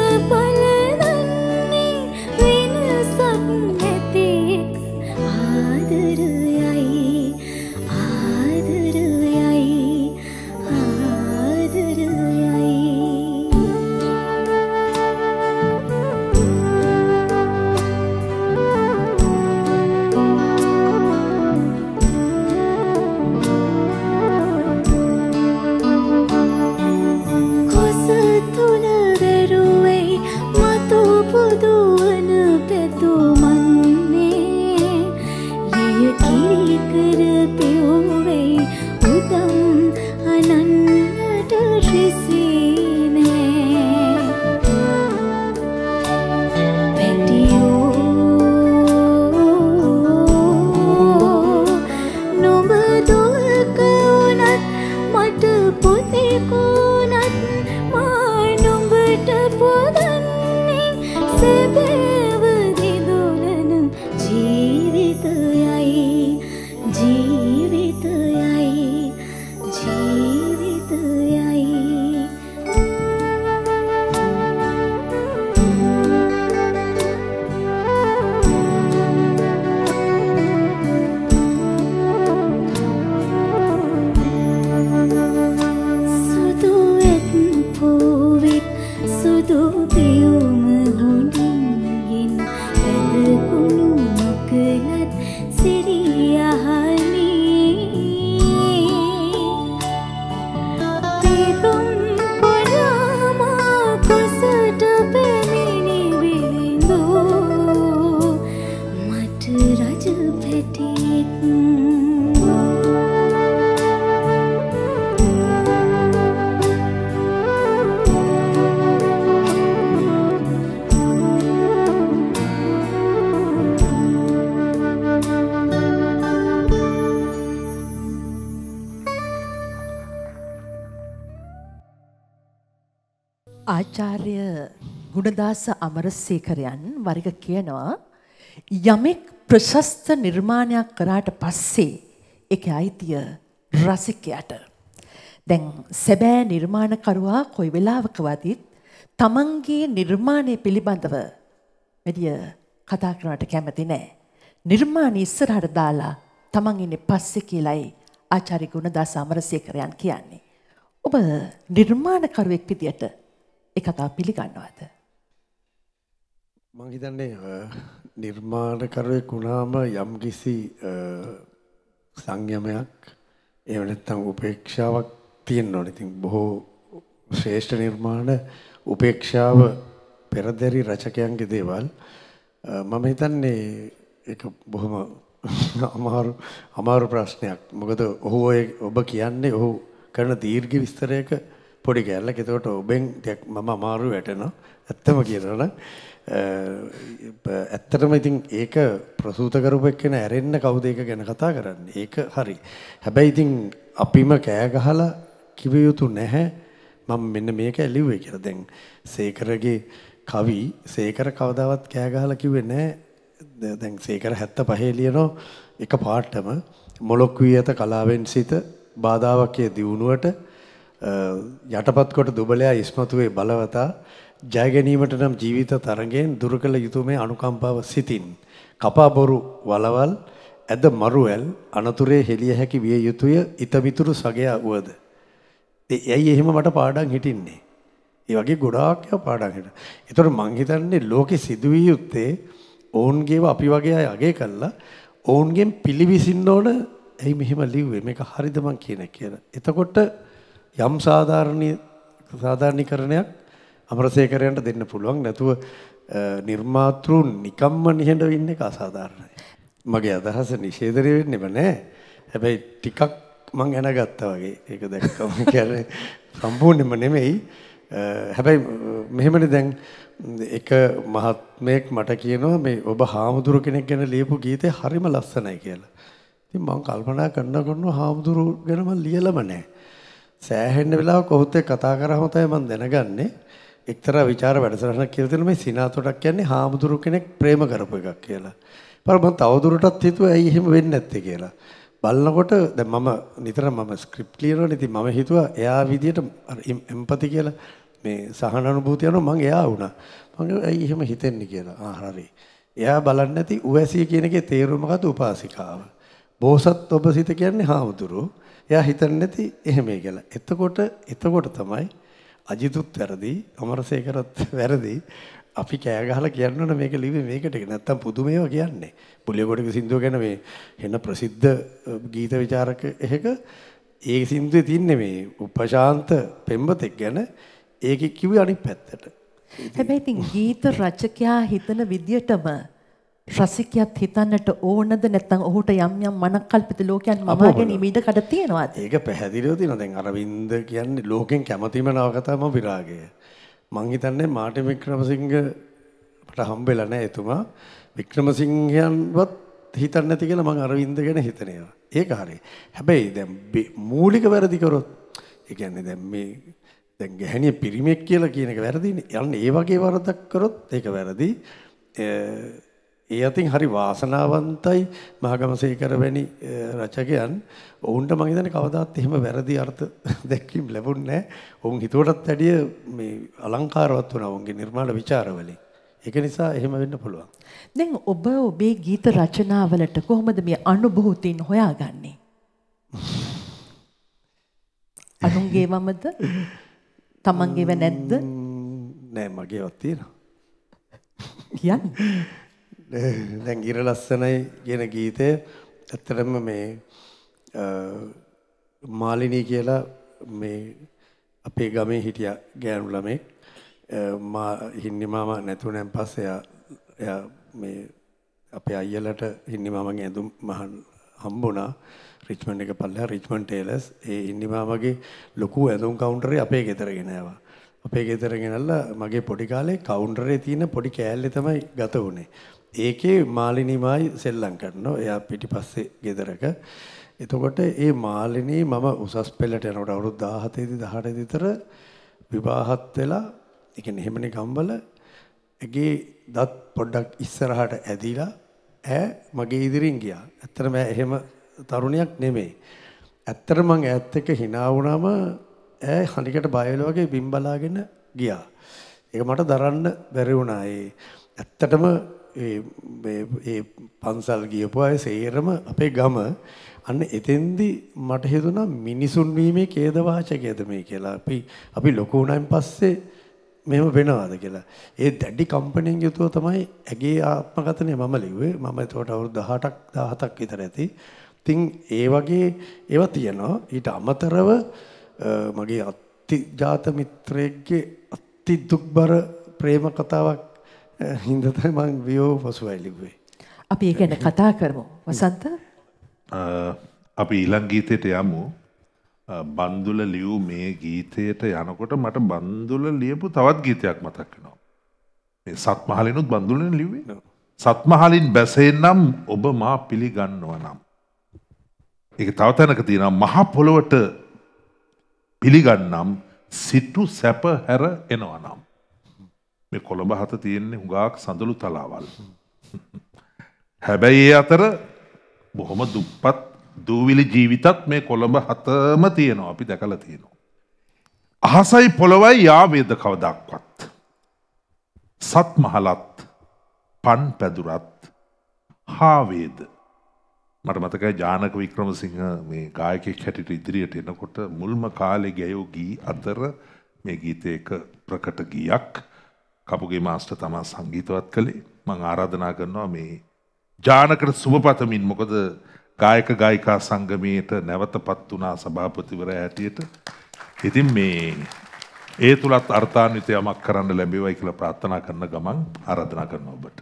ආචාර්ය ගුණදාස අමරසේකරයන් වරික කියනවා යමෙක් ප්‍රශස්ත නිර්මාණයක් කරාට පස්සේ ඒකේ අයිතිය රසිකයාට. දැන් සැබෑ නිර්මාණකරුවා කොයි වෙලාවකවදත් තමන්ගේ නිර්මාණය පිළිබඳව වැඩි කතා කරනවට කැමති නැහැ. නිර්මාණය ඉස්සරහට දාලා තමන් ඉන්නේ පස්සේ කියලායි ආචාර්ය ගුණදාස අමරසේකරයන් කියන්නේ. ඔබ නිර්මාණකරුවෙක් විදියට ඒ කතාව පිළිගන්නවද? මම හිතන්නේ නිර්මාණකරුවෙක් වුණාම යම්කිසි සංයමයක් එහෙම නැත්නම් උපේක්ෂාවක් තියෙන්න ඕනේ. ඉතින් බොහෝ ශ්‍රේෂ්ඨ නිර්මාණ උපේක්ෂාව පෙරදරි රචකයන්ගේ දේවල්. මම හිතන්නේ ඒක බොහොම අමාරු ප්‍රශ්නයක්. මොකද ඔබ කියන්නේ ඔහු කරන දීර්ඝ විස්තරයක පොඩි කැලලක්. ඒකට ඔබෙන් මම අමාරු වැටෙනවා. ඇත්තම කියනවා නම් ඇත්තටම ඉතින් ඒක ප්‍රසූත කරපු එක්කෙන ඇරෙන්න කවුද ඒක ගැන කතා කරන්නේ. ඒක හරි. හැබැයි ඉතින් අපිම කෑ ගහලා කිව යුතු නැහැ මම මෙන්න මේක ඇලිව්වේ කියලා. දැන් සේකරගේ කවි සේකර කවදාවත් කෑ ගහලා කිව්වේ නැහැ. දැන් සේකර 75 ලියනෝ එක පාටම මොලොක් වී ඇත කලාවෙන් සිට බාධාවක් යේ දියුණුවට යටපත් කොට දුබලයා ඉස්මතුවේ බලවතා ජය ගැනීමට නම් ජීවිත තරඟෙන් දුරු කළ යුතු මේ අනුකම්පාව සිතින් කපා බොරු වලවල් ඇද මරුවැල් අනතුරේ හෙළිය හැකි විය යුතුය ඊතමිතුරු සගයා වුවද. ඇයි එහෙම මට පාඩම් හිටින්නේ? ඒ වගේ ගොඩාක් පාඩම් හිටියා. ඒතර මං හිතන්නේ ලෝකෙ සිදුවිය යුත්තේ ඔවුන්ගේව අපි වගේ අය අගය කළා ඔවුන්ගෙන් පිළිවිසින්න ඕන. ඇයි මෙහෙම ලිව්වේ? මේක හරිද මං කියන කියලා. එතකොට යම් සාධාරණීකරණයක් අමරසේකරයන්ට දෙන්න පුළුවන්. නැතුව නිර්මාතෘන් නිකම්ම නිහඬ වෙන්න එක අසාධාරණයි. මගේ අදහස නිෂේධනය වෙන්නෙම නෑ. හැබැයි ටිකක් මං ඇනගත්තා වගේ. ඒක දැක්කම කියන්නේ සම්පූර්ණයෙන්ම නෙමෙයි. හැබැයි මෙහෙමනේ දැන් එක මහත්මයෙක් මට කියනවා මේ ඔබ හාමුදුරු කෙනෙක් ගැන ලියපු ගීතේ හරිම ලස්සනයි කියලා. ඉතින් මං කල්පනා කරනවා හාමුදුරු ගැන මං ලියලම නැහැ. සෑහෙන්න වෙලාවක ඔහුත් එක්ක කතා කරාම තමයි මං දැනගන්නේ එක්තරා විචාර වැඩසටහනක් කියලා තියෙනවා මේ සිනාතොටක් කියන්නේ හාමුදුරු කෙනෙක් ප්‍රේම කරපු එකක් කියලා. මම තවදුරටත් හිතුවා ඇයි එහෙම වෙන්නේ නැත්තේ කියලා. බලනකොට දැන් මම නිතරම ස්ක්‍රිප්ට් ලියනවනේ. ඉතින් මම හිතුවා එයා විදියට එම්පති කියලා මේ සහන අනුභූතිය යනවා මං එයා වුණා. මම ඇයි එහෙම හිතෙන්නේ කියලා. හරි. එයා බලන්නේ නැති උවැසිය කියන එකේ තේරුම මොකද්ද? උපාසිකාව. බෝසත් ඔබ සිත කියන්නේ හාමුදුරුවෝ. එයා හිතන්නේ නැති එහෙමයි කියලා. එතකොට තමයි අජිතුත් වැරදි, අමරසේකරත් වැරදි. අපි කෑ ගහලා කියන්න ඕන මේක ලිව්වේ මේකට. නැත්තම් පුදුමේව කියන්නේ. පුලියගොඩක සින්දුව ගැන මේ වෙන ප්‍රසිද්ධ ගීත විචාරක එහෙක ඒ සින්දුවේ තින්නේ මේ උපශාන්ත පෙම්වතෙක් ගැන. ඒකේ කිව්වේ අනිත් පැත්තට. හැබැයි ඉතින් ගීත රචකයා හිතන විදියටම රසිකයාත් හිතන්නට ඕනද නැත්නම් ඔහුට යම් යම් මනකල්පිත ලෝකයන් මවා ගැනීම ඉඩ කඩ තියනවාද? ඒක පැහැදිලිව තියෙනවා. දැන් අරවින්ද කියන්නේ ලෝකෙන් කැමතිම නවකතාම විරාගය. මං හිතන්නේ මාර්ටින් වික්‍රමසිංහ මට හම්බෙලා නැහැ එතුමා. වික්‍රමසිංහයන්වත් හිතන්නේ නැති කියලා මං අරවින්ද ගැන හිතනවා. ඒක හරි. හැබැයි දැන් මූලික වැරදි කරොත් ඒ කියන්නේ දැන් ගැහණිය පිරිමෙක් කියලා කියන එක වැරදිනේ. යන්නේ ඒ වගේ වරදක් කරොත් ඒක වැරදි. ඒ අතින් හරි වාසනාවන්තයි මහගමසේකර වැනි රචකයන්. ඔවුන්ට මම හිතන්නේ කවදාත් එහෙම වැරදි අර්ථ දැක්වීම ලැබුණේ නැහැ. ඔවුන් හිතුවටත් වැඩිය මේ අලංකාරවත් වුණා ඔවුන්ගේ නිර්මාණ විචාරවලින්. ඒක නිසා එහෙම වෙන්න පුළුවන්. දැන් ඔබ ඔබේ ගීත රචනාවලට කොහොමද මේ අනුභූතීන් හොයාගන්නේ? අනුන්ගේවමද? තමන්ගේව නැද්ද? නෑ මගේවත් තියෙනවා. කියන්නේ දැන් ඉර ලස්සනයි කියන ගීතය ඇත්තටම මේ මාලිනී කියලා මේ අපේ ගමේ හිටිය ගෑනු ළමෙක් හින්නි මාමා නැතුණන් පස්සේ එයා මේ අපේ අයියලට හින්නි මාමගේ ඇඳුම් මහන් හම්බුණා රිච්මන්ඩ් එක පල්ලෙහා රිච්මන්ඩ් ටේලර්ස්. ඒ හින්නි මාමගේ ලොකු ඇඳුම් කවුන්ටරේ අපේ ගෙදර ගෙනාවා. අපේ ගෙදර ගෙනල්ලා මගේ පොඩි කාලේ කවුන්ටරේ තියෙන පොඩි කෑල්ලේ තමයි ගත වුනේ. ඒකේ මාලිනීමයි සෙල්ලම් කරනවා. එයා පිටිපස්සේ ගෙදරක. එතකොට ඒ මාලිනී මම උසස් පෙළට යනකොට අවුරුදු 17 18 විතර විවාහත් වෙලා ඒ කියන්නේ එහෙමනේ ගම්වල ඒගේ දත් පොඩ්ඩක් ඉස්සරහට ඇදිලා ඈ මගේ ඉදිරියෙන් ගියා. ඇත්තටම එහෙම තරුණියක් නෙමෙයි. ඇත්තටම මං ඈත් එක්ක hina වුණාම ඈ හනිකට බය වෙලා වගේ බිම් බලාගෙන ගියා. ඒක මට දරන්න බැරි වුණා. ඇත්තටම ඒ පන්සල් ගියපු අය සේරම අපේ ගම අන්න එතෙන්දි මට හිතුණා මිනිසුන් වීමේ ඛේද වාචකයද මේ කියලා. අපි ලොකු වුණාන් පස්සේ මෙහෙම වෙනවද කියලා. ඒ දැඩි කම්පැනිෙන් යුතුව තමයි ඇගේ ආත්මකථනය මම ලිව්වේ. මම ඒකට අවුරුදු 18ක් 17ක් විතර ඇති. ඉතින් ඒ වගේ ඒවා තියෙනවා. ඊට අමතරව මගේ අතිජාත මිත්‍රයෙක්ගේ අති දුක්බර ප්‍රේම කතාවක් හින්දා තමයි මම වියෝ පසුවයි ලිව්වේ. අපි ඒ ගැන කතා කරමු. වසන්ත අපි ඊළඟ ගීතයට යමු. බන්දුල ලියු මේ ගීතයට යනකොට මට බන්දුල ලියපු තවත් ගීතයක් මතක් වෙනවා. මේ සත්මහලිනුත් බන්දුලෙන් ලිව්වේ. සත්මහලින් බැසෙන්නම් ඔබ මා පිළිගන්නවා නම්. ඒක තව තැනක තියෙනවා මහ පොළොවට පිළිගන්නම් සිටු සැප හැර එනවා නම්. මේ කොළඹ හත තියෙන්නේ හුඟක් සඳලු තලාවල්. හැබැයි ඒ අතර බොහොම දුප්පත් දූවිලි ජීවිතත් මේ කොළඹ හතම තියෙනවා. අපි දැකලා තියෙනවා. අහසයි පොළොවයි යාවේද කවදාක්වත්. සත්මහලත් පන් පැදුරත් හාවේද මට මතකයි ජානක වික්‍රමසිංහ මේ ගායකයෙක් හැටියට ඉදිරියට එනකොට මුල්ම කාලේ ගැයූ ගී අතර මේ ගීතේ එක ප්‍රකට ගීයක් කපුගේ මාස්ටර් තමයි සංගීතවත් කළේ. මම ආරාධනා කරනවා මේ ජානකට සුබපතමින් මොකද ගායක ගායිකා සංගමයට නැවතපත් වුණා සභාපතිවරයා හැටියට. ඉතින් මේ ඒ තුලත් අර්ථාන්විත යමක් කරන්න ලැබෙවයි කියලා ප්‍රාර්ථනා කරන ගමන් ආරාධනා කරනවා ඔබට.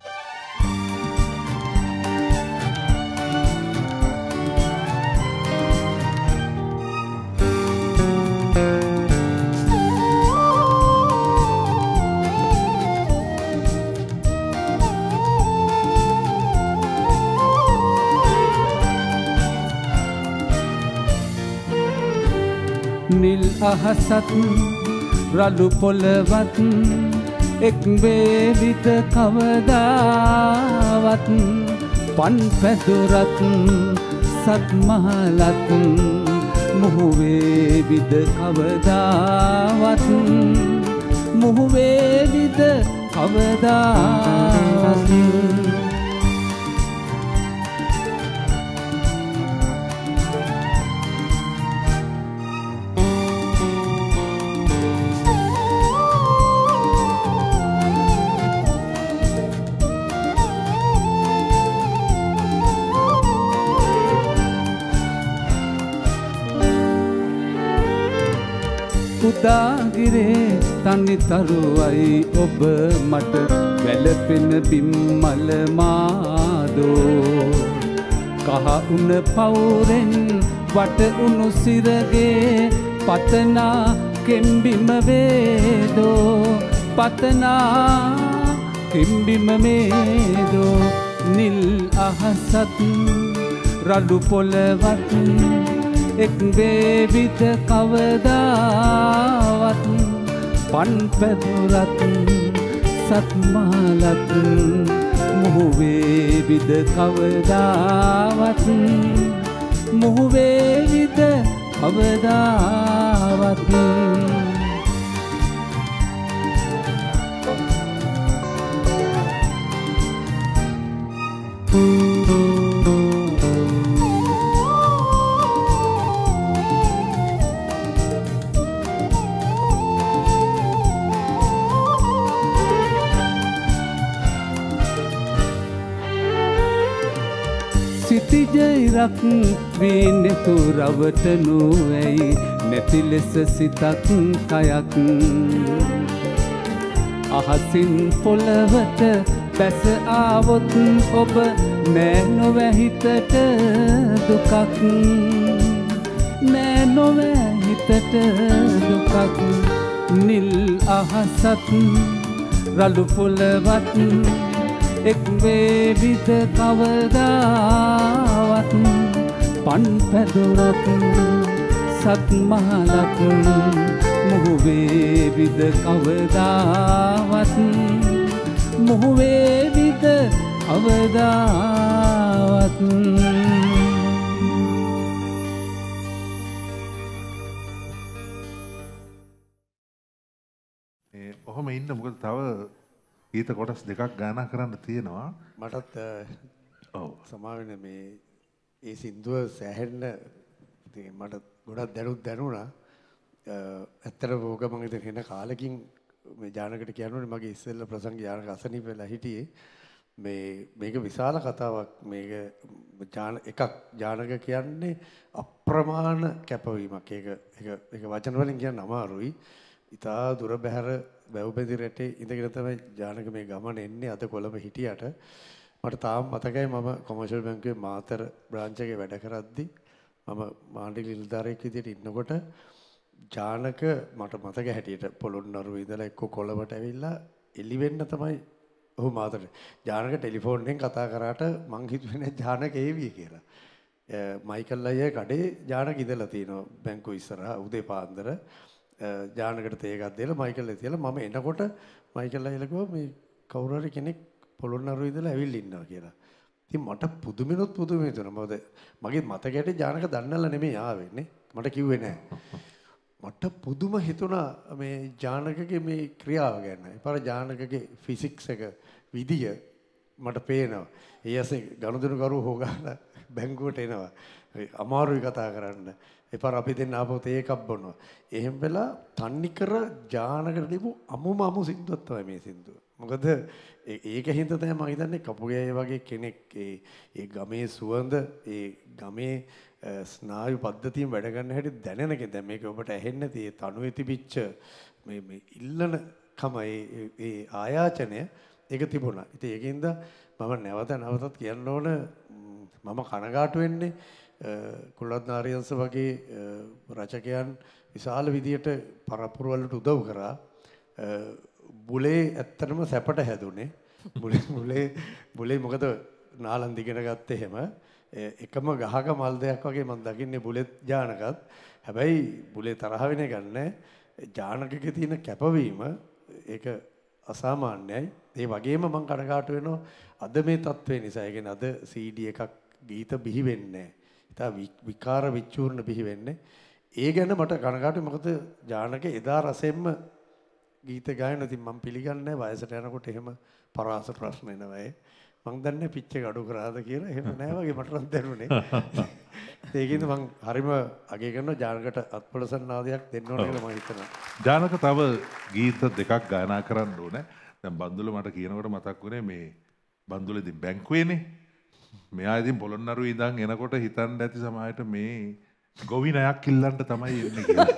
නිල් අහසත් රළු පොළවත් එක් වේවිද කවදාවත් පන් පැදුරත් සත් මහලත් මුහු වේවිද කවදාවත් මුහු වේවිද කවදාවත් උදාගිරේ තනි තරුවයි ඔබ මට වැළපෙන බිම්මල මාදෝ කහ උණ පවුරෙන් වට උණු සිරගේ පතනා කෙම්බිම වේදෝ පතනා කෙම්බිම වේදෝ නිල් අහසත් රළු පොළවත් එක් වේවිද කවදාවත් පන් පැදුරත් සත් මහලත් මුහු වේවිද කවදාවත් මුහු වේවිද කවදාවත් සිතිජයිරක් වී නෙතු රවටනු ඇයි නැති ලෙස සිතක් කයක් අහසින් පොළවට බැස ආවොත් ඔබ නෑ නොවැ හිතට දුකක් නෑ නොවැ හිතට දුකක් නිල් අහසත් රළු පොළවත් එක් වේවිද කවදාවත් පන් පැදුරක් සත් මහලක් මුහු වේවිද කවදාවත් මුහු වේවිද කවදාවත් ඔහොම ඉන්න මොකද තව ගීත කොටස් දෙකක් ගායනා කරන්න තියෙනවා. මටත් ඔව් සමාවෙන්න මේ ඒ සින්දුව සෑහෙන්න ඉතින් මට ගොඩක් දැනුණා. ඇත්තටම ඕක මම ඉතින් වෙන කාලෙකින් මේ ජානකට කියනෝනේ මගේ ඉස්සෙල්ලා ප්‍රසංග ජානක අසනීප වෙලා හිටියේ. මේක විශාල කතාවක්. මේක එකක් ජානක කියන්නේ අප්‍රමාණ කැපවීමක්. ඒක වචන වලින් කියන්න අමාරුයි. ඉතා දුර බැහැර වැව්බැදි රටේ ඉඳගෙන තමයි ජානක මේ ගමන එන්නේ. අද කොළඹ හිටියට මට තාම මතකයි මම කොමර්ෂල් බැංකුවේ මාතර බ්‍රාන්ච් එකේ වැඩ කරද්දි මම මාණ්ඩි නිලධාරියෙක් විදිහට ඉන්නකොට ජානක මට මතක හැටියට පොළොන්නරුව ඉඳලා එක්ක කොළඹට ඇවිල්ලා එළි වෙන්න තමයි ඔහු මාතර ජානක ටෙලිෆෝන් එකෙන් කතා කරාට මං හිතුවේ නෑ ජානක ඒවි කියලා. මයිකල් අයියා කඩේ ජානක ඉඳලා තිනවා බැංකුව ඉස්සරහා උදේ පාන්දර ජානකට තේ එකක් දීලා මයිකල් තියලා මම එනකොට මයිකල් අයියලා කිව්වා මේ කවුරු හරි කෙනෙක් පොළොන්නරුව ඉඳලා ඇවිල්ලා ඉන්නවා කියලා. ඉතින් මට පුදුමෙනොත් පුදුම හිතුණා. මොකද මගේ මතකයට ජානක දන්නලා නෙමෙයි ආවෙන්නේ. මට කිව්වේ නෑ. මට පුදුම හිතුණා මේ ජානකගේ මේ ක්‍රියාව ගැන. ඒපාර ජානකගේ ෆිසික්ස් එක විදිය මට පේනවා. ඒ ඇසේ ගනුදෙනු කරුවෝ හොගාලා බැංකුවට එනවා. අමාරුයි කතා කරන්න. එපාර අපි දෙන්න ආපහු තේ එකක් බොනවා. එහෙම වෙලා තන්නේ කර ජානකට දීපු අමුම සින්දුවක් තමයි මේ සින්දුව. මොකද ඒක හින්දා තමයි මම හිතන්නේ කපුගේ වගේ කෙනෙක් ඒ ගමේ සුවඳ ඒ ගමේ ස්නායු පද්ධතියෙන් වැඩ ගන්න හැටි දැනෙන කෙනෙක්. දැන් මේක ඔබට ඇහෙන්නේ නැති ඒ තනුවේ තිබිච්ච මේ ඉල්ලන කම ඒ ආයාචනය ඒක තිබුණා. ඉතින් ඒකින්ද මම නැවතත් කියන්න ඕන මම කනගාටු වෙන්නේ කුලරත්න ආරියංශ වගේ රචකයන් විශාල විදියට පරපුර වලට උදව් කරා. බුලේ ඇත්තටම සැපට හැදුනේ. බුලේ මොකද නාලන් දිගෙන ගත්තේ එහෙම එකම ගහක මල් දෙයක් වගේ මම දකින්නේ බුලෙත් ජානකත්. හැබැයි බුලේ තරහ වෙන එක නැහැ. ජානකගේ තියෙන කැපවීම ඒක අසාමාන්‍යයි. ඒ වගේම මම කනගාටු වෙනවා අද මේ තත්ත්වය නිසා. ඒ කියන්නේ අද CD එකක් ගීත බිහි වෙන්නේ නැහැ. විකාර විචූර්ණ බිහි වෙන්නේ. ඒ ගැන මට කනගාටුයි. මොකද ජානක එදා රසෙන්ම ගීත ගායන. ඉතින් මම පිළිගන්නේ වයසට යනකොට එහෙම පරාස ප්‍රශ්න එනවා. මං දන්නේ පිච් එක අඩු කරාද කියලා. එහෙම නෑ වගේ මට නම් දැනුනේ. ඒකින්ද මං හරිම අගය කරනවා ජානකට අත්පොලසන් නාදයක් දෙන්න ඕන කියලා මම හිතනවා. ජානක තව ගීත දෙකක් ගායනා කරන්න ඕනේ. දැන් බන්දුල මට කියනකොට මතක් වුණේ මේ බන්දුල ඉතින් බැංකුවේනේ. මෙයා ඉතින් පොළොන්නරුවේ ඉඳන් එනකොට හිතන්න ඇති සමාජයට මේ ගොවි ණයක් ඉල්ලන්න තමයි එන්නේ කියලා.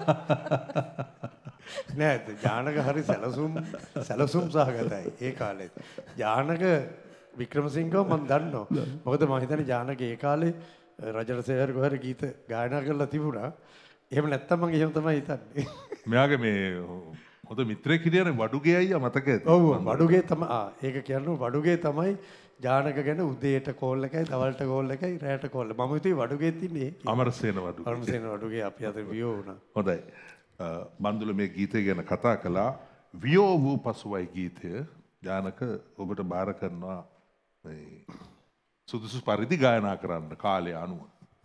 නෑ ජානක හරි සැලසුම් සහගතයි ඒ කාලේ. ජානක වික්‍රමසිංහව මම දන්නවා. මොකද මම හිතන්නේ ජානක ඒ කාලේ රජරට සේවර කොහරි ගීත ගායනා කරලා තිබුණා. එහෙම නැත්තම් මම එහෙම තමයි හිතන්නේ. මෙයාගේ මේ හොඳ මිත්‍රයෙක් හිටියනේ වඩුගේ අයියා මතක ඇති. ඔව් වඩුගේ තමයි. ඒක කියන්නේ වඩුගේ තමයි ජානක ගැන උදේට කෝල් එකයි දවල්ට කෝල් එකයි රැට කෝල්. මම හිතුවේ වඩුගේත් ඉන්නේ. අමරසේන වඩුගේ. අමරසේන වඩුගේ අපි අතර වියෝ වුණා. හොඳයි. බන්දුල මේ ගීතය ගැන කතා කළා. වියෝ වූ පසුවයි ගීතය ජානක ඔබට බාර කරනවා සුදුසු පරිදි ගායනා කරන්න කාලය අනුව.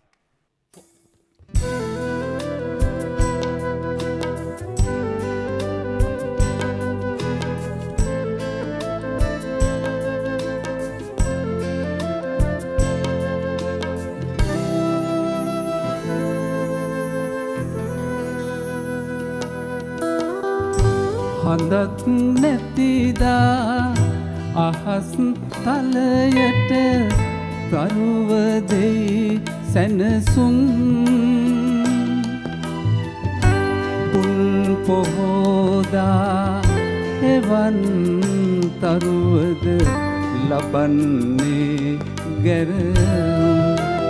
හඳක් නැතිදා අහස් තලයට තරුව දෙයි සැනසුම් පුල් පොහෝදා එවන් තරුවද ලබන්නේ ගැරම්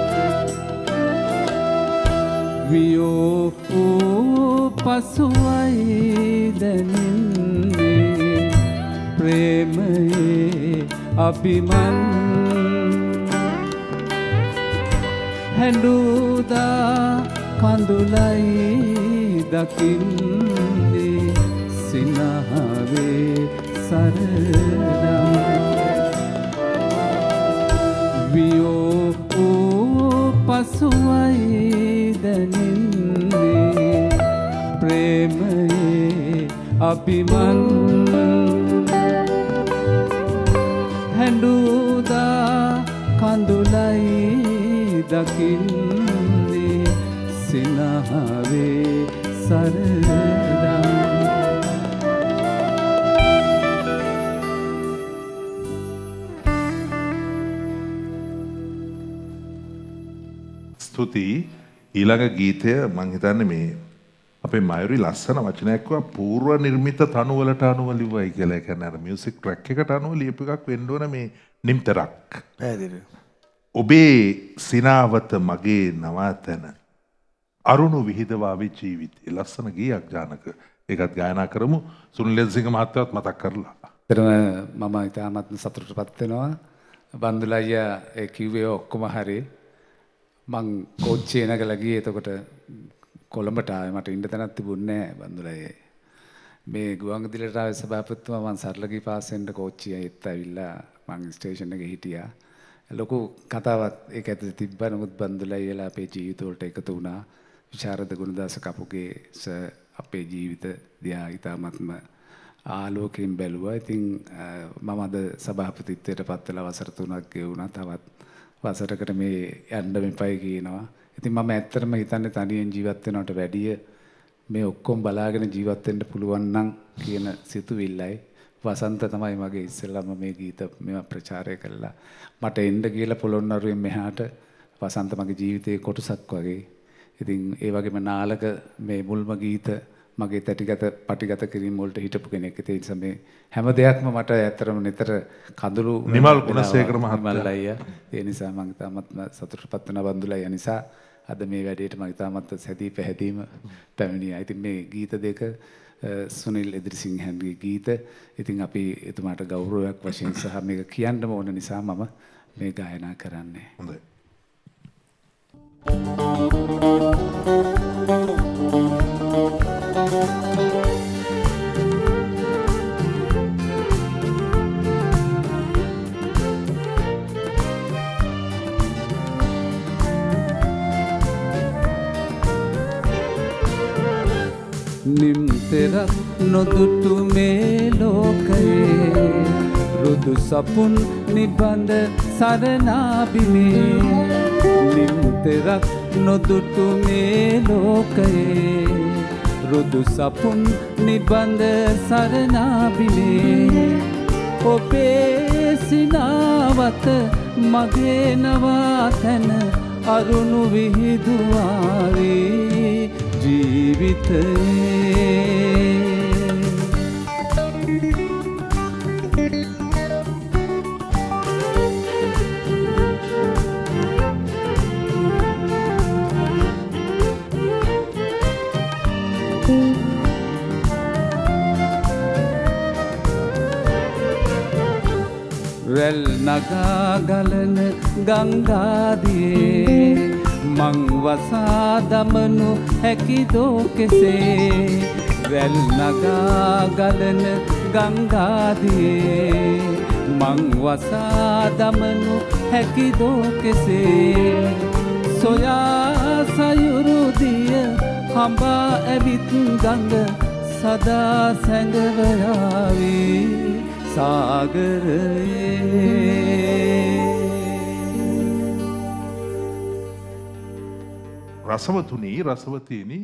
වියෝ වූ පසුවයි දැනෙන්නේ ප්‍රේමයේ අභිමන් හැඬුදා කඳුලයි දකින්නේ සිනහවේ සරදම් වියෝ වූ පසුවයි දැනෙන්නේ ප්‍රේමයේ අභිමන් හැඬුදා කඳුලයි දකින්නේ සිනහවේ සරදම් ස්තුතියි. ඊළඟ ගීතය මං හිතන්නේ මේ අපේ මයුරි ලස්සන වචනයක් කිව්වා පූර්ව නිර්මිත තනුවලට අනුව ලිව්වයි කියලා. ඒ කියන්නේ අර මියුසික් ට්‍රැක් එකට අනුව ලියපු එකක් වෙන්න ඕන මේ නිම්තරක්. පැහැදිලි. ඔබේ සිනාවත මගේ නවාතැන අරුණු විහිදවාවේ ජීවිතේ. ලස්සන ගීයක් ජානක. ඒකත් ගායනා කරමු. සුනිල් ලෙන්සිංහ මහත්තයාත් මතක් කරලා. එතන මම ඉතාමත් සතුටටපත් වෙනවා. බන්දුල අයියා ඒ කිව්වේ ඔක්කොම හරි. මං කෝච්චියේ නැගලා ගියේ එතකොට කොළඹට ආවේ මට ඉන්න තැනක් තිබුණේ නැහැ බන්දුලයේ. මේ ගුවන්විදුලියට ආවේ සභාපතිතුමා මං සරලගී පාස් වෙන්න කෝච්චියේ එත් ඇවිල්ලා මං ස්ටේෂන් එකේ හිටියා. ලොකු කතාවක් ඒක ඇතුලේ තිබ්බා. නමුත් බන්දුලයිලා අපේ ජීවිත වලට එකතු වුණා. විශාරද ගුණදාස කපුගේ අපේ ජීවිත දිහා ඉතාමත්ම ආලෝකයෙන් බැලුවා. ඉතින් මම අද සභාපතිත්වයට පත් වෙලා වසර 3ක් ගෙවුණා. තවත් වසරකට මේ යන්න මෙපයි කියනවා. ඉතින් මම ඇත්තටම හිතන්නේ තනියෙන් ජීවත් වෙනවට වැඩිය මේ ඔක්කොම බලාගෙන ජීවත් වෙන්න පුළුවන් නම් කියන සිතුවිල්ලයි. වසන්ත තමයි මගේ ඉස්සෙල්ලාම මේ ගීත මේවා ප්‍රචාරය කළා. මට එන්න කියලා පොළොන්නරුවෙන් මෙහාට වසන්ත මගේ ජීවිතයේ කොටසක් වගේ. ඉතින් ඒ වගේම නාලක මේ මුල්ම ගීත මගේ පටිගත කිරීම වලට හිටපු කෙනෙක්. ඒ නිසා මේ හැම දෙයක්ම මට ඇත්තටම නිතර කඳුළු නිමල් ගුණසේකර මහත්මයා අයියා. ඒ නිසා මම තාමත්ම සතුටුපත් වෙන බඳුලා නිසා අද මේ වැඩේට මම තාමත් සැදී පැහැදීම පැමිණියා. ඉතින් මේ ගීත දෙක සුනිල් එදිරිසිංහන්ගේ ගීත. ඉතින් අපි එතුමාට ගෞරවයක් වශයෙන් සහ මේක කියන්නම ඕන නිසා මම මේ ගායනා කරන්නේ. හොඳයි. නිම්තෙරක් නොදුටු මේ ලෝකයේ රුදු සපුන් නිබඳ සරණාබිමේ නිම්තෙරක් නොදුටු මේ ලෝකයේ රුදු සපුන් නිබඳ සරණාබිමේ ඔබේ සිනාවත මගේ නවාතැන අරුණු විහිදුවාවේ ජීවිතයේ රැල් නගා ගලන ගංගාදියේ මං වසා දමනු හැකිදෝ කෙසේ රැල් නගා ගලන ගංගාදියේ මං වසා දමනු හැකිදෝ කෙසේ සොයා සයුරුදිය හඹා ඇවිත් ගඟ සදා සැඟවයාවී සාගරයේ රසවතුනි රසවතීනි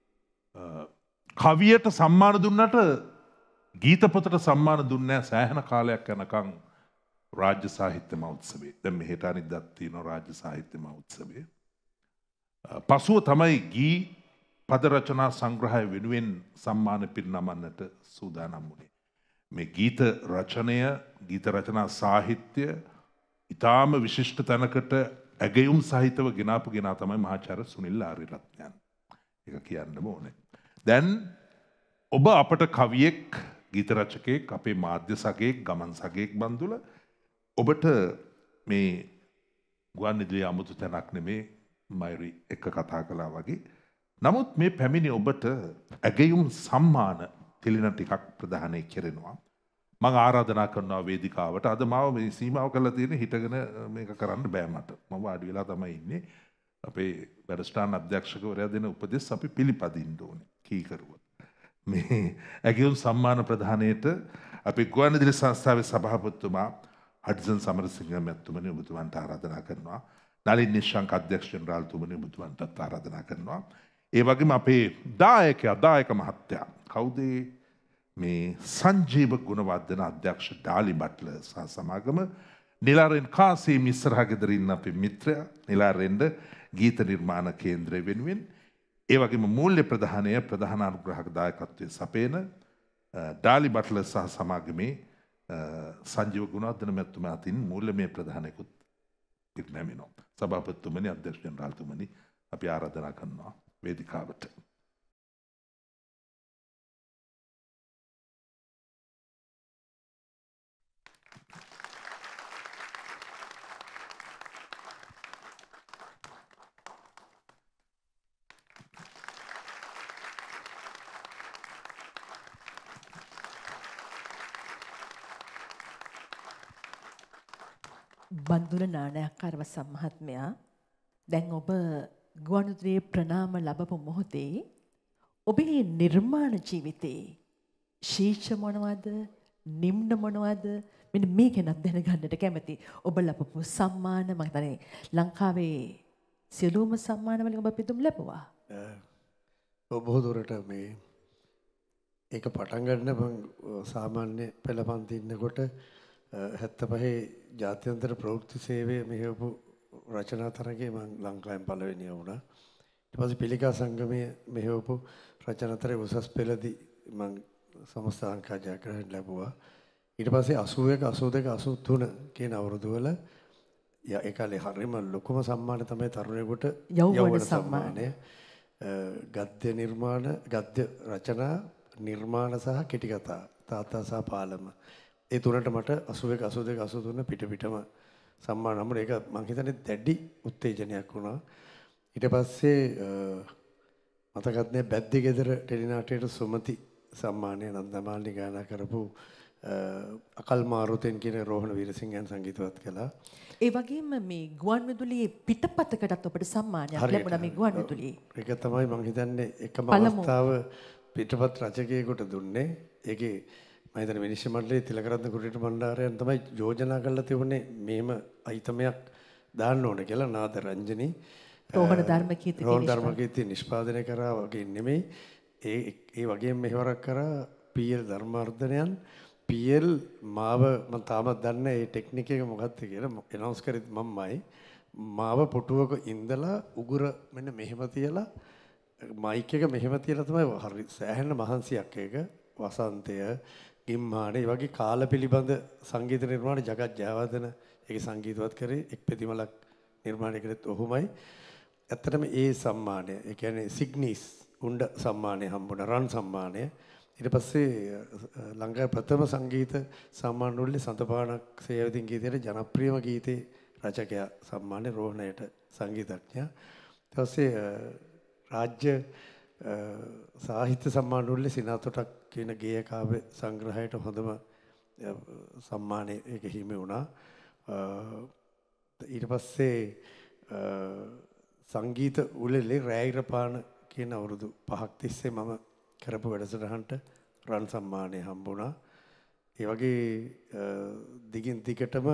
කවියට සම්මාන දුන්නට ගීත පොතට සම්මාන දුන්නේ නැහැ සෑහෙන කාලයක් යනකම් රාජ්‍ය සාහිත්‍ය මහෝත්සවයේ. දැන් මෙහෙට අනිද්දාත් තියෙනවා රාජ්‍ය සාහිත්‍ය මහෝත්සවයේ. පසුව තමයි ගී පද රචනා සංග්‍රහය වෙනුවෙන් සම්මාන පිරිනමන්නට සූදානම් වුණේ. මේ ගීත රචනය ගීත රචනා සාහිත්‍ය ඊටාම විශිෂ්ට තැනකට ඇගයුම් සහිතව ගෙනාපු ගෙනා තමයි මහාචාර්ය සුනිල් ආරියරත්නයන්. ඒක කියන්නම ඕනේ. දැන් ඔබ අපට කවියෙක්, ගීත රචකයෙක්, අපේ මාධ්‍ය සගයෙක්, ගමන් සගයෙක් බඳුල ඔබට මේ ගුවන්විදුලියේ 아무තු තැනක් නෙමේ මයිරි එක කතා කළා වගේ. නමුත් මේ පැමිණි ඔබට ඇගයුම් සම්මාන තිලින ටිකක් ප්‍රදානය කෙරෙනවා. මම ආරාධනා කරනවා වේදිකාවට. අද මාව මේ සීමාව කරලා තියෙන හිටගෙන මේක කරන්න බෑ මට. මම වාඩි වෙලා තමයි ඉන්නේ. අපේ වැඩසටහන අධ්‍යක්ෂකවරයා දෙන උපදෙස් අපි පිළිපදින්න ඕනේ. කීකරුව. මේ ඇගයුම් සම්මාන ප්‍රදානයේට අපේ ගුවන්විදුලි සංස්ථාවේ සභාපතිතුමා හඩ්සන් සමරසිංහ මැතිතුමනි ඔබතුමන්ට ආරාධනා කරනවා. නලින් නිශ්ශංක අධ්‍යක්ෂ ජෙනරාල්තුමනි ඔබතුමන්ටත් ආරාධනා කරනවා. ඒ වගේම අපේ දායක මහත්තයා කවුද මේ සංජීව ගුණවර්ධන අධ්‍යක්ෂ ඩාලි බට්ලර් සහ සමාගම නිලාරෙන් කාසීම් ඉස්සරහ ගෙදර ඉන්න අපේ මිත්‍රයා නිලාරෙන්ද ගීත නිර්මාණ කේන්ද්‍රය වෙනුවෙන් ඒ වගේම මූල්‍ය ප්‍රධානය ප්‍රධාන අනුග්‍රහක දායකත්වයේ සපේන ඩාලි බට්ලර් සහ සමාගමේ සංජීව ගුණවර්ධන මැතිතුමා අතින් මූල්‍යමය ප්‍රධානයකුත් පිරිනැමෙනවා. සභාපතිතුමනි අධ්‍යක්ෂ ජෙනරාල්තුමනි අපි ආරාධනා කරනවා වේදිකාවට. බන්දුල නානයක්කාර වසම් මහත්මයා දැන් ඔබ ගුවන්විදුලියේ ප්‍රණාම ලැබපු මොහොතේ ඔබේ නිර්මාණ ජීවිතේ ශීර්ෂ මොනවද නිම්න මොනවද මෙන්න මේක ගැනත් දැනගන්නට කැමති. ඔබ ලබපු සම්මාන මම හිතන්නේ ලංකාවේ සියලුම සම්මාන වලින් ඔබ පිදුම් ලැබුවා. බොහෝ දුරට මේ ඒක පටන් ගන්න මම සාමාන්‍ය පෙළ පන්ති ඉන්නකොට 75 ජාත්‍යන්තර ප්‍රවෘත්ති සේවය මෙහෙවපු රචනා තරගයේ මම ලංකාවෙන් පළවෙනියා වුණා. ඊට පස්සේ පිළිකා සංගමයේ මෙහෙවපු රචනා තරගයේ උසස් පෙළදී මම සමස්ත ලංකා ජයග්‍රහණ ලැබුවා. ඊට පස්සේ 81 82 83 කියන අවුරුදු වල ඒ කාලේ හරිම ලොකුම සම්මානය තමයි තරුණයෙකුට යෞවන සම්මානය. ගද්‍ය නිර්මාණ, ගද්‍ය රචනා, නිර්මාණ සහ කෙටි කතා, තාත්තා සහ පාලම. ඒ තුනට මට 81 82 83 පිට පිටම සම්මාන නම් ඒක මම හිතන්නේ දැඩි උත්තේජනයක් වුණා. ඊට පස්සේ මතකත් නෑ බැද්දි ගෙදර ටෙලිනාට්‍යයට සුමති සම්මානය නන්දමාලනි ගායනා කරපු අකල් මාරුතෙන් කියන රෝහණ වීරසිංහයන් සංගීතවත් කළා. ඒ වගේම මේ ගුවන් විදුලියේ පිටපතකටත් ඔබට සම්මානයක් ලැබුණා මේ ගුවන් විදුලියේ. ඒක තමයි මම හිතන්නේ එකම අවස්ථාව පිටපත් රචකයෙකුට දුන්නේ. ඒකේ මම හිතන්නේ විනිශ්චය මණ්ඩලයේ තිලකරත්න කුටියට මණ්ඩාරයන් තමයි යෝජනා කරලා තිබුණේ මේම අයිතමයක් දාන්න ඕන කියලා. නාද රංජනී රෝහණ ධර්මකීර්ති නිෂ්පාදනය කරා වගේ නෙමෙයි. ඒ වගේම මෙහෙවරක් කරා පීඑල් ධර්මාර්ධනයන්. පීඑල් මාව මම තාමත් දන්නේ ඒ ටෙක්නික් එක මොකක්ද කියලා ඇනවුන්ස් කරෙත් මමයි. මාව පුටුවක ඉඳලා උගුර මෙන්න මෙහෙම තියලා මයික් එක මෙහෙම තියලා තමයි හරි සෑහෙන මහන්සියක් ඒක. වසන්තය, ගිම්හානේ වගේ කාල පිළිබඳ සංගීත නිර්මාණ ජගත් ජයවර්ධන ඒක සංගීතවත් කරේ එක් පෙතිමලක් නිර්මාණය කළෙත් ඔහුමයි. ඇත්තටම ඒ සම්මානය ඒ කියන්නේ සිග්නිස් උණ්ඩ සම්මානය හම්බුණා, රන් සම්මානය. ඊට පස්සේ ලංකාවේ ප්‍රථම සංගීත සම්මාන වල සඳපාණක් සේවදින් ගීතයේ ජනප්‍රියම ගීතේ රචකයා සම්මානය රෝහණයට සංගීතඥයා. ඊට පස්සේ රාජ්‍ය සාහිත්‍ය සම්මාන වල සිනාතොටක් කියන ගේය කාව්‍ය සංග්‍රහයට හොඳම සම්මානය ඒක හිමි වුණා. ඊට පස්සේ සංගීත උළෙලේ රැයිරපාන කියන අවුරුදු 5ක් තිස්සේ මම කරපු වැඩසටහනට රන් සම්මානය හම්බුණා. ඒ වගේ දිගින් දිගටම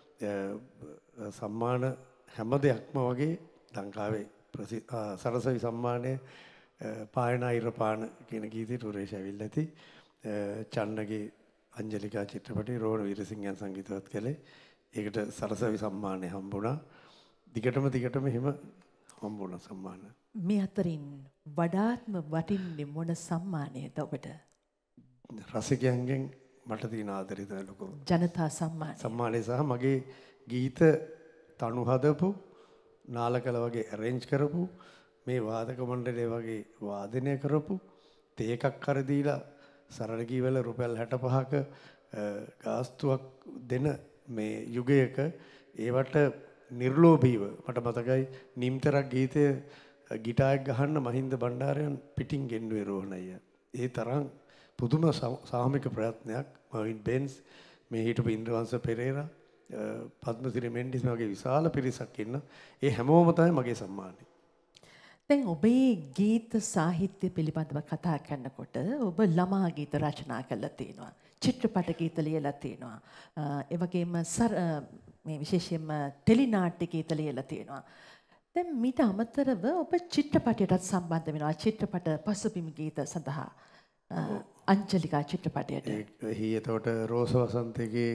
සම්මාන හැම දෙයක්ම වගේ ලංකාවේ සරසවි සම්මානය පායනායිරපාන කියන ගීතයට උරේෂ ඇවිල්ලා ඇති. චන්නගේ අංජලිකා චිත්‍රපටයේ රෝහණ වීරසිංහයන් සංගීතවත් කළේ. ඒකට සරසවි සම්මානය හම්බුණා. දිගටම එහෙම හම්බුණා සම්මාන. මේ අතරින් වඩාත්ම වටින්නේ මොන සම්මානයද ඔබට? රසිකයන්ගෙන් මට තියෙන ආදරය තමයි ලොකු. ජනතා සම්මානය. සම්මානය සහ මගේ ගීත තනු හදපු, නාලකල වගේ arrange කරපු, මේ වාදක මණ්ඩලය වගේ වාදනය කරපු, තේකක් කර දීලා සරල ගීවල රුපියල් 65ක ගාස්තුවක් දෙන මේ යුගයක ඒවට නිර්ලෝභීව මට මතකයි නිම්තරක් ගීතය ගිටාරයක් ගහන්න මහින්ද බණ්ඩාරයන් පිටින් ගෙන්නුවේ රෝහණය. ඒ තරම් පුදුම සාමික ප්‍රයත්නයක්. මවින් බෙන්ස්, මේ හිටපු ඉන්ද්‍රවංශ පෙරේරා, පද්මසිරි මෙන්ඩිස් වගේ විශාල පිරිසක් ඉන්න. ඒ හැමෝම තමයි මගේ සම්මානය. දැන් ඔබේ ගීත සාහිත්‍ය පිළිබඳව කතා කරනකොට ඔබ ළමා ගීත රචනා කරලා තියෙනවා. චිත්‍රපට ගීත ලියලා තියෙනවා. ඒ වගේම මේ විශේෂයෙන්ම ටෙලිනාට්‍ය ගීත ලියලා තියෙනවා. දැන් මීට අමතරව ඔබ චිත්‍රපටයටත් සම්බන්ධ වෙනවා. චිත්‍රපට පසුබිම් ගීත සඳහා අංජලිකා චිත්‍රපටයට. එතකොට රෝස වසන්තගේ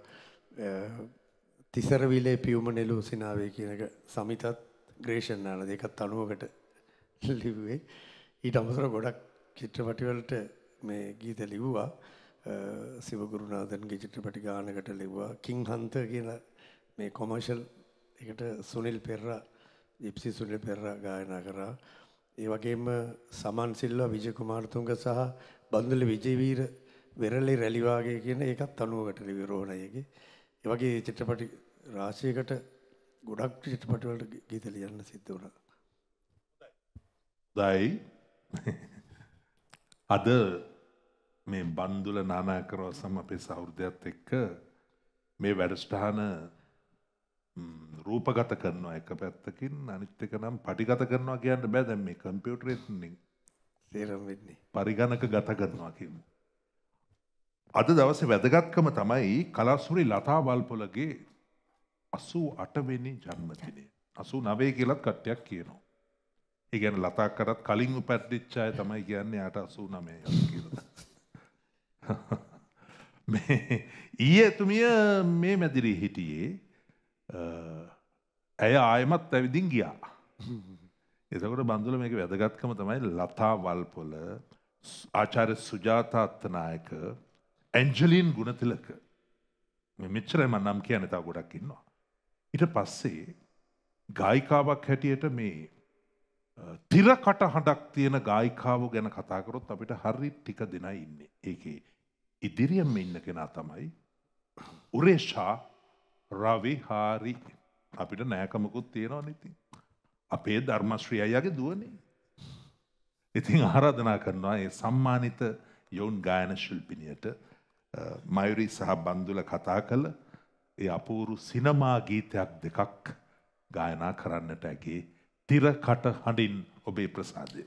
තිසරවිලේ පියුම නෙළු සිනාවේ කියන එක සමිතත් ග්‍රේෂන් නාන දෙකත් 90කට ලිව්වේ. ඊට අමතරව ගොඩක් චිත්‍රපටි වලට මේ ගීත ලිව්වා. සිවගුරුනාഥන්ගේ චිත්‍රපටි ගානකට ලිව්වා. කිං හන්තර් කියන මේ කොමර්ෂල් එකට සුනිල් පෙරරා, ජිප්සි සුනිල් පෙරරා ගායනා කරා. ඒ වගේම සමන් සිල්වා, විජය කුමාරතුංග සහ බන්දුල විජේවීර වෙරළේ රැලි වාගේ කියන ඒකත් 90කට ලිව්වේ රෝහණයේගේ. ඒ වගේ චිත්‍රපටි රාශියකට ගොඩක් චිත්‍රපටි වලට ගීත ලියන්න සිද්ධ වුණා. හොඳයි. අද මේ බන්දුල නානාකරව සමපේ සෞර්ධයත් එක්ක මේ වැඩසටහන රූපගත කරනවා එක පැත්තකින්, අනිත් එක නම් පටිගත කරනවා කියන්න බෑ. දැන් මේ කම්පියුටරෙන් තේරෙම් වෙන්නේ පරිගණක ගත කරනවා කියමු. අද දවසේ වැදගත්කම තමයි කලාසුරි ලතා වල්පොලගේ 88 වෙනි ජන්මදිනය. 89 කියලාත් කට්ටියක් කියනවා. ඒ කියන්නේ ලතා කරත් කලින් උපැද්දිච්ච අය තමයි කියන්නේ යාට 89 කියලා. මේ ඊයේ තුමිය මේ මැදිරියේ හිටියේ ඇය ආයමත් ඇවිදින් ගියා. එතකොට බන්දුල මේක වැදගත්කම තමයි ලතා වල්පොල, ආචාර්ය සුජාතා අත්තනායක, ඇන්ජලින් ගුණතිලක. මේ මෙච්චරයි මම නම් කියන්නේ තව ගොඩක් ඉන්නවා. ඊට පස්සේ ගායිකාවක් හැටියට මේ තිරකට හඬක් තියෙන ගායිකාව ගැන කතා කරොත් අපිට හරි ටික දෙනයි ඉන්නේ. ඒකේ ඉදිරියෙම ඉන්න කෙනා තමයි උරේෂා රවිහාරි. අපිට නෑකමකුත් තියෙනවනේ ඉතින්. අපේ ධර්මශ්‍රී අයියාගේ දුවනේ. ඉතින් ආරාධනා කරනවා මේ සම්මානිත යොවුන් ගායන ශිල්පිනියට මයුරි සහ බන්දුල කතා කළ ඒ අපූර්ව සිනමා ගීතයක් දෙකක් ගායනා කරන්නට ඇගේ තිරකට හඬින් ඔබේ ප්‍රසාදය.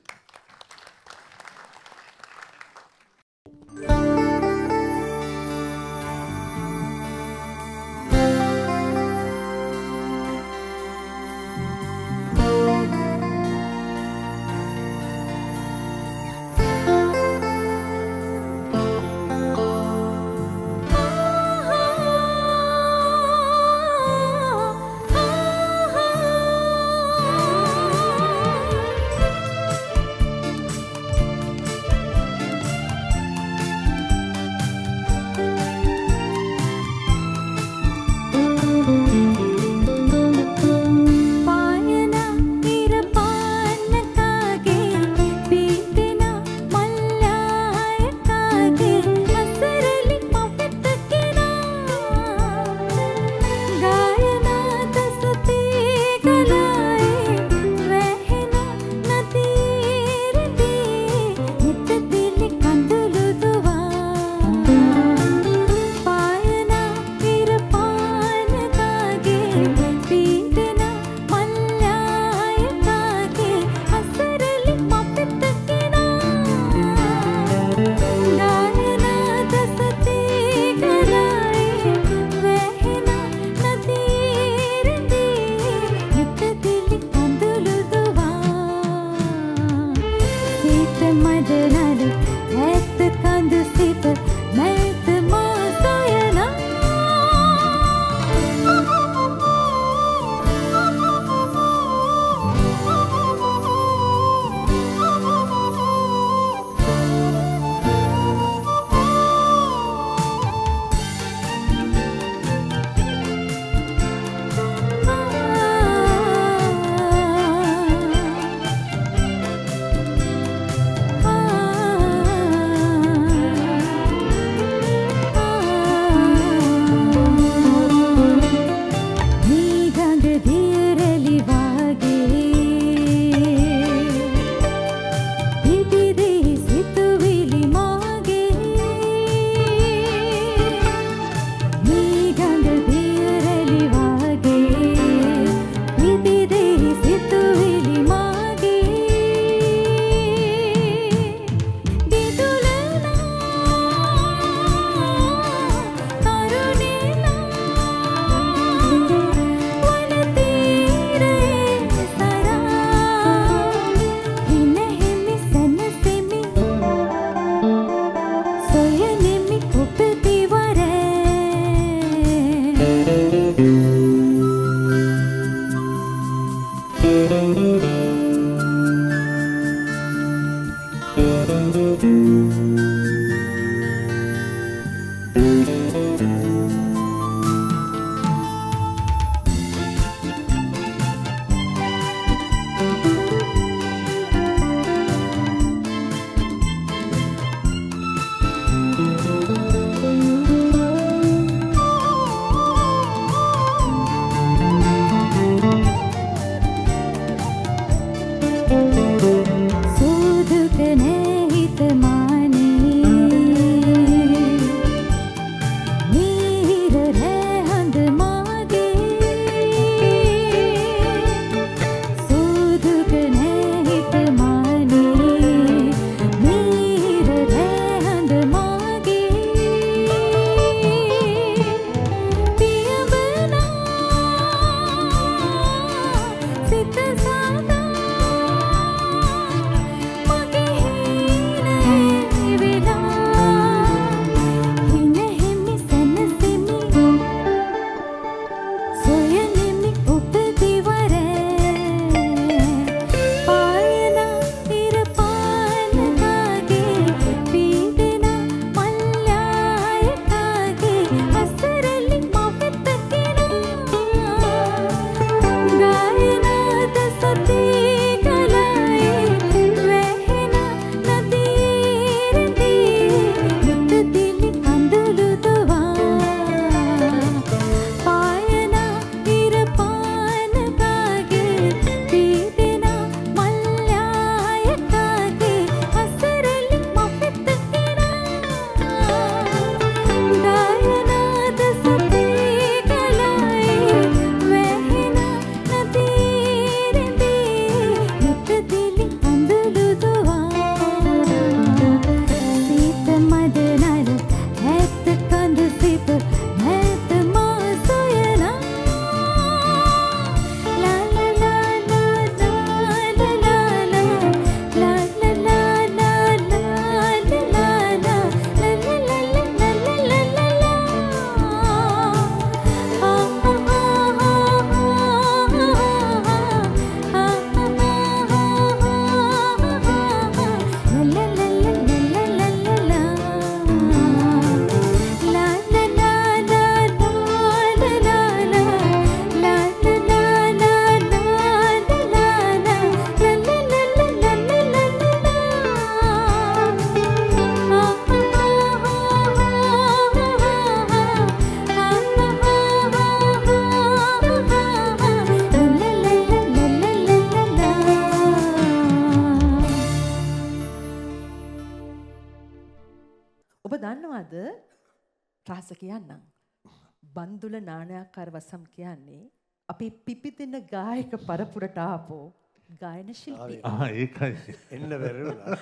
දන්නවද රහස කියන්නම්. බන්දුල නානයාකාර වසම් කියන්නේ අපි පිපිදෙන ගායක පරපුරට ආපෝ ගායන ශිල්පී. ඒකයි. එන්න බැරි වුණා.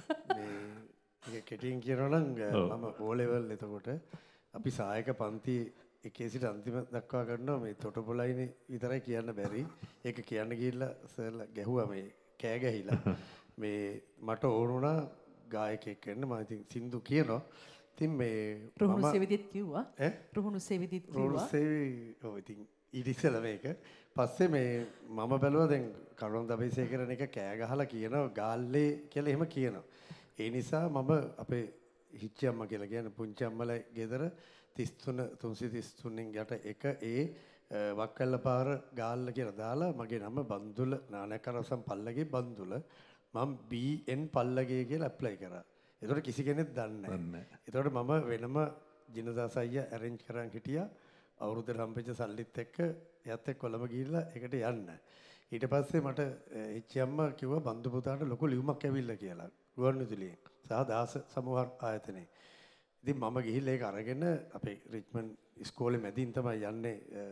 මේ කෙටියෙන් කියනවා නම් මම O level එතකොට අපි සායක පන්ති එකේ සිට අන්තිම දක්වා කරනවා මේ තොටපොළයිනේ විතරයි කියන්න බැරි. ඒක කියන්න ගිහිල්ලා සර්ලා ගැහුවා මේ කෑ ගැහිලා. මේ මට ඕන වුණා ගායකයෙක් වෙන්න. මම ඉතින් සින්දු කියනවා. ඉතින් මේ රුහුණු සෙවිදිත් කිව්වා. රුහුණු සෙවිදිත් කිව්වා. රුහුණු සෙවි ඔව් ඉතින් ඊට ඉස්සෙල්ලා මේක. පස්සේ මේ මම බැලුවා දැන් කරුණ දබේසේකරන එක කෑ ගහලා කියනවා ගාල්ලේ කියලා එහෙම කියනවා. ඒ නිසා මම අපේ හිච්චි අම්මා කියලා කියන්නේ පුංචි අම්මලා ගෙදර 33 333න් යට එක වක්කල්ල පාර ගාල්ල කියලා දාලා මගේ නම බන්දුල නානකරසම් පල්ලගේ බන්දුල මම BN පල්ලගේ කියලා ඇප්ලයි කරා. ඒතකොට කිසි කෙනෙක් දන්නේ නැහැ. ඒතකොට මම වෙනම ජිනදාස අයියා ඇරේන්ජ් කරන් හිටියා. අවුරුද්දට හම්බෙච්ච සල්ලිත් එක්ක එයත් එක්ක කොළඹ ගිහිල්ලා ඒකට යන්න. ඊට පස්සේ මට හිච්චි අම්මා කිව්වා බන්දු පුතාට ලොකු ලියුමක් ඇවිල්ලා කියලා. රුවන්විදුලියෙන් සහ දාස සමූහ ආයතනයේ. ඉතින් මම ගිහිල්ලා ඒක අරගෙන අපේ රිච්මන්ඩ් ඉස්කෝලේ මැදින් තමයි යන්නේ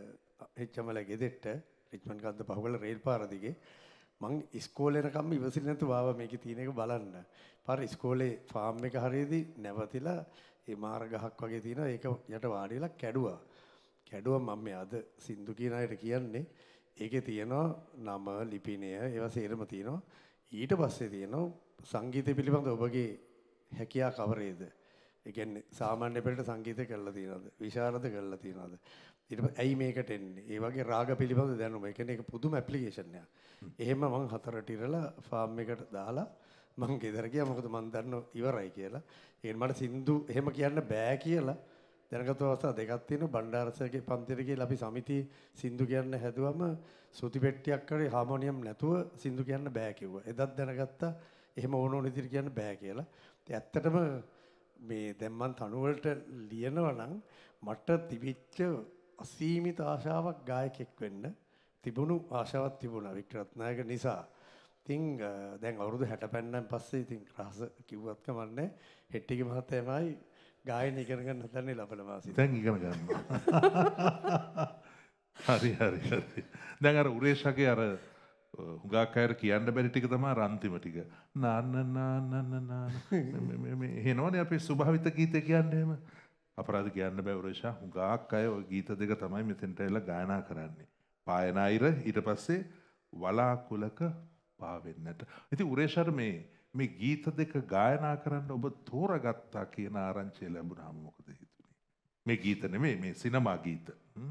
හිච්චමල ගෙදෙට්ට රිච්මන්ඩ් ගද්ද පහුවල රේල් පාර දිගේ. මං ඉස්කෝලේ යනකම් ඉවසිල්ල නැතුව ආවා මේකේ තියෙන එක බලන්න. පාර ඉස්කෝලේ ෆාම් එක හරියදී නැවතිලා ඒ මාර ගහක් වගේ තියෙනවා ඒක යට වාඩි වෙලා කැඩුවා. කැඩුවා මම මේ අද සින්දු කියන අයට කියන්නේ ඒකේ තියෙනවා නම ලිපිනය ඒවා සේරම තියෙනවා. ඊට පස්සේ තියෙනවා සංගීතය පිළිබඳ ඔබගේ හැකියාව කවරේද? ඒ කියන්නේ සාමාන්‍ය පෙළට සංගීතය කරලා තියෙනවද? විශාරද කරලා තියෙනවද? ඊට පස්සේ ඇයි මේකට එන්නේ? ඒ වගේ රාග පිළිබඳ දැනුම. ඒ කියන්නේ ඒක පුදුම ඇප්ලිකේෂන් එකක්. එහෙම මම හතරට ඉරලා ෆාම් එකට දාලා මං ගෙදර ගියා. මොකද මං දන්නව ඉවරයි කියලා. ඒකට මට සින්දු එහෙම කියන්න බෑ කියලා දැනගත්තු අවස්ථා දෙකක් තියෙනවා. බණ්ඩාරසගේ පන්තියට ගිහලා අපි සමිති සින්දු කියන්න හැදුවම සුති පෙට්ටියක් කරේ හාමෝනියම් නැතුව සින්දු කියන්න බෑ කිව්වා. එදත් දැනගත්තා එහෙම ඕන විදිහට කියන්න බෑ කියලා. ඇත්තටම මේ දැන් මං තනු වලට ලියනවා නම් මට තිබිච්ච අසීමිත ආශාවක් ගායකෙක් වෙන්න තිබුණු ආශාවක් තිබුණා වික්ටර් රත්නායක නිසා. ඉතින් දැන් අවුරුදු 60 පෙන්නන් පස්සේ ඉතින් රහස කිව්වත් කමන්නේ හෙට්ටිගේ මහත්තයාමයි ගායන ඉගෙන ගන්න හදන්නේ ලබන මාසෙ. දැන් ඉගෙන ගන්නවා. හරි. දැන් අර උරේෂගේ අර හුඟක් අය කියන්න බැරි ටික තමයි අන්තිම ටික. මේ එනවනේ අපේ ස්වභාවිත ගීත කියන්නේ එහෙම. අපරාධ කියන්න බෑ උරේෂා. හුඟක් අය ওই ගීත දෙක තමයි මෙතෙන්ට එලා ගායනා කරන්නේ. පායනායිර ඊට පස්සේ වලාකුලක පාවෙන්නට. ඉතින් උරේෂාට මේ ගීත දෙක ගායනා කරන්න ඔබ තෝරගත්තා කියන ආරංචිය ලැබුණාම මොකද හිතුනේ? මේ ගීත නෙමෙයි මේ සිනමා ගීත.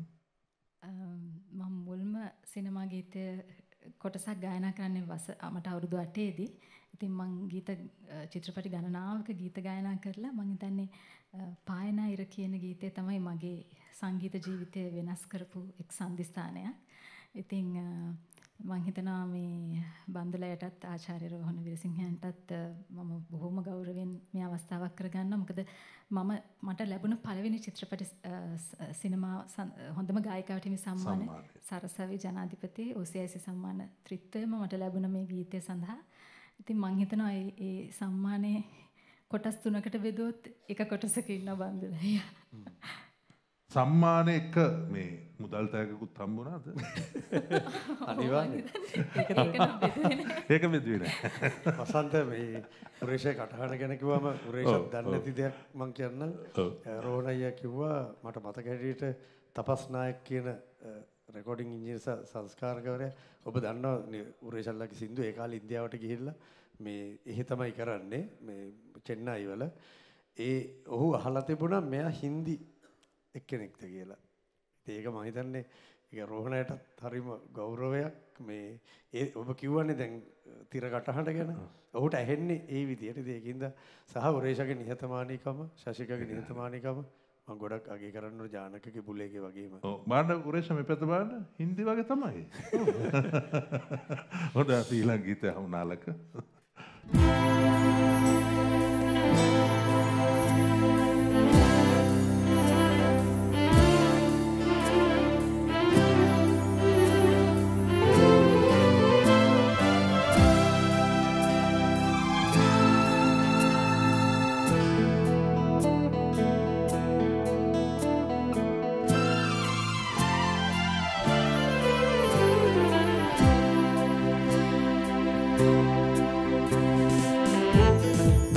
මම මුල්ම සිනමා ගීතය කොටසක් ගායනා කරන්නේ මට අවුරුදු 8 දී. ඉතින් මං චිත්‍රපටි ගණනාවක ගීත ගායනා කරලා මං හිතන්නේ පායනායිර කියන ගීතය තමයි මගේ සංගීත ජීවිතය වෙනස් කරපු එක් සම්දිස්ථානයක්. ඉතින් මං හිතනවා මේ බන්දුලයටත් ආචාර්ය රෝහණ විරසිංහයන්ටත් මම බොහොම ගෞරවයෙන් මේ අවස්ථාවක් කරගන්නවා. මොකද මට ලැබුණ පළවෙනි චිත්‍රපට සිනමා හොඳම ගායිකාවට හිමි සම්මානය සරසවි ජනාධිපති OCIC සම්මාන ත්‍රිත්වයම මට ලැබුණ මේ ගීතය සඳහා. ඉතින් මං හිතනවා මේ සම්මානයේ කොටස් 3කට බෙදුවොත් එක කොටසක ඉන්න බන්දුලයා. සම්මාන එක මේ මුදල් තෑගකුත් හම්බුණාද? අනිවාර්යයෙන්. ඒක බෙදුවේ නෑ. වසන්ත මේ උරේෂේ කටහඬ ගැන කිව්වම උරේෂත් දන්නේ නැති දෙයක් මම කියන්නම්. රෝහණ අයියා කිව්වා මට මතක හැටියට තපස් නායක කියන රෙකෝඩින් ඉංජිනේර සංස්කාරකවරයා ඔබ දන්නවා උරේෂල්ලාගේ සින්දු ඒ කාලේ ඉන්දියාවට ගිහිල්ලා මේ එහෙ තමයි කරන්නේ මේ චෙන්නයි වල. ඔහු අහලා තිබුණා මෙයා හින්දි එක්කෙනෙක්ද කියලා. ඒක මම හිතන්නේ ඒක රෝහණයටත් හරිම ගෞරවයක් මේ ඔබ කිව්වනේ දැන් තිර කටහඬ ගැන. ඔහුට ඇහෙන්නේ ඒ විදියට. ඒකින්ද සහ උරේෂගේ නිහතමානීකම, ශශිකගේ නිහතමානීකම මම ගොඩක් අගය කරන්න ඕන ජානකගේ බුලේගේ වගේම. ඔව් බලන්න උරේෂ මේ පැත්ත බලන්න හින්දි වගේ තමයි. හොඳ අපි ඊළඟ ගීතය අහුනාලක.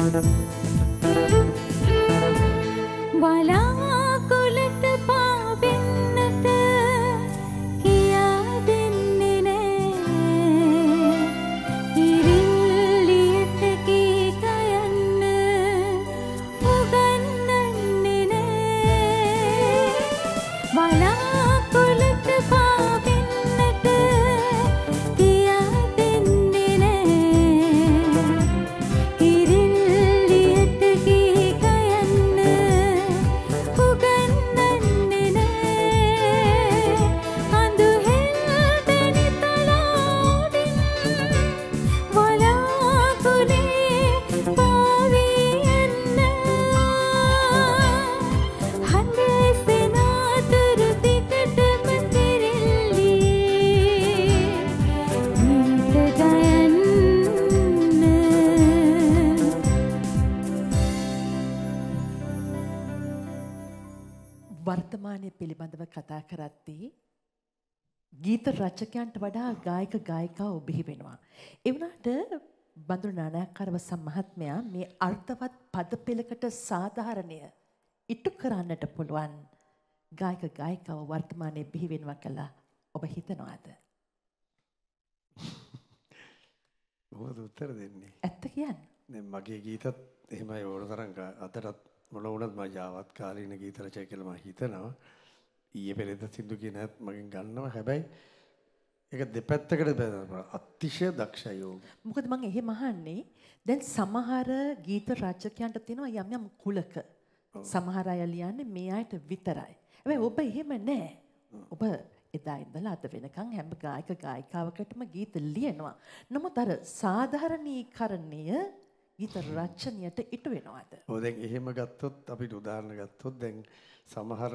වලාකුළට පාවෙන්නට කියා දෙන්නේ නෑ ඉරිල්ලියට ගීත යන්න උගන්වන්නේ නෑ වලාකුළට පාවෙන්නට කියා දෙන්නේ නෑ ඉරිල්ලියට ගීත යන්න උගන්වන්නේ නෑ අඳුහෙල් බැනි තලාවෙන් වලාකුළේ පාවී යන්න හඬ සෙනාතුරු දිගටම තිරිල්ලියේ ගීත ගයන්න වර්තමානය පිළිබඳව කතා කරද්දී ගීත රචකයන්ට වඩා ගායක ගායිකාවෝ බිහි වෙනවා. ඒ වුණාට බඳුරු නානායක්කාර වසම් මහත්මයා මේ අර්ථවත් පද පෙළකට සාධාරණය ඉටු කරන්නට පුළුවන් ගායක ගායිකාවෝ වර්තමානයේ බිහි වෙනවා කියලා ඔබ හිතනවාද? මොකද උත්තර දෙන්නේ? ඇත්ත කියන්න. දැන් මගේ ගීතත් එහෙමයි ඕන තරම් අදටත් මොන වුණත් මම ජාවත් කාලීන ගීත රචකයෙක් කියලා මම හිතනවා. ඊයේ පෙරේද සින්දු කියනත් මගෙන් ගන්නවා. හැබැයි ඒක දෙපැත්තකට බෙදනවා. අතිශය දක්ෂයි ඕක. මොකද මම එහෙම අහන්නේ දැන් සමහර ගීත රචකයන්ට තියෙනවා යම් යම් කුලක. සමහර අය ලියන්නේ මේ අයට විතරයි. හැබැයි ඔබ එහෙම නෑ. ඔබ එදා ඉඳලා අද වෙනකන් හැම ගායක ගායිකාවකටම ගීත ලියනවා. නමුත් අර සාධාරණීකරණය ගීත රචනයට ඉටු වෙනවද? ඔව් දැන් එහෙම ගත්තොත් අපිට උදාහරණ ගත්තොත් දැන් සමහර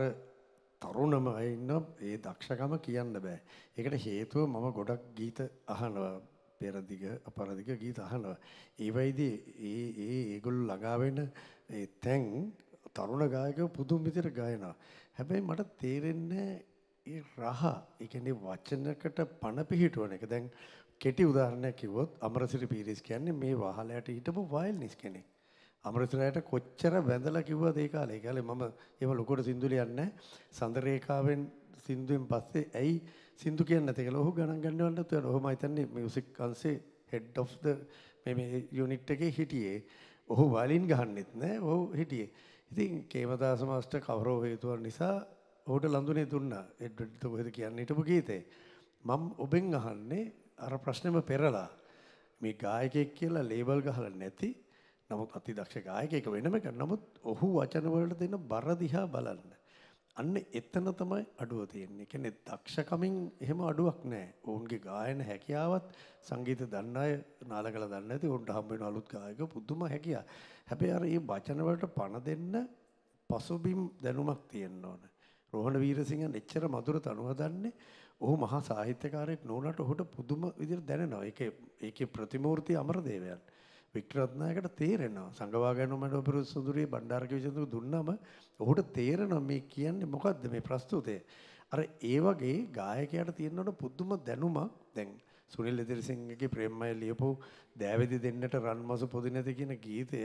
තරුණම අය ඉන්නවා ඒ දක්ෂකම කියන්න බෑ. ඒකට හේතුව මම ගොඩක් ගීත අහනවා. පෙරදිග අපරදිග ගීත අහනවා. ඒ වෙයිදී ඒගොල්ලෝ ළඟා වෙන ඒ තැන් තරුණ ගායකයෝ පුදුම විදිහට ගායනවා. හැබැයි මට තේරෙන්නේ ඒ රහ ඒ කියන්නේ වචනකට පණ පිහිටවන එක. දැන් කෙටි උදාහරණයක් කිව්වොත් අමරසිරි පීරිස් කියන්නේ මේ වහලයට හිටපු වයල්නිස් කෙනෙක්. අමරසිරයට කොච්චර වැඳලා කිව්වද ඒ කාලේ. ඒ කාලේ මම ඒව ලොකුට සින්දු ලියන්නේ සඳරේකාවෙන් සින්දුවෙන් පස්සේ ඇයි සින්දු කියන්නේ නැති කියලා. ඔහු ගණන් ගන්නවන්නත් වෙනවා. ඔහුම හිතන්නේ මියුසික් අංශේ හෙඩ් ඔෆ් ද මේ යුනිට් එකේ හිටියේ. ඔහු වයලින් ගහන්නෙත් නෑ. ඔහු හිටියේ. ඉතින් කේමදාස මාස්ටර් කවරෝ හේතුවක් නිසා ඔහුට ලඳුනේ දුන්නා. එඩ්වඩ් කොහෙද කියන්නේ හිටපු ගීතේ. මම ඔබෙන් අහන්නේ අර ප්‍රශ්නෙම පෙරලා මේ ගායකයෙක් කියලා ලේබල් ගහලා නැති නමුත් අතිදක්ෂ ගායකයෙක් වෙනම එක. නමුත් ඔහු වචන වලට දෙන බර දිහා බලන්න. අන්න එතන තමයි අඩුව තියෙන්නේ. කියන්නේ දක්ෂකමින් එහෙම අඩුවක් නැහැ. ඔවුන්ගේ ගායන හැකියාවත් සංගීත දන්න අය නාලකලා දන්නේ නැති උන්ට හම්බ වෙන අලුත් ගායකයෝ පුදුම හැකියාව. හැබැයි අර මේ වචන වලට පණ දෙන්න පසුබිම් දැනුමක් තියෙන්න ඕන. රෝහණ වීරසිංහන් එච්චර මధుර තනුව දන්නේ ඔහු මහා සාහිත්‍යකාරයෙක් නොවුනට ඔහුට පුදුම විදිහට දැනෙනවා. ඒකේ ප්‍රතිමූර්ති අමරදේවයන්. වික්ටර් රත්නායකට තේරෙනවා. සංගවා ගන්න මඩ ඔපෙරු සුඳුරියේ බණ්ඩාරක විසඳු දුන්නම ඔහුට තේරෙනවා මේ කියන්නේ මොකද්ද මේ ප්‍රස්තුතය. අර ඒ වගේ ගායකයාට තියෙනවනේ පුදුම දැනුමක්. දැන් සුනිල් එදිරිසිංහගේ ප්‍රේමමය ලියපු දෑවැදි දෙන්නට රන්මසු පොදි නැති කියන ගීතය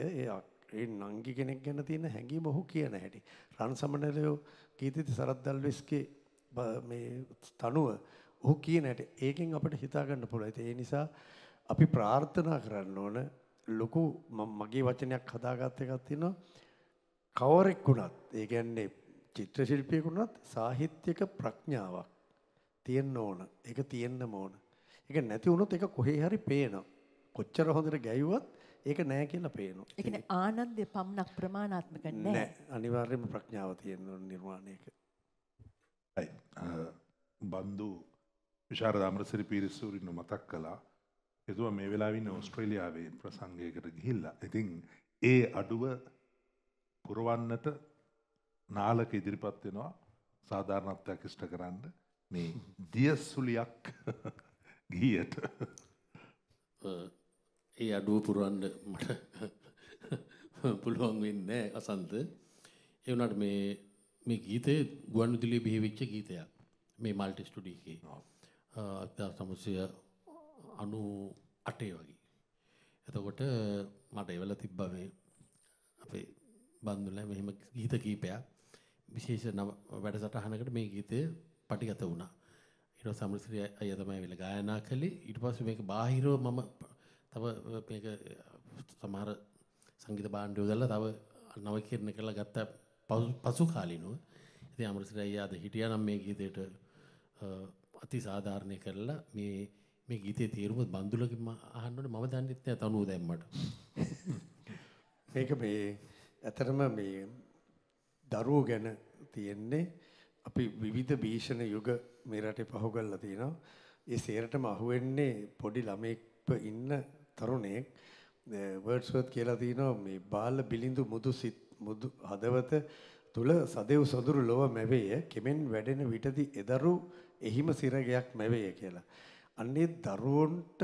ඒ නංගි කෙනෙක් ගැන තියෙන හැඟීම ඔහු කියන හැටි. රන් සමනලයෝ ගීතෙදි සරත් දල්විස්ගේ මේ තනුව ඔහු කියන හැටි ඒකෙන් අපිට හිතා ගන්න පුළුවන්. ඒ නිසා අපි ප්‍රාර්ථනා කරන්න ඕන ලොකු මගේ වචනයක් හදාගත්ත එකක් තියෙනවා. කවරෙක් වුණත් ඒ කියන්නේ චිත්‍ර ශිල්පියෙක් වුණත් සාහිත්‍යක ප්‍රඥාවක් තියෙන්න ඕන. ඒක තියෙන්නම ඕන. ඒක නැති වුණොත් ඒක කොහේ හරි පේනවා. කොච්චර හොඳට ගැයුවත් ඒක නෑ කියලා පේනවා. ඒ කියන්නේ ආනන්දේ පමණක් ප්‍රමාණාත්මක නෑ. අනිවාර්යයෙන්ම ප්‍රඥාව තියෙන්න ඕන නිර්මාණයක. බන්දු විශාරද අමරසිරි පීරිසූරින් මතක් කළා. එතුමා මේ වෙලාවේ ඉන්නේ ඕස්ට්‍රේලියාවේ ප්‍රසංගයකට ගිහිල්ලා. ඉතින් ඒ අඩුව පුරවන්නට නාලක ඉදිරිපත් වෙනවා සාධාරණත්වයක් ඉෂ්ට කරන්න මේ දියසුලියක් ගියට. ඒ අඩුව පුරවන්න මට පුළුවන් වෙන්නේ අසන්ත. ඒ වුණාට මේ ගීතේ ගුවන්විදුලියේ බිහිවෙච්ච ගීතයක්. මේ මල්ටි ස්ටුඩියෝ එකේ. 1998 වගේ. එතකොට මට එවල තිබ්බා මේ අපේ බන්දුලා මෙහෙම ගීත කීපයක් විශේෂ වැඩසටහනකට මේ ගීතය පටිගත වුණා. ඊට පස්සේ අමරසිරි අයියා තමයි ඇවිල්ලා ගායනා කළේ. ඊට පස්සේ මේක බාහිරව මම තව මේක සමහර සංගීත භාණ්ඩ යොදලා තව නවීකරණය කරලා ගත්ත පසු කාලිනව. ඉතින් අමරසිරි අයියා අද හිටියා නම් මේ ගීතයට අති සාධාරණය කරලා මේ ගීතයේ තේරුම බන්දුලකින් අහන්න ඕනේ. මම දන්නෙත් නෑ තනුව දැම්මට. මේක මේ ඇතරම මේ දරුවෝ ගැන තියෙන්නේ අපි විවිධ භීෂණ යුග මේ රටේ පහු කරලා තිනවා. ඒ සේරටම අහුවෙන්නේ පොඩි ළමෙක් ඉන්න තරුණයෙක්. වර්ඩ්ස්වර්ත් කියලා තිනවා මේ බාල බිලිඳු මුදු හදවත තුල සදෙව් සොඳුරු ලොව මැවේය කෙමෙන් වැඩෙන විටදී එදරු එහිම සිරගයක් මැවේය කියලා. අන්නේ දරුවන්ට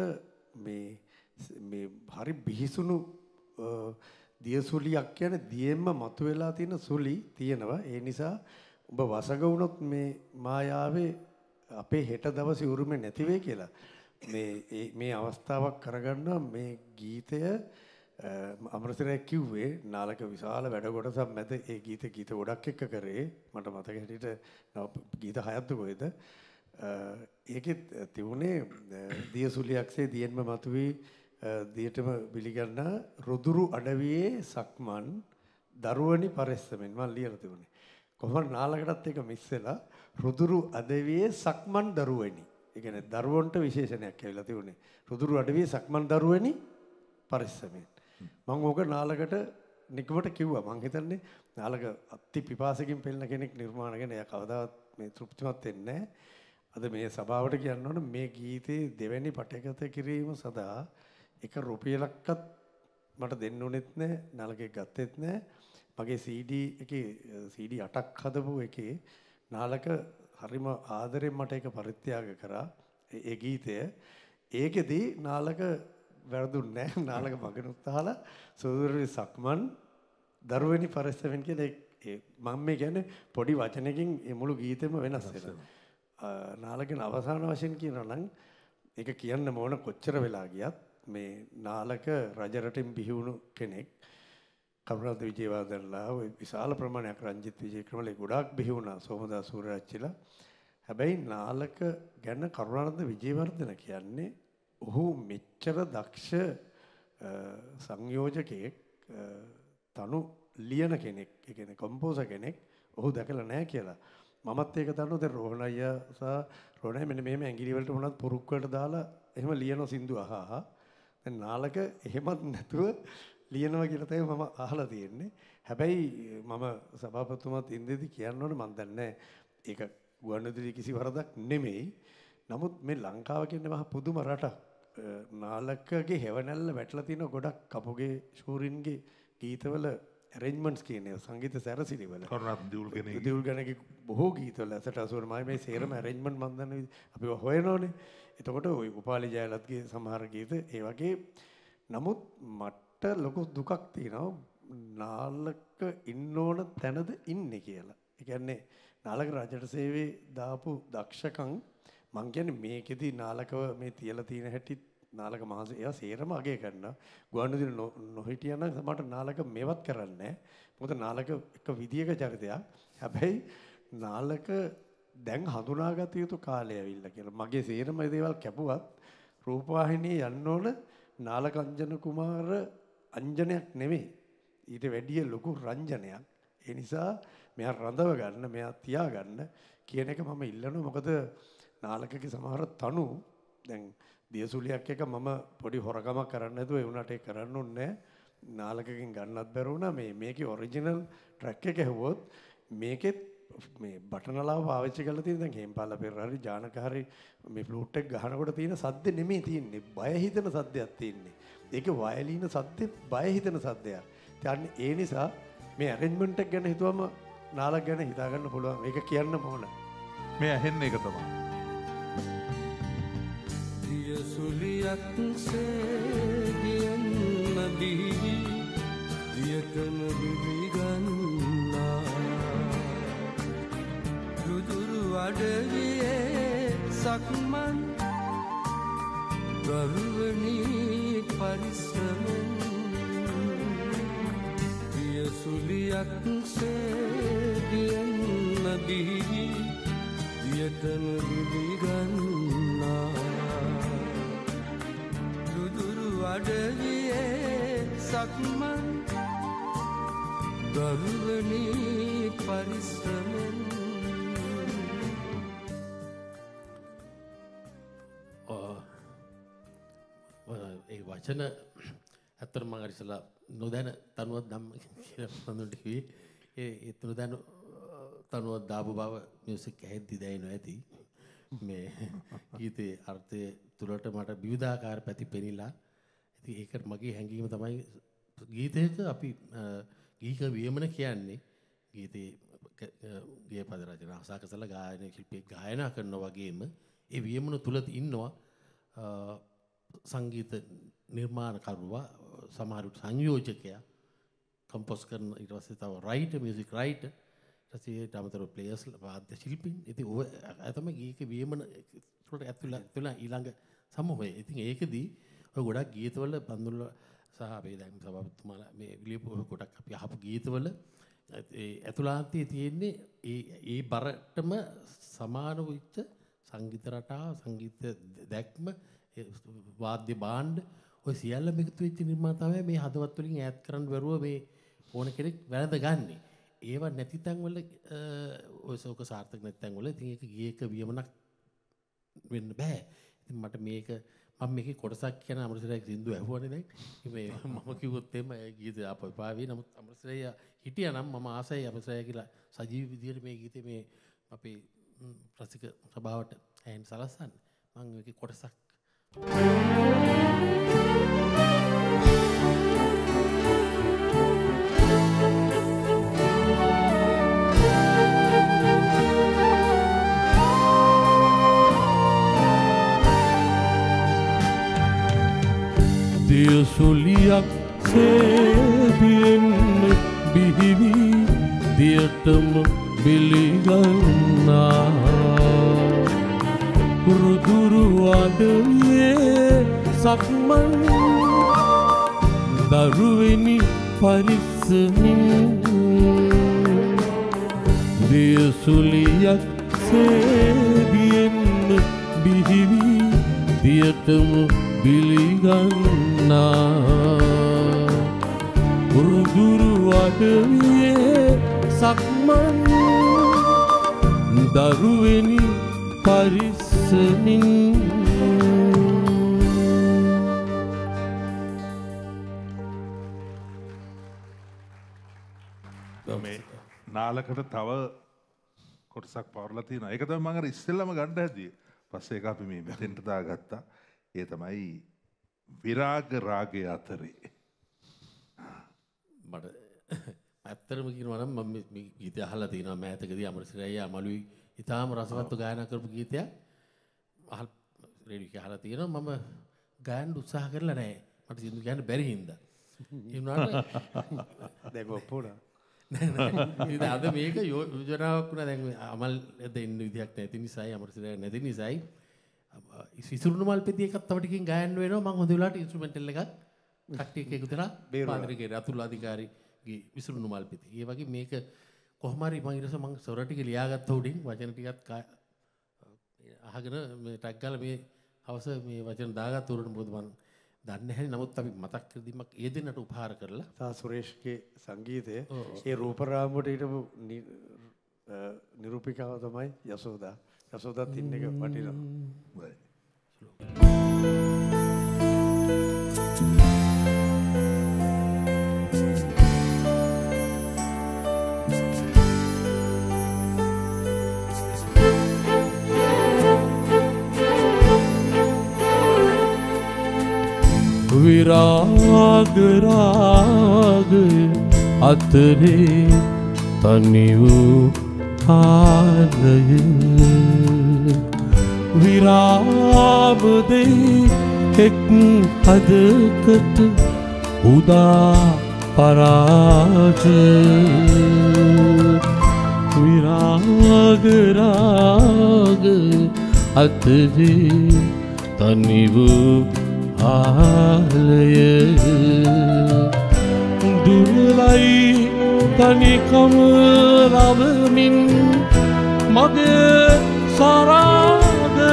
මේ හරි බිහිසුණු දියසුලියක් කියන්නේ දියෙන්ම මතුවලා තියෙන සුලි තියෙනවා. ඒ නිසා ඔබ වසඟ වුණොත් මේ මායාවේ අපේ හෙට දවසේ උරුමේ නැති වෙයි කියලා. මේ අවස්ථාවක් කරගන්නවා මේ ගීතය අමරසිරි කිව්වේ නාලක විශාල වැඩ කොටසක් මැද ඒ ගීත ගොඩක් එක්ක කරේ. මට මතක හිටියට ගීත 6ක්ද කොහෙද? ඒකෙත් තිබුණේ දියසුලියක්සේ දියෙන්ම මතුවී දියටම පිළිගන්න රුදුරු අඩවියේ සක්මන් දරුවනි පරෙස්සමෙන් මම ලියලා තිබුණේ. කොහොමද නාලකටත් ඒක මිස් වෙලා රුදුරු අඩවියේ සක්මන් දරුවනි. ඒ කියන්නේ දරුවන්ට විශේෂණයක් ඇවිල්ලා තිබුණේ. රුදුරු අඩවියේ සක්මන් දරුවනි පරෙස්සමෙන්. මම ඕක නාලකට නිකමට කිව්වා. මං හිතන්නේ නාලක අති පිපාසකින් පෙළෙන කෙනෙක් නිර්මාණ ගැන එයා කවදාවත් මේ තෘප්තිමත් වෙන්නේ නැහැ. අද මේ සභාවට කියන්න ඕන මේ ගීතේ දෙවැනි පටගත කිරීම සඳහා එක රුපියලක්වත් මට දෙන්න උනේත් නැහැ. නාලකේ ගත්තෙත් නැහැ. මගේ CD එකේ CD 8ක් හදපු එකේ නාලක හරිම ආදරෙන් මට ඒක පරිත්‍යාග කරා. ඒ ගීතය ඒකෙදී නාලක වැරදුන්නේ නැහැ. නාලක මගනුත් අහලා සෝදරේ සක්මන් දරුවනි පරස්සවෙන් කියලා මම මේ කියන්නේ පොඩි වචනකින් මේ මුළු ගීතෙම වෙනස් වෙනවා. නාලකෙන් අවසාන වශයෙන් කියනවා නම් ඒක කියන්න ඕන කොච්චර වෙලා ගියත් මේ නාලක රජරටින් බිහි වුණු කෙනෙක්. කරුණාරත්න විජේවර්ධනලා විශාල ප්‍රමාණයක් රංජිත් විජේක්‍රමලා ගොඩාක් බිහි වුණා. සෝමදාස සූර්යරච්චිලා. හැබැයි නාලක ගැන කරුණාරත්න විජේවර්ධන කියන්නේ ඔහු මෙච්චර දක්ෂ සංයෝජකයෙක් තනු ලියන කෙනෙක්. ඒ කියන්නේ කම්පෝසර් කෙනෙක් ඔහු දැකලා නැහැ කියලා. මමත් ඒක දන්නවා. දැන් රෝහණ අයියා සහ රෝහණ මෙන්න මෙහෙම ඇඟිලි වලට උනත් පුරුක් වලට දාලා එහෙම ලියන සින්දු අහහා. දැන් නාලක එහෙමත් නැතුව ලියනවා කියලා තමයි මම අහලා තියෙන්නේ. හැබැයි මම සභාපතිතුමාත් ඉඳිදී කියන්න ඕනේ මම දන්නේ ඒක ගුවන්විදුලි කිසි වරදක් නෙමෙයි. නමුත් මේ ලංකාව කියන්නේ මහ පුදුම රටක්. නාලකගේ හැවණැල්ල වැටලා තියෙන ගොඩක් කපුගේ ෂූරින්ගේ ගීතවල arrangements කියන්නේ සංගීත සැරසිලි වල කරුණාරත්න දියුල්ගණගේ බොහෝ ගීතවල ඇසට අසුර මේ සේරම arrangement මන් දන්න අපි හොයනෝනේ. එතකොට ওই උපාලි ජයලත්ගේ සමහර ගීත ඒ වගේ. නමුත් මට ලොකු දුකක් තියෙනවා නාලක ඉන්න ඕන තැනද ඉන්නේ කියලා. ඒ කියන්නේ නාලක රජට සේවයේ දාපු දක්ෂකම් මං කියන්නේ මේකෙදි නාලකව මේ තියලා තියෙන හැටි නාලක මහසෙ එයා සේරම අගය කරනවා. ගුවන්විදුලි නොහිටියා නම් මට නාලක මේවත් කරන්නේ නැහැ. මොකද නාලක එක විදියක චරිතයක්. හැබැයි නාලක දැන් හඳුනාගත යුතු කාලය ඇවිල්ලා කියලා. මගේ සේරම දේවල් කැපුවත් රූපවාහිනියේ යන්න ඕන නාලක අංජන කුමාර අංජනයක් නෙමෙයි. ඊට වැඩිය ලොකු රංජනයක්. ඒ නිසා මෙයා රඳව ගන්න, මෙයා තියාගන්න කියන එක මම ඉල්ලනවා. මොකද නාලකගේ සමහර තනු දැන් දියසුලියක් එක මම පොඩි හොරකමක් කරන්න නැතුව ඒ උනාට ඒක කරන්න ඕනේ නැහැ. නාලකකින් ගන්නත් බැර වුණා. මේකේ ඔරිජිනල් ට්‍රැක් එක ඇහුවොත් මේකෙත් මේ බටනලාව පාවිච්චි කරලා තියෙන දැන් හේම්පාල පෙරහරි ජානක හරි මේ ෆ්ලූට් එක ගහනකොට තියෙන සද්ද නෙමෙයි තියෙන්නේ. බය හිතෙන සද්දයක් තියෙන්නේ. ඒකේ වයලීන සද්දේ බය හිතෙන සද්දයක්. ඒ නිසා මේ arrangement එක ගැන හිතුවම නාලක ගැන හිතා ගන්න පුළුවන්. ඒක කියන්න ඕන. මේ ඇහෙන්නේ ඒක තමයි. දියසුලියක්සේ ගියන්න බිහි දියකන බිලිගන්නා රුදුරු අඩවියේ සක්මන් දරුවනි පරිස්සම යක්සේ ගියන්න බිහි දියටම විලිගන්නා රුදුරු අඩවියේ සක්මන් දරුවනී පරිස්සමෙන් ඒ වචන ඇත්තටම මම ඉස්සලා නොදැන තනුවක් ධම්ම කියලා හඳුන්වන්න කිව්වේ ඒ නොදැන තනුවක් දාපු බව මියුසික් ඇහෙද්දි දැනෙනවා ඇති මේ ගීතේ අර්ථය තුලට මට විවිධාකාර පැති පෙනිලා ඉතින් ඒකට මගේ හැඟීම තමයි ගීතයක අපි ගීක වියමන කියන්නේ ගීතේ ගීත පද රචනා අසාකසල ගායන ශිල්පී ගායනා කරනවා වගේම ඒ වියමන තුල ඉන්නවා සංගීත නිර්මාණකරුවා සමහරවිට සංයෝජකයා කම්පෝස් කරන ඊට පස්සේ තව රයිටර් මියුසික් රයිටර් ඊට පස්සේ අමතරව ප්ලේයර්ස් වාද්‍ය ශිල්පීන් ඉතින් ඔය තමයි ගීක වියමන තුළට ඇතුළත් ඊළඟ සමූහය. ඉතින් ඒකෙදී ඔය ගොඩක් ගීතවල බඳුල්ල සහ අපේ දැන් සභාපතිතුමාලා මේ ලියපු ගොඩක් අපි අහපු ගීතවල ඒ ඇතුළාන්තයේ තියෙන්නේ ඒ බරටම සමාන වෙච්ච සංගීත රටාව සංගීත දැක්ම වාද්‍ය භාණ්ඩ ඔය සියල්ලම එකතු වෙච්ච නිර්මාණ තමයි මේ හදවත් වලින් ඈත් කරන්න බැරුව මේ ඕන කෙනෙක් වැළඳ ගන්නෙ. ඒව නැති තැන් වල ඔය සෝක සාර්ථක නැති තැන් වල ඉතින් ඒක ගීයක වියමනක් වෙන්න බෑ. ඉතින් මට මේක මම මේකේ කොටසක් කියන අමරසිරයි සින්දු ඇහුවානේ දැන්. මේ මම කිව්වොත් එimhe ඒ ගීතය අපපාවී නමුත් අමරසිරයි හිටියා නම් මම ආසයි අමරසිරයි කියලා සජීවී විදියට මේ ගීතේ මේ අපේ රසික සභාවට ඇහෙන් සලස්සන්න. මම මේකේ කොටසක් දියසුලියක් සේදියෙන් බිහිවි දියටම බිලිගන්නා රුදුරු අඩවියේ සක්මන් දරුවෙනි පරිස්සමින් දියසුලියක් සේදියෙන් බිහිවි දියටම බිලිගන්නා රුදුරු අඩවියේ සක්මන් දරුවෙනි පරිස්සමින් මේ නාලකට තව කොටසක් පවරලා තියෙනවා. ඒක තමයි මම අර ඉස්සෙල්ලම ගන්න හැදුවේ. පස්සේ ඒක අපි මේ මෙතෙන්ට දාගත්තා. ඒ තමයි විරාග රාගය අතරේ. මට ඇත්තටම කියනවා නම් මම මේ ගීතය අහලා තියෙනවා මෑතකදී අමරසිරයි අමලුයි ඉතාලම රසවත්ව ගායනා කරපු ගීතයක්. රේඩියෝ එකේ අහලා තියෙනවා මම ගායන්න උත්සාහ කරලා නැහැ. මට සින්දු කියන්න බැරි හින්දා. ඒ වුණාට දැන් ඔප්පුණා. ඉතින් අද මේක යෝජනාවක් වුණා දැන් අමල් දෙන්න විදියක් නැති නිසායි අමරසිරයි නැති නිසායි විසුරුණු මල් පෙති එකක් තව ටිකකින් ගායන්න වෙනවා. මම හොඳ වෙලාවට ඉන්ස්ට්‍රුමෙන්ටල් එකක් කට්ටියක් එකතු වෙලා පාදරිකේ අතුල් අධිකාරිගේ විසුරුණු මල් පෙති. ඒ වගේ මේක කොහොම හරි මම ඊට පස්සේ මම ස්වර ටික ලියාගත්ත උඩින් වචන ටිකත් අහගෙන මේ ටැග් ගාලා මේ හවස මේ වචන දාගත්ත උඩට මොකද මම දන්නේ නැහැ. නමුත් අපි මතක් කර දීමක් ඒ දෙන්නට උපහාර කරලා තා සුරේෂ්ගේ සංගීතය ඒ රූපරාමුවට හිටපු නිරූපිකාව තමයි යසෝදා. යසෝදාත් ඉන්න එක වටිනවා. විරාග රාගය අතරේ තනි වූ ආලය විරාමදේ එක් හදකට උදා පරාජ විරාග රාගය අතරේ තනි වූ ආලය දුර්ලයි තනිකම ලබමින් මගේ සරාගය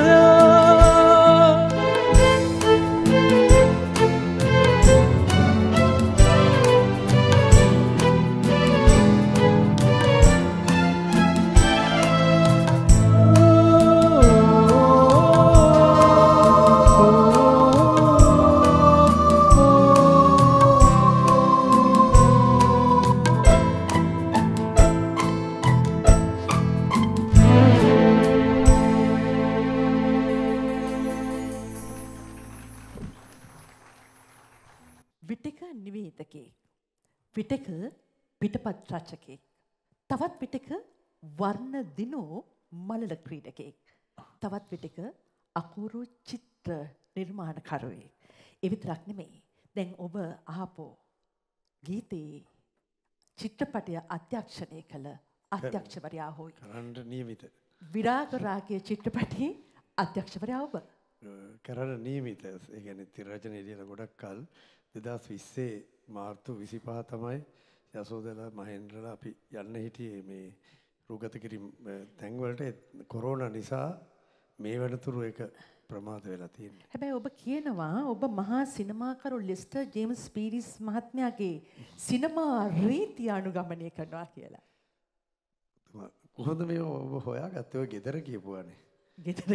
විටක නිවේදකයෙක්. විටක පිටපත් රචකයෙක්. තවත් විටක වර්ණ දිනෝ මලල ක්‍රීඩකයෙක්. තවත් විටක අකුරු චිත්‍ර නිර්මාණකරුවෙක්. ඒ විතරක් නෙමෙයි. දැන් ඔබ අහපෝ ගීතේ චිත්‍රපටය අධ්‍යක්ෂණය කළ අධ්‍යක්ෂවරයා හොයි. කරන්න නියමිත. විරාග රාගයේ චිත්‍රපටයේ අධ්‍යක්ෂවරයා ඔබ. කරන්න නියමිත. ඒ කියන්නේ තිරරචනයේ ලියන ගොඩක් කල් 2020 මාර්තු 25 තමයි යසෝදලා මහේන්ද්‍රලා අපි යන්න හිටියේ මේ රූගත කිරීම තැන්වලට කොරෝනා නිසා මේ වෙනතුරු ඒක ප්‍රමාද වෙලා තියෙනවා. හැබැයි ඔබ කියනවා ඔබ මහා සිනමාකරු ලෙස්ටර් ජේම්ස් පීරිස් මහත්මයාගේ සිනමා රීතිය අනුගමනය කරනවා කියලා. කොහොමද මේ ඔබ හොයාගත්තේ? ඔය ගෙදර කියපුවානේ. ගෙදර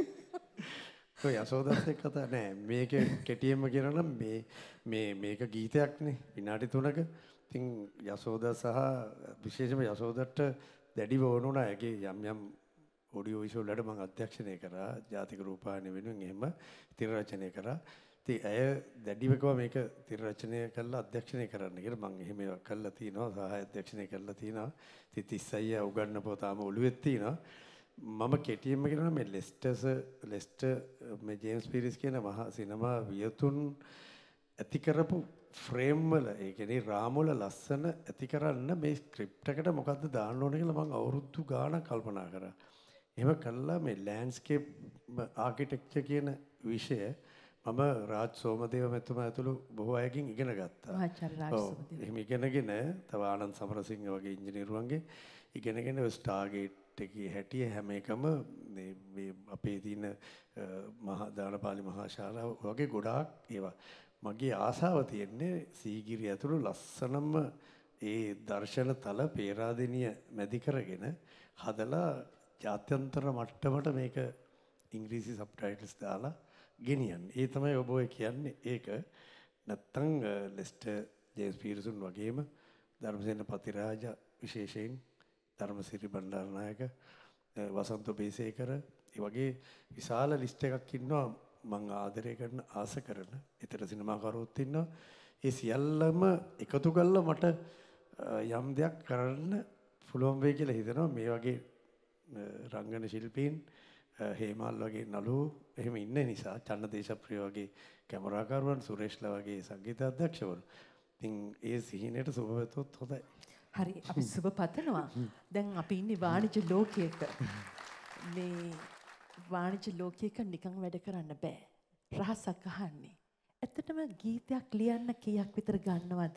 ඔය යසෝදත් එක්ක කතා නෑ. මේක කෙටියෙන්ම කියනවා නම් මේක ගීතයක්නේ විනාඩි 3ක. ඉතින් යසෝදා සහ විශේෂයෙන්ම යසෝදට දැඩිව ඕන වුණා. ඒකේ යම් ඔඩියෝ විෂුවල් වලට මම අධ්‍යක්ෂණය කරා. ජාතික රූපවාහිනිය වෙනුවෙන් එහෙම තිර රචනය කරා. ඉතින් ඇය දැඩිව කිව්වා මේක තිර රචනය කරලා අධ්‍යක්ෂණය කරන්න කියලා. මම එහෙම ඒවා කළා තිනවා. සහාය අධ්‍යක්ෂණය කරලා තිනවා. ඉතින් 30 අයියා උගන්වපුවා තාම ඔළුවෙත් තිනවා. මම කෙටියෙන්ම කියනවා මේ ලෙස්ටර් මේ ජේම්ස් පීරිස් කියන මහා සිනමා වියතුන් ඇති කරපු ෆ්‍රේම් වල ඒ කියන්නේ රාම වල ලස්සන ඇති කරන්න මේ ස්ක්‍රිප්ට් එකට මොකද්ද දාන්න ඕනේ කියලා මම අවුරුදු ගාණක් කල්පනා කරා. එහෙම කළා මේ ලෑන්ඩ්ස්කේප් ආකිටෙක්චර් කියන විෂය මම රාජ් සෝමදේව මෙතුමා ඇතුළු බොහෝ අයකින් ඉගෙන ගත්තා. ආචාර්ය රාජ් සෝමදේව. එහෙම ඉගෙනගෙන තව ආනන්ද සමරසිංහ වගේ ඉංජිනේරුවන්ගේ ඉගෙනගෙන ස්ටාර්ගේට් එකේ හැටිය හැම එකම මේ අපේ තියෙන මහා දානපාලි මහා ශාලාව වගේ ගොඩාක් ඒවා. මගේ ආසාව තියෙන්නේ සීගිරිය ඇතුළු ලස්සනම ඒ දර්ශන තල පේරාදෙනිය මැදි කරගෙන හදලා ජාත්‍යන්තර මට්ටමට මේක ඉංග්‍රීසි සබ්ටයිටල්ස් දාලා ගෙනියන්න. ඒ තමයි ඔබ ඔය කියන්නේ ඒක. නැත්තම් ලෙස්ටර් ජේම්ස් පීරිසුන් වගේම ධර්මසේන පතිරාජ විශේෂයෙන් ධර්මසිරි බණ්ඩාරනායක වසන්ත බේසේකර ඒ වගේ විශාල ලිස්ට් එකක් ඉන්නවා මම ආදරය කරන ආස කරන ඊතර සිනමාකරුවොත් ඉන්නවා. ඒ සියල්ලම එකතු කරලා මට යම් දෙයක් කරන්න පුළුවන් වෙයි කියලා හිතනවා. මේ වගේ රංගන ශිල්පීන් හේමල් වගේ නළු එහෙම ඉන්න නිසා චන්නදේශප්‍රිය වගේ කැමරාකරුවන් සුරේෂ්ලා වගේ සංගීත අධ්‍යක්ෂවරු. ඉතින් ඒ සිහිනයට සුබවතොත් හොඳයි. හරි අපි සුබ පතනවා. දැන් අපි ඉන්නේ වාණිජ ලෝකයක. මේ වාණිජ ලෝකයක නිකන් වැඩ කරන්න බෑ. රහසක් අහන්නේ. ඇත්තටම ගීතයක් ලියන්න කීයක් විතර ගන්නවද?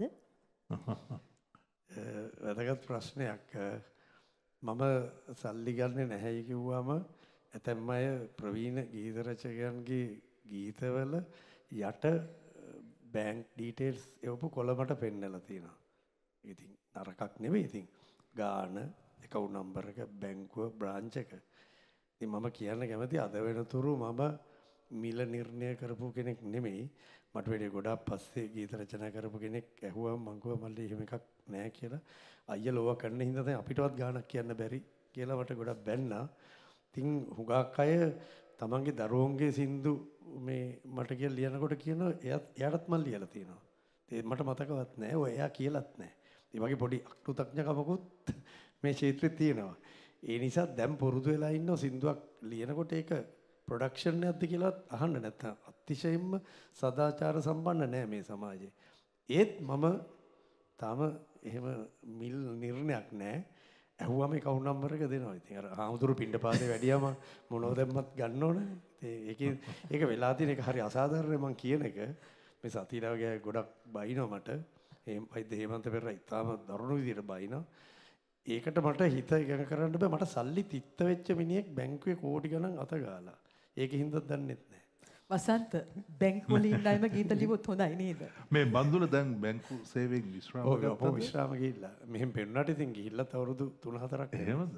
වැදගත් ප්‍රශ්නයක්. මම සල්ලි ගන්නේ නැහැයි කිව්වම ඇතැම් අය ප්‍රවීණ ගීත රචකයන්ගේ ගීතවල යට බැංක් ඩීටේල්ස් එවපු කොළමට පෙන්නලා තියෙනවා. ඉතින් නරකක් නෙවෙයි. ඉතින් ගාන account number එක බැංකුව බ්‍රාන්ච් එක. ඉතින් මම කියන්න කැමති අද වෙනතුරු මම මිල නිර්ණය කරපු කෙනෙක් නෙමෙයි. මට වැඩි ගොඩාක් පස්සේ ගීත රචනා කරපු කෙනෙක් ඇහුවම මං කිව්වා මල්ලි එහෙම එකක් නැහැ කියලා. අයියා ලෝව කරන්න හින්දා දැන් අපිටවත් ගානක් කියන්න බැරි කියලා මට ගොඩක් බැන්නා. ඉතින් හුඟක් අය තමන්ගේ දරුවන්ගේ සින්දු මේ මට කියලා ලියනකොට කියනවා එයාටත් මම ලියලා තියෙනවා. ඒ මට මතකවත් නැහැ. ඔය එයා කියලාත් නැහැ. ඒ වගේ පොඩි අකෘතඥකමකුත් මේ ක්ෂේත්‍රේ තියෙනවා. ඒ නිසා දැන් පුරුදු වෙලා ඉන්නවා සින්දුවක් ලියනකොට ඒක ප්‍රොඩක්ෂන් එකක්ද කියලාත් අහන්න නැත්නම් අතිශයින්ම සදාචාර සම්පන්න නෑ මේ සමාජයේ. ඒත් මම තාම එහෙම මිල් නිර්ණයක් නෑ. ඇහුවම account number එක දෙනවා. ඉතින් අර ආමුදුරු පින්ඩපාතේ වැඩියම මොනව දැම්මත් ගන්න ඕනේ. ඉතින් ඒක වෙලා තියෙන එක හරි අසාධාරණයි මං කියන එක. මේ සතිලා වගේ ගොඩක් බයිනවා මට. වෛද්‍ය හේමන්ත පෙරේරා ඉතාම දරුණු විදිහට බයිනවා. ඒකට මට හිත එකඟ කරන්න බෑ. මට සල්ලි තිත්ත වෙච්ච මිනිහෙක් බැංකුවේ කෝටි ගණන් අත ගාලා. ඒකින්ද දන්නෙත් නෑ. වසන්ත බැංකු වල ඉන්න අයම ගීත ලිව්වොත් හොඳයි නේද? මේ බන්දුල දැන් බැංකු සේවයෙන් විශ්‍රාම ගත්තද? ඔව් විශ්‍රාම ගිහිල්ලා. මෙහෙම පෙන්නාට ඉතින් ගිහිල්ලත් අවුරුදු 3-4ක්. එහෙමද?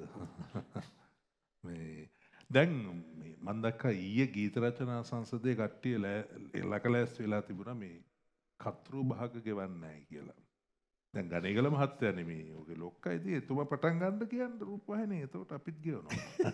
මේ දැන් මේ මම දැක්කා ඊයේ ගීත රචනා සංසදයේ කට්ටිය ලකලැස් වෙලා තිබුණා මේ කතරු භාග ගෙවන්නේ නැහැ කියලා. දැන් ගණේගල මහත්තයා නෙමේ. ඔගේ ලොක්කා ඉතින් එතුමා පටන් ගන්න කියන්නේ රූපවාහිනිය. එතකොට අපිත් ගෙවනවා.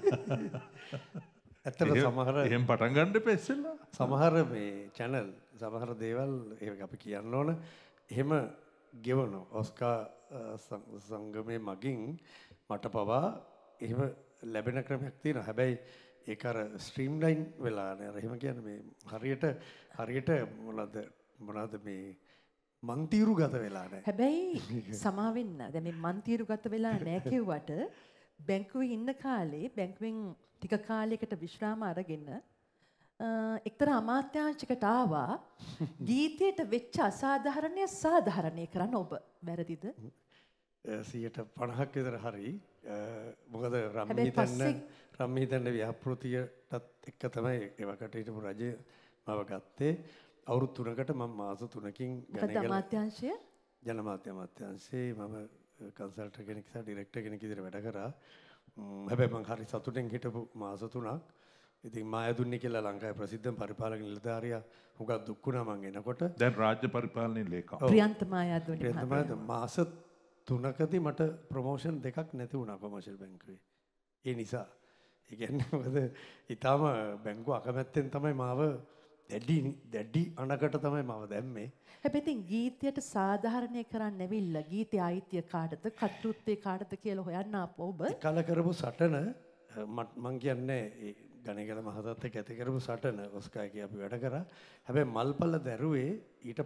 ඇත්තට සමහර එහෙම පටන් ගන්න එපා ඉස්සෙල්ලා. සමහර මේ channel සමහර දේවල් ඒක අපි කියන්න ඕන. එහෙම ගෙවනවා. ඔස්කා සංගමේ මගින් මට පවා එහෙම ලැබෙන ක්‍රමයක් තියෙනවා. හැබැයි ඒක අර ස්ට්‍රීම්ලයින් වෙලා නෑ. එහෙම කියන්නේ මේ හරියට මොනවද මේ මන්තිරු ගත වෙලා නෑ. හැබැයි සමා වෙන්න. දැන් මේ මන්තිරු ගත වෙලා නෑ කිව්වට බැංකුවේ ඉන්න කාලේ බැංකුවෙන් ටික කාලයකට විශ්‍රාම අරගෙන එක්තරා අමාත්‍යාංශයකට ආවා ගීතයට වෙච්ච අසාධාරණය සාධාරණය කරන්න ඔබ වැරදිද? 50ක් විතර හරි. මොකද රම්මිහිතන්න ව්‍යාපෘතියටත් එක්ක තමයි ඒවකට හිටපු රජය මව ගත්තේ. අවුරුදු 3කට මම මාස 3කින් අමාත්‍යාංශය ජනමාධ්‍ය අමාත්‍යාංශයේ මම කන්සල්ටර් කෙනෙක් සහ ඩිරෙක්ටර් කෙනෙක් විදිහට වැඩ කරා. හැබැයි මම හරි සතුටෙන් හිටපු මාස 3ක්. ඉතින් මායදුන්නේ කියලා ලංකාවේ ප්‍රසිද්ධ පරිපාලක නිලධාරියා හුඟක් දුක් වුණා මං එනකොට. දැන් රාජ්‍ය පරිපාලනයේ ලේකම් ප්‍රියන්ත මායදුන්නේ මාස 3කදී මට ප්‍රොමෝෂන් දෙකක් නැති වුණා කොමර්ෂල් බැංකුවේ. ඒ නිසා ඒ කියන්නේ මොකද ඊටාම බැංකුව අකමැත්තෙන් තමයි මාව දැඩි අනකට තමයි මාව දැම්මේ. හැබැයි ඉතින් ගීතයට සාධාරණය කරන්න ඇවිල්ලා ගීතයේ ආයිතිය කාටද කර්තෘත්වයේ කාටද කියලා හොයන්න ආපු ඔබ කල කරපු සටන මං කියන්නේ ගණේගල මහතාත් එක්ක ඇති කරපු සටන ඔස්කාගේ අපි වැඩ කරා. හැබැයි මල්පල දැරුවේ ඊට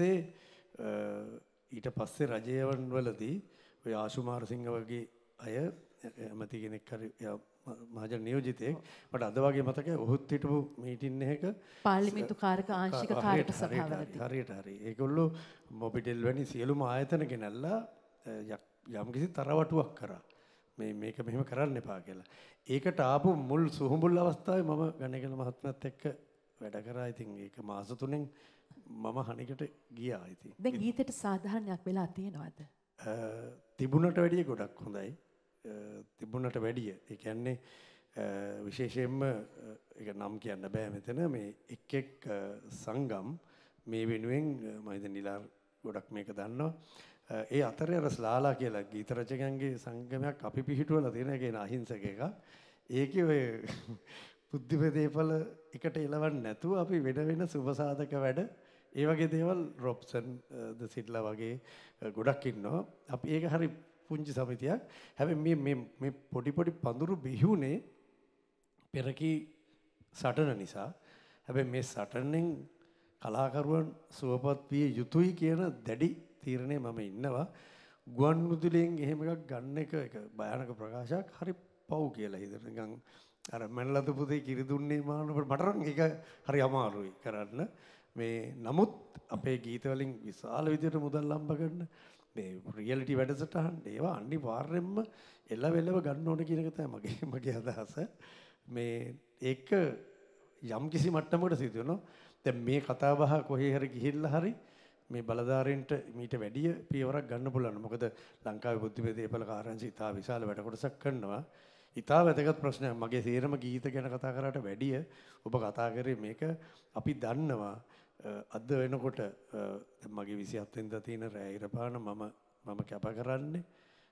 පස්සේ රජයවන් වලදී ඔය ආශුමාරසිංහ වගේ අය ඇමති කෙනෙක් හරි මහජන නියෝජිතයෙක් මට අද වගේ මතකයි ඔහුත් හිටපු මීටින් එකක පාර්ලිමේන්තු කාර්ක ආංශික කාර්ක සභාවලදී හරි ඒගොල්ලෝ මොබිටෙල් වැනි සියලුම ආයතන ගෙනල්ලා යම්කිසි තරවටුවක් කරා මේක මෙහෙම කරන්න එපා කියලා. ඒකට ආපු මුල් සුහුඹුල් අවස්ථාවේ මම ගණේගල මහත්මයාත් එක්ක වැඩ කරා. ඉතින් ඒක මාස 3න් මම හනිකට ගියා. ඉතින් දැන් ගීතයට සාධාරණයක් වෙලා තියෙනවද? තිබුණට වැඩිය ගොඩක් හොඳයි. තිබුණට වැඩිය. ඒ කියන්නේ විශේෂයෙන්ම ඒක නම් කියන්න බෑ මෙතන මේ එක් සංගම් මේ වෙනුවෙන් මම හිතන්නේ නිලාර් ගොඩක් මේක දන්නවා. ඒ අතරේ අර ස්ලාලා කියලා ගීත රචකයන්ගේ සංගමයක් අපි පිහිටුවලා තියෙන එකේ අහිංසක එකක්. ඒකේ ඔය බුද්ධිපදේපල එකට එලවන්නේ නැතුව අපි වෙන සුබ සාධක වැඩ ඒ වගේ දේවල් රොබ්සන් ද සිඩ්ලා වගේ ගොඩක් ඉන්නවා. අපි ඒක හරි පුංචි සමිතියක්. හැබැයි මේ පොඩි පඳුරු බිහුනේ පෙරකී සටන නිසා. හැබැයි මේ සටනෙන් කලාකරුවන් සුවපත් විය යුතුයි කියන දැඩි තීරණය මම ඉන්නවා. ගුවන් විදුලියෙන් එහෙම එකක් ගන්න එක භයානක ප්‍රකාශයක් හරි පව් කියලා හිතන නිකන් අර මැනලද පුතේ කිරි දුන්නේ මානවට මට නම් ඒක හරි අමාරුයි කරන්න. මේ නමුත් අපේ ගීත වලින් විශාල විදියට මුදල් හම්බ කරන මේ රියැලිටි වැඩසටහන් ඒවා අනිවාර්යෙන්ම එළවෙලව ගන්න ඕන කියන එක තමයි මගේ අදහස. මේ ඒක යම් කිසි මට්ටමකට සිදු වෙනවා. දැන් මේ කතා බහ කොහේ හරි ගිහිල්ලා හරි මේ බලධාරීන්ට මීට වැඩිය පියවරක් ගන්න පුළුවන්. මොකද ලංකාවේ බුද්ධිපදේපල කාර්යාංශය ඉතා විශාල වැඩ කොටසක් කරනවා. ඉතා වැදගත් ප්‍රශ්නයක්. මගේ සේරම ගීත ගැන කතා කරාට වැඩිය ඔබ කතා කරේ මේක අපි දන්නවා. අද වෙනකොට මගේ 27 වෙනිදා තියෙන රෑ ඉරපාන මම කැප කරන්නේ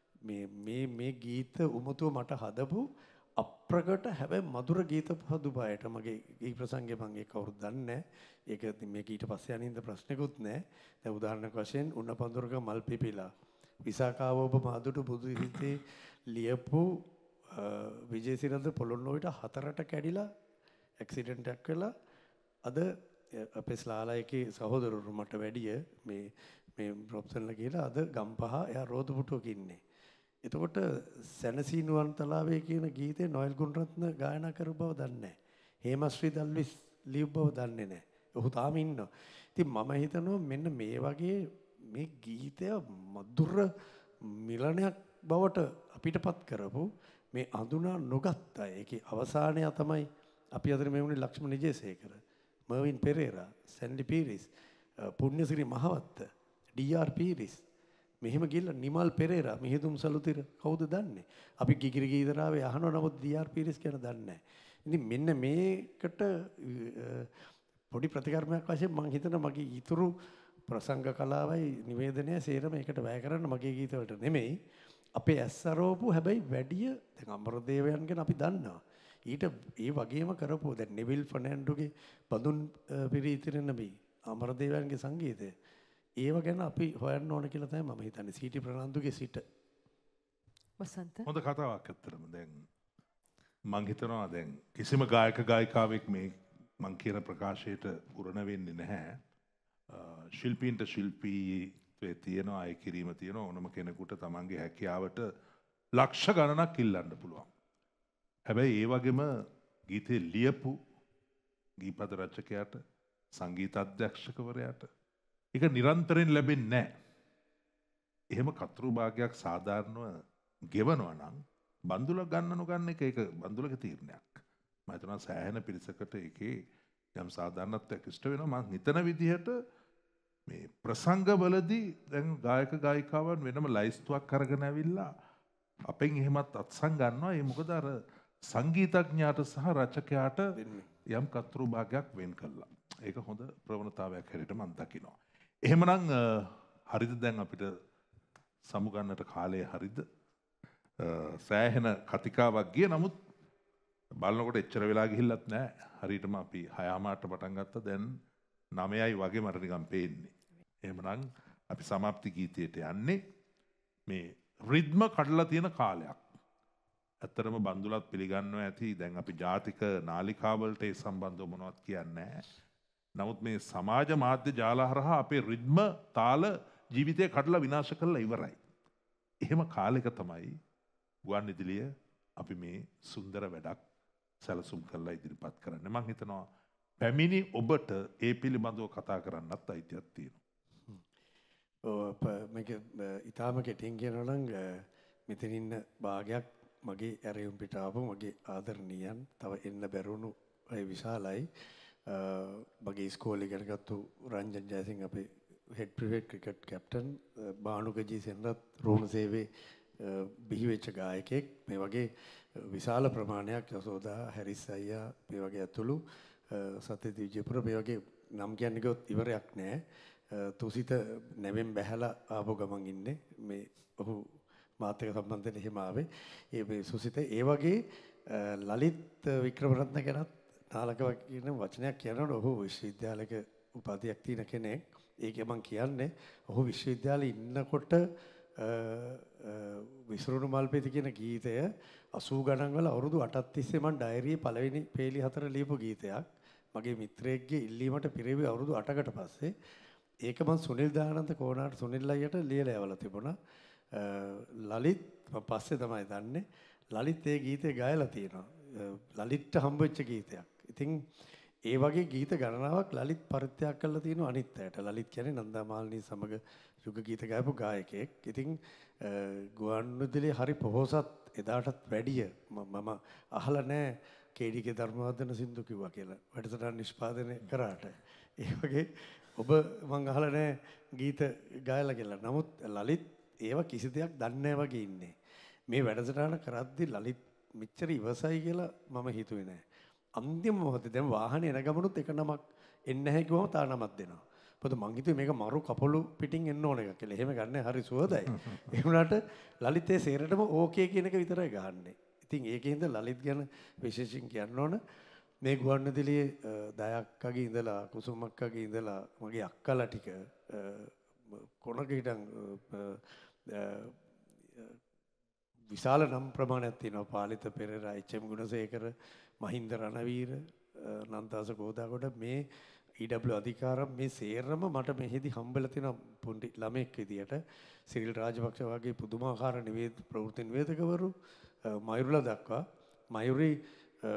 මේ ගීත උමතුව මට හදපු අප්‍රකට හැබැයි මధుර ගීත පහදුපායට මගේ ගී ප්‍රසංගේ මම ඒක කවුරුත් දන්නේ නැහැ. ඒක මේක ඊට පස්සේ අනින්ද ප්‍රශ්නකුත් නැහැ. දැන් උදාහරණයක් වශයෙන් උණ පඳුරක මල් පිපිලා විසාකාව ඔබ මාදුට බුදු හිතේ ලියපු විජේසිරන්ද පොළොන්නෝවිට 4ට කැඩිලා ඇක්සිඩන්ට් එකක් වෙලා අද අපේ ස්ලාලායකේ සහෝදරවරු මට වැඩිය මේ රොබ්සන්ලා කියලා අද ගම්පහ එයා රෝදපුටුවක ඉන්නේ. එතකොට සැනසීනුවන් තලාවේ කියන ගීතේ නොයල් ගුණරත්න ගායනා කරු බව දන්නේ නැහැ. හේමශ්‍රී දල්විස් ලියු බව දන්නේ නැහැ. ඔහු තාම ඉන්නවා. ඉතින් මම හිතනවා මෙන්න මේ වගේ මේ ගීතය මధుර මිලනයක් බවට අපිට පත් කරපු මේ අඳුනා නොගත්ත ඒකේ අවසානය තමයි අපි අතර මේ වුණේ Lakshman Wijesekara, Mervyn Perera, Sandy Peiris, Punyasiri Mahawatta, D R. Peiris, මෙහෙම ගිල්ල නිමල් පෙරේරා, මිහිඳුම් සලුතිර කවුද දන්නේ? අපි කිකිරි ගීතරාවේ අහනවා නමුත් ඩී.ආර්. පීරිස් ගැන දන්නේ නැහැ. ඉතින් මෙන්න මේකට පොඩි ප්‍රතිකර්මයක් වශයෙන් මම හිතන මගේ ඊතුරු ප්‍රසංග කලාවයි නිවේදනය සේරම එකට වැය කරන්න මගේ ගීතවලට නෙමෙයි. අපේ ඇස්සරෝපු හැබැයි වැඩිය දැන් අමරදේවයන් ගැන අපි දන්නවා. ඊට ඒ වගේම කරපුවා දැන් නෙවිල් ෆර්නෑන්ඩෝගේ බඳුන් පිරීතිරෙන මේ අමරදේවයන්ගේ සංගීතය ඒව ගැන අපි හොයන්න ඕන කියලා තමයි මම හිතන්නේ. සීටි ප්‍රනාන්දුගේ සිට. වසන්ත හොඳ කතාවක් ඇත්තටම. දැන් මං හිතනවා දැන් කිසිම ගායක ගායිකාවෙක් මේ මං කියන ප්‍රකාශයට උරණ වෙන්නේ නැහැ. ශිල්පීන්ට ශිල්පීත්වයේ තියෙන අය කිරීම තියෙන ඕනම කෙනෙකුට තමන්ගේ හැකියාවට ලක්ෂ ගණනක් ඉල්ලන්න පුළුවන්. හැබැයි ඒ වගේම ගීතේ ලියපු ගීපද රචකයාට සංගීත අධ්‍යක්ෂකවරයාට ඒක නිරන්තරයෙන් ලැබෙන්නේ නැහැ. එහෙම කතරු භාගයක් සාධාරණව ගෙවනවා නම් බන්දුල ගන්න නොගන්න එක ඒක බන්දුලගේ තීරණයක්. මම හිතනවා සෑහෙන පිරිසකට ඒකේ යම් සාධාරණත්වයක් ඉෂ්ට වෙනවා. මම හිතන විදිහට මේ ප්‍රසංගවලදී දැන් ගායක ගායිකාවන් වෙනම ලයිස්තුවක් අරගෙන ඇවිල්ලා අපෙන් එහෙමත් අත්සන් ගන්නවා. ඒ මොකද අර සංගීතඥයාට සහ රචකයාට යම් කතරු භාගයක් වෙන් කළා. ඒක හොඳ ප්‍රවණතාවයක් හැටියට මම දකිනවා. එහෙමනම් හරිද දැන් අපිට සමුගන්නට කාලය හරිද? සෑහෙන කතිකාවක් ගිය නමුත් බලනකොට එච්චර වෙලා ගිහිල්ලත් නැහැ. හරියටම අපි 6:00ට පටන් ගත්තා. දැන් 9:00යි වගේ මට නිකන් පේන්නේ. එහෙමනම් අපි සමාප්ති ගීතයට යන්නේ. මේ රිද්ම කඩලා තියෙන කාලයක්. ඇත්තටම බන්දුලත් පිළිගන්නවා ඇති. දැන් අපි ජාතික නාලිකාවලට ඒ සම්බන්ධව මොනවත් කියන්නේ නැහැ. නමුත් මේ සමාජ මාධ්‍ය ජාල හරහා අපේ රිද්ම තාල ජීවිතය කඩලා විනාශ කරලා ඉවරයි. එහෙම කාලෙක තමයි ගුවන් විදුලිය අපි මේ සුන්දර වැඩක් සැලසුම් කරලා ඉදිරිපත් කරන්නේ. මම හිතනවා පැමිණි ඔබට ඒ පිළිබඳව කතා කරන්නත් අයිතියක් තියෙනවා. මේක ඊටාම කෙටියෙන් කියනවා නම් මෙතන ඉන්න භාගයක් මගේ ඇරයුම් පිට ආපු මගේ ආදරණීයන් තව එන්න බැරුණු අය විශාලයි. මගේ ඉස්කෝලේ ඉගෙන ගත්තු රංජන් ජයසිංහ අපේ හෙඩ් ප්‍රිවෙට් ක්‍රිකට් කැප්ටන්, බානුගජී සෙන්රත් රුහුණු සේවයේ බිහිවෙච්ච ගායකයෙක්. මේ වගේ විශාල ප්‍රමාණයක් යසෝදා හැරිස් අයියා මේ වගේ ඇතුළු සත්‍යදීප් විජේපුර මේ වගේ නම් කියන්නේ ගොත් ඉවරයක් නැහැ. තුසිත නැවෙන් බැහැලා ආපු ගමන් ඉන්නේ මේ ඔහු මාත් එක්ක සම්බන්ධයෙන් එහෙම ආවේ. ඒ මේ සුසිත ඒ වගේ ලලිත් වික්‍රමරත්න ගැනත් නාලක කියන වචනයක් කියනකොට ඔහු විශ්වවිද්‍යාලයක උපාධියක් තියෙන කෙනෙක්. ඒකේ මම කියන්නේ ඔහු විශ්වවිද්‍යාලේ ඉන්නකොට විසරුණු මල්පෙති කියන ගීතය 80 ගණන් වල අවුරුදු 8ක් තිස්සේ මම ඩයරියේ පළවෙනි පේලි 4 ලියපු ගීතයක්. මගේ මිත්‍රයෙක්ගේ ඉල්ලීමට පිරෙවි අවුරුදු 8කට පස්සේ ඒක මම සුනිල් දානන්ද කෝනාට සුනිල් අයියට ලියලා යවලා තිබුණා. ලලිත් මම පස්සේ තමයි දන්නේ ලලිත් ඒ ගීතේ ගායලා තියෙනවා. ලලිත්ට හම්බෙච්ච ගීතයක්. ඉතින් ඒ වගේ ගීත ගණනාවක් ලලිත් පරිත්‍යාග කරලා තියෙනවා අනිත් අයට. ලලිත් කියන්නේ නන්දා මාලිනී සමග යුග ගීත ගායපු ගායකයෙක්. ඉතින් ගුවන්විදුලියේ හරි පොහොසත් එදාටත් වැඩිය මම අහලා නැහැ කේඩීගේ ධර්මවර්ධන සින්දු කිව්වා කියලා. වැඩසටහන් නිෂ්පාදනය කරාට. ඒ වගේ ඔබ මං අහලා නැහැ ගීත ගායලා කියලා. නමුත් ලලිත් ඒව කිසි දෙයක් දන්නේ නැහැ වගේ ඉන්නේ. මේ වැඩසටහන කරද්දී ලලිත් මෙච්චර ඉවසයි කියලා මම හිතුවේ නැහැ. අන්තිම මොහොතේ දැන් වාහනේ එන ගමනුත් එක නමක් එන්නේ නැහැ කිව්වම තා නමක් දෙනවා. මොකද මං හිතුවේ මේක මරු කපළු පිටින් එන්න ඕන එකක් කියලා. එහෙම ගන්න හරි සුවදයි. ඒ වුණාට ලලිතේ සේරටම ඕකේ කියන එක විතරයි ගහන්නේ. ඉතින් ඒකෙන්ද ලලිත් ගැන විශේෂයෙන් කියන්න ඕන. මේ ගුවන්විදුලියේ දයක්කගේ ඉඳලා කුසුමක්කගේ ඉඳලා මගේ අක්කලා ටික කොනක හිටන් විශාල නම් ප්‍රමාණයක් තියෙනවා. පාලිත පෙරේරා, එච්.එම්. ගුණසේකර, මහින්ද රණවීර, නන්දාස ගෝදාගොඩ මේ ඊ.ඩබ්ලිව් අධිකාරම් මේ සේරම මට මෙහෙදි හම්බෙලා තියෙන පොඩි ළමෙක් විදියට. සිරිල් රාජපක්ෂ වගේ පුදුමාකාර ප්‍රවෘත්ති නිවේදකවරු මයුරුලා දක්වා මයුරි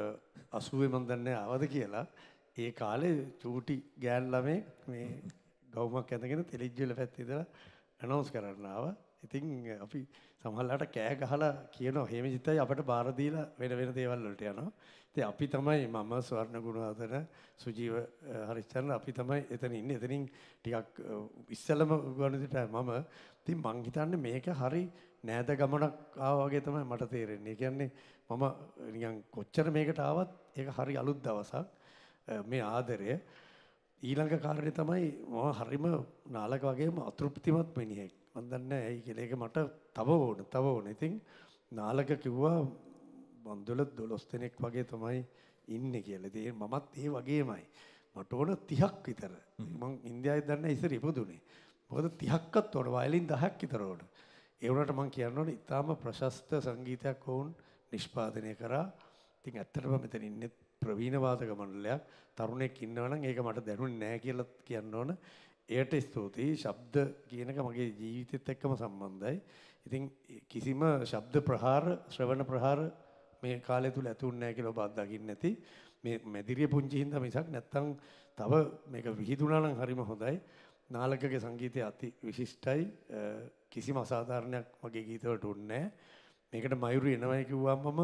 80 මන් දන්නේ ආවද කියලා ඒ කාලේ චූටි ගෑන් ළමෙක් මේ ගවුමක් ඇඳගෙන තෙලිජ්ජල පැත්තේ ඉඳලා ඇනවුන්ස් කරන්න ආවා. ඉතින් අපි සමහරලාට කෑ ගහලා කියනවා හේමජිතයි අපට බාර දීලා වෙන වෙන දේවල් වලට යනවා. ඉතින් අපි තමයි මම ස්වර්ණ ගුණවර්ධන සුජීව හරිචන්ද්‍ර අපි තමයි එතන ඉන්නේ. එතනින් ටිකක් ඉස්සෙල්ලම ගුවන්විදුලියට මම ඉතින් මං හිතන්නේ මේක හරි නෑද ගමනක් ආවා වගේ තමයි මට තේරෙන්නේ. ඒ කියන්නේ මම නිකන් කොච්චර මේකට ආවත් ඒක හරි අලුත් දවසක්. මේ ආදරය ඊළඟ කාරණේ තමයි මම හරිම නාලක වගේම අතෘප්තිමත් මිනිහෙක්. මම දන්නේ ඇයි කියලා. ඒක මට තව ඕන. ඉතින් නාලක කිව්වා බන්දුල 12 දෙනෙක් වගේ තමයි ඉන්නේ කියලා. ඉතින් මමත් ඒ වගේමයි. මට ඕන 30ක් විතර. මං ඉන්දියාවේ දන්නේ ඉස්සර ඉපදුනේ. මොකද 30ක්වත් ඕන වයලින් 10ක් විතර ඕන. ඒ වුණාට මං කියන්න ඕනේ ඉතාම ප්‍රශස්ත සංගීතයක් වුන් නිෂ්පාදනය කරා. ඉතින් ඇත්තටම මෙතන ඉන්නේ ප්‍රවීණ වාදක මණ්ඩලයක්. තරුණෙක් ඉන්නවනම් ඒක මට දැනුනේ නැහැ කියලා කියන්න ඕන. එයට ස්තුතියි. ශබ්ද කියන එක මගේ ජීවිතෙත් එක්කම සම්බන්ධයි. ඉතින් කිසිම ශබ්ද ප්‍රහාර, ශ්‍රවණ ප්‍රහාර මේ කාලය තුල ඇතුන්නේ නැහැ කියලා ඔබ අත්දකින්න ඇති. මේ මැදිරිය පුංචි හින්දා මිසක් නැත්තම් තව මේක විහිදුණා නම් හරිම හොඳයි. නාලකගේ සංගීතය අති විශිෂ්ටයි. කිසිම අසාධාරණයක් මගේ ගීතවලට උන්නේ නැහැ. මේකට මයුරි එනවයි කිව්වම මම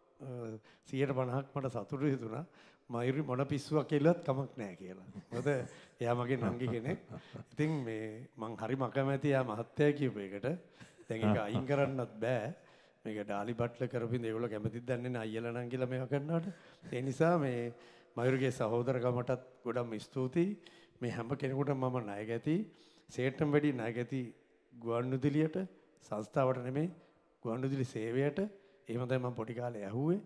150ක් මට සතුටු හිතුණා. මයුරි මොන පිස්සුවක් එල්ලුවත් කමක් නැහැ කියලා. මොකද එයා මගේ නංගි කෙනෙක්. ඉතින් මේ මං හරි මකමැති එයා මහත්තයා කියපු එකට. දැන් ඒක අයින් කරන්නත් බෑ. මේක ඩාලි බට්ලර් කරපින්ද ඒගොල්ලෝ කැමතිද දන්නේ නැහැ අයියලා නම් කියලා මේවා කරනවට. ඒ නිසා මේ මයුරිගේ සහෝදරකමටත් ගොඩක් ස්තුතියි. මේ හැම කෙනෙකුටම මම ණයගැති. සේට්ටම් වැඩි ණයගැති ගුවන්විදුලියට සංස්ථාවට නෙමෙයි ගුවන්විදුලි සේවයට. එහෙම තමයි මම පොඩි කාලේ ඇහුවේ.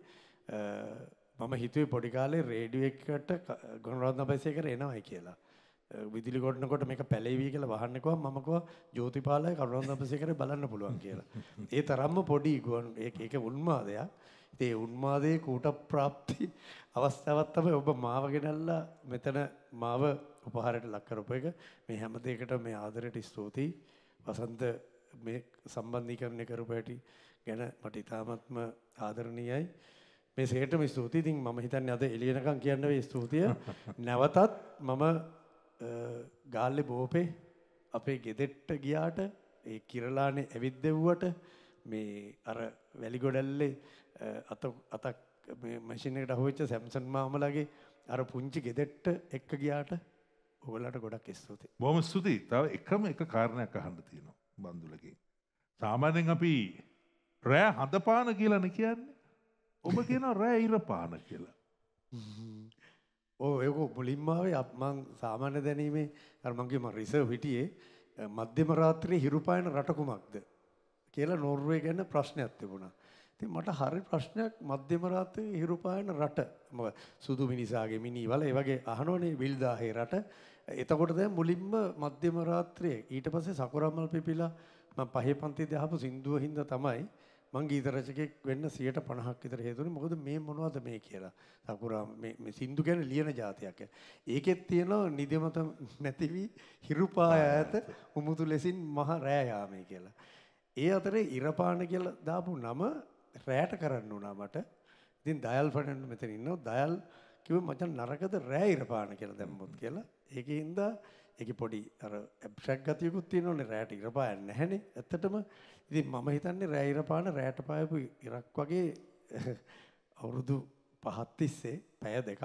මම හිතුවේ පොඩි කාලේ රේඩියෝ එකකට ගුණරත්න බයිසේකර එනවයි කියලා. විදුලි ගොඩනකොට මේක පැලෙවි කියලා වහන්න කිව්වම මම කිව්වා ජෝතිපාලයි කරුණාරත්න බයිසේකර බලන්න පුළුවන් කියලා. ඒ තරම්ම පොඩි ඒක උන්මාදයක්. ඒ උන්මාදයේ කූට ප්‍රාප්ති අවස්ථාවක් තමයි ඔබ මාව ගෙනල්ලා මෙතන මාව උපහාරයට ලක් කරපු එක. මේ හැම දෙයකටම මේ ආදරයට ස්තුතියි. වසන්ත මේ සම්බන්ධීකරණය කරපු හැටි ගැන මට ඉතාමත්ම ආදරණීයයි. මේ සේටම ස්තුතියි. ඉතින් මම හිතන්නේ අද එළියනකම් කියන්න වෙයි ස්තුතිය. නැවතත් මම ගාල්ලේ බෝපේ අපේ ගෙදෙට්ට ගියාට ඒ කිරලානේ ඇවිද්දෙව්වට මේ අර වැලිගොඩල්ලේ අතක් මේ මැෂින් එකට අහුවෙච්ච සැම්සන් මාමලාගේ අර පුංචි ගෙදෙට්ට එක්ක ගියාට ඔයගලට ගොඩක් ස්තුතියි. බොහොම ස්තුතියි. තව එකම එක කාරණයක් අහන්න තියෙනවා බන්දුලගෙන්. සාමාන්‍යයෙන් අපි රෑ හඳපාන කියලානේ කියන්නේ. ඔබ කියනවා රෑ ඉර පාන කියලා. ඒක මුලින්ම ආවේ මං සාමාන්‍ය දැනීමේ අර මං කිව්ව රිසර්ව් හිටියේ මධ්‍යම රාත්‍රියේ හිරු පායන රට කුමක්ද කියලා නෝර්වේ ගැන ප්‍රශ්නයක් තිබුණා. ඉතින් මට හරි ප්‍රශ්නයක් මධ්‍යම රාත්‍රියේ හිරු පායන රට. මොකද සුදු මිනිසාගේ මිනිවල ඒ වගේ අහනවනේ විල්දාහේ රට. එතකොට දැන් මුලින්ම මධ්‍යම රාත්‍රියේ ඊට පස්සේ සකුරාමල් පිපිලා මම පහේ පන්තියේදී අහපු සින්දුව හින්දා තමයි මං ගීත රචකෙක් වෙන්න 50% විතර හේතුනේ. මොකද මේ මොනවද මේ කියලා. සකුරා මේ සින්දු කියන්නේ ලියන જાතියක්. ඒකෙත් තියෙනවා නිදිමත නැතිවි හිරුපාය ඈත උමුතු ලෙසින් මහ රෑ යාමේ කියලා. ඒ අතරේ ඉරපාන කියලා දාපු නම රෑට කරන්න උනා මට. ඉතින් දයල් ෆර්නන්ඩ් මෙතන ඉන්නවා. දයල් කිව්ව මචං නරකද රෑ ඉරපාන කියලා දැම්මොත් කියලා. ඒකින්ද ඒකේ පොඩි අර ඇබ්ස්ට්‍රැක්ට් ගතියකුත් තියෙනවනේ රෑට ඉරපායන්නේ නැහනේ. ඇත්තටම ඉතින් මම හිතන්නේ රෑ ඉරපාන රෑට පායපු ඉරක් වගේ අවුරුදු 5ක් තිස්සේ පැය දෙකක්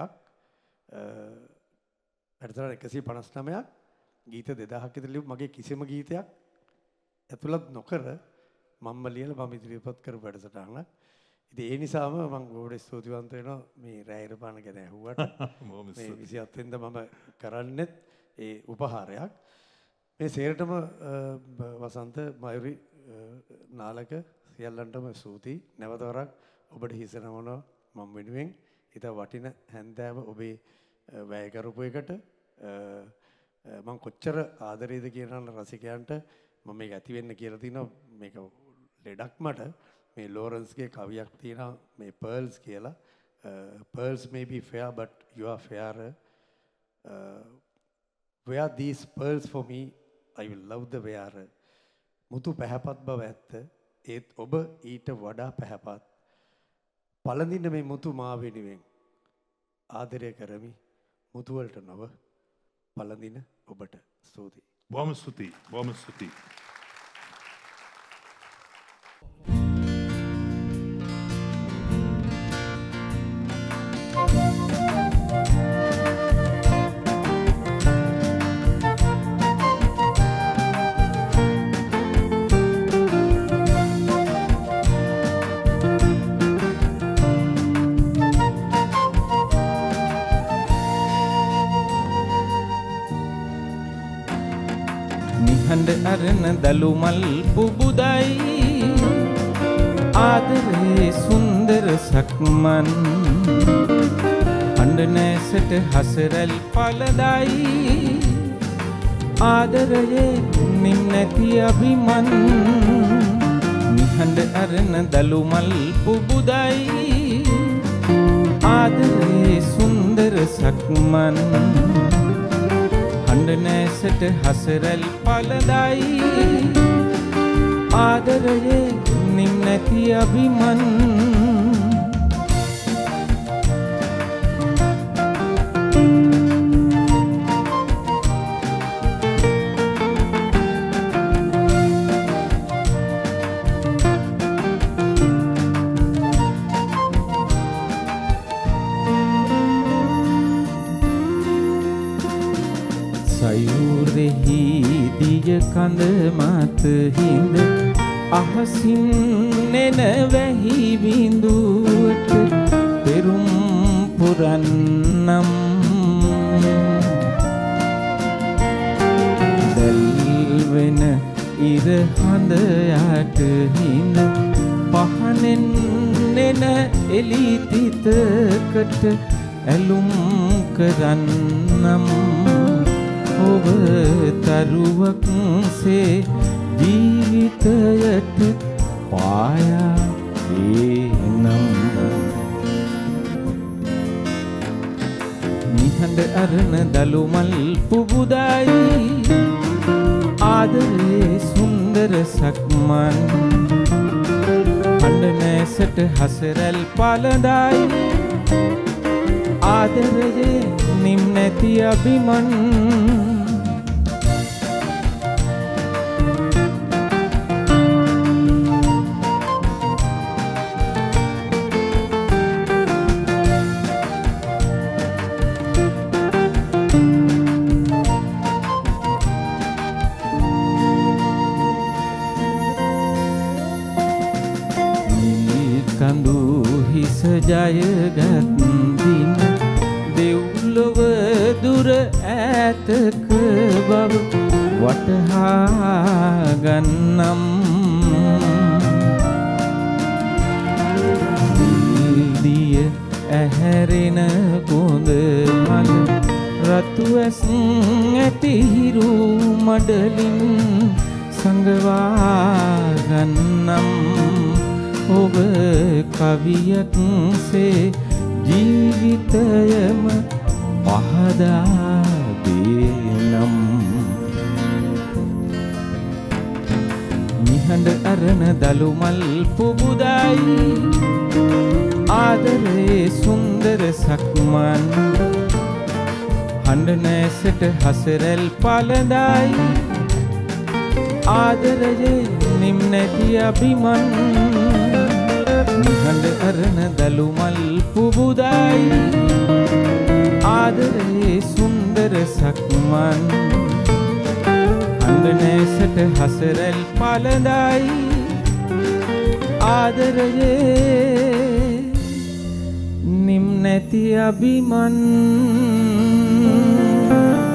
වැඩසටහන 159ක් ගීත 2000ක් විතර ලියපු මගේ කිසිම ගීතයක් ඇතුළත් නොකර මම්ම ලියලා මම ඉදිරිපත් කරපු වැඩසටහනක්. ඉතින් ඒ නිසාම මම ගොඩක් ස්තුතිවන්ත වෙනවා මේ රෑ ඉරපාන ගැන ඇහුවට. මේ 27 වෙනිදා මම කරන්නෙත් ඒ උපහාරයක්. මේ සේරටම වසන්ත මයුරි නාලක සියල්ලන්ටම ස්තුතියි. නැවතවරක් ඔබට හිස නමනවා මම වෙනුවෙන්. ඊට වටින හැන්දෑව ඔබේ වැය කරපු එකට මම කොච්චර ආදරේද කියනන රසිකයන්ට මම මේක ඇති වෙන්න කියලා තිනවා. මේක ලෙඩක් මට මේ ලෝරන්ස්ගේ කවියක් තියෙනවා මේ pearls කියලා. Pearls may be fair but you are fairer. Wear these pearls for me, I will love the wearer. මුතු පැහැපත් බව ඇත්ත ඒත් ඔබ ඊට වඩා පැහැපත්. පළඳින මේ මුතු මා වෙනුවෙන් ආදරය කරමි මුතු වලට නොව පළඳින ඔබට. ස්තුතියි. බොහොම ස්තුතියි. බොහොම ස්තුතියි. හඬ අරන දළුමල් පුබුදයි ආදරේ සුන්දර සක්මන් හඬ නැසට හසරල් පලදයි ආදරයේ නිම් නැති අභිමන් නිහඬ අරන දළුමල් පුබුදයි ආදරේ සුන්දර සක්මන් හඬ නැසට හසරල් පලදයි ආදරයේ නිම් නැති අභිමන් සයුරෙහි දිය කඳ මත හිඳ අහසින් නෙන වැහි බිඳුවට පෙරුම් පුරන්නම් දැල්වෙන ඉර හඳ යට හිඳ පහනෙන් නෙන එලි තිතකට ඇලුම් කරන්නම් ඔබ තරුවක් සේ ජීවිතයට පායා එනම් නිහඬ අරන දළුමල් පුබුදයි ආදරේ සුන්දර සක්මන් හඬ නැසට හසරල් පලදයි ආදරයේ නිම් නැති අභිමන් කඳු හිස ජයගත් දින දෙව්ලොව දුර ඈතක බව වටහා ගන්නම් දිය ඇහැරෙන කොඳ මල රතු ඇස් ඇති හිරු මඩලින් සංගවා ගන්නම් ඔබ කවියක් සේ ජීවිතයම පහදා දෙනම් නිහඬ අරන දළුමල් පුබුදයි ආදරේ සුන්දර සක්මන් හඬ නැසට හසරල් පලදයි ආදරයේ නිම් නැති අභිමන් නිහඬ අරන දළුමල් පුබුදයි ආදරේ සුන්දර සක්මන් හඬ නැසට හසරල් පලදයි ආදරයේ නිම් නැති අභිමන්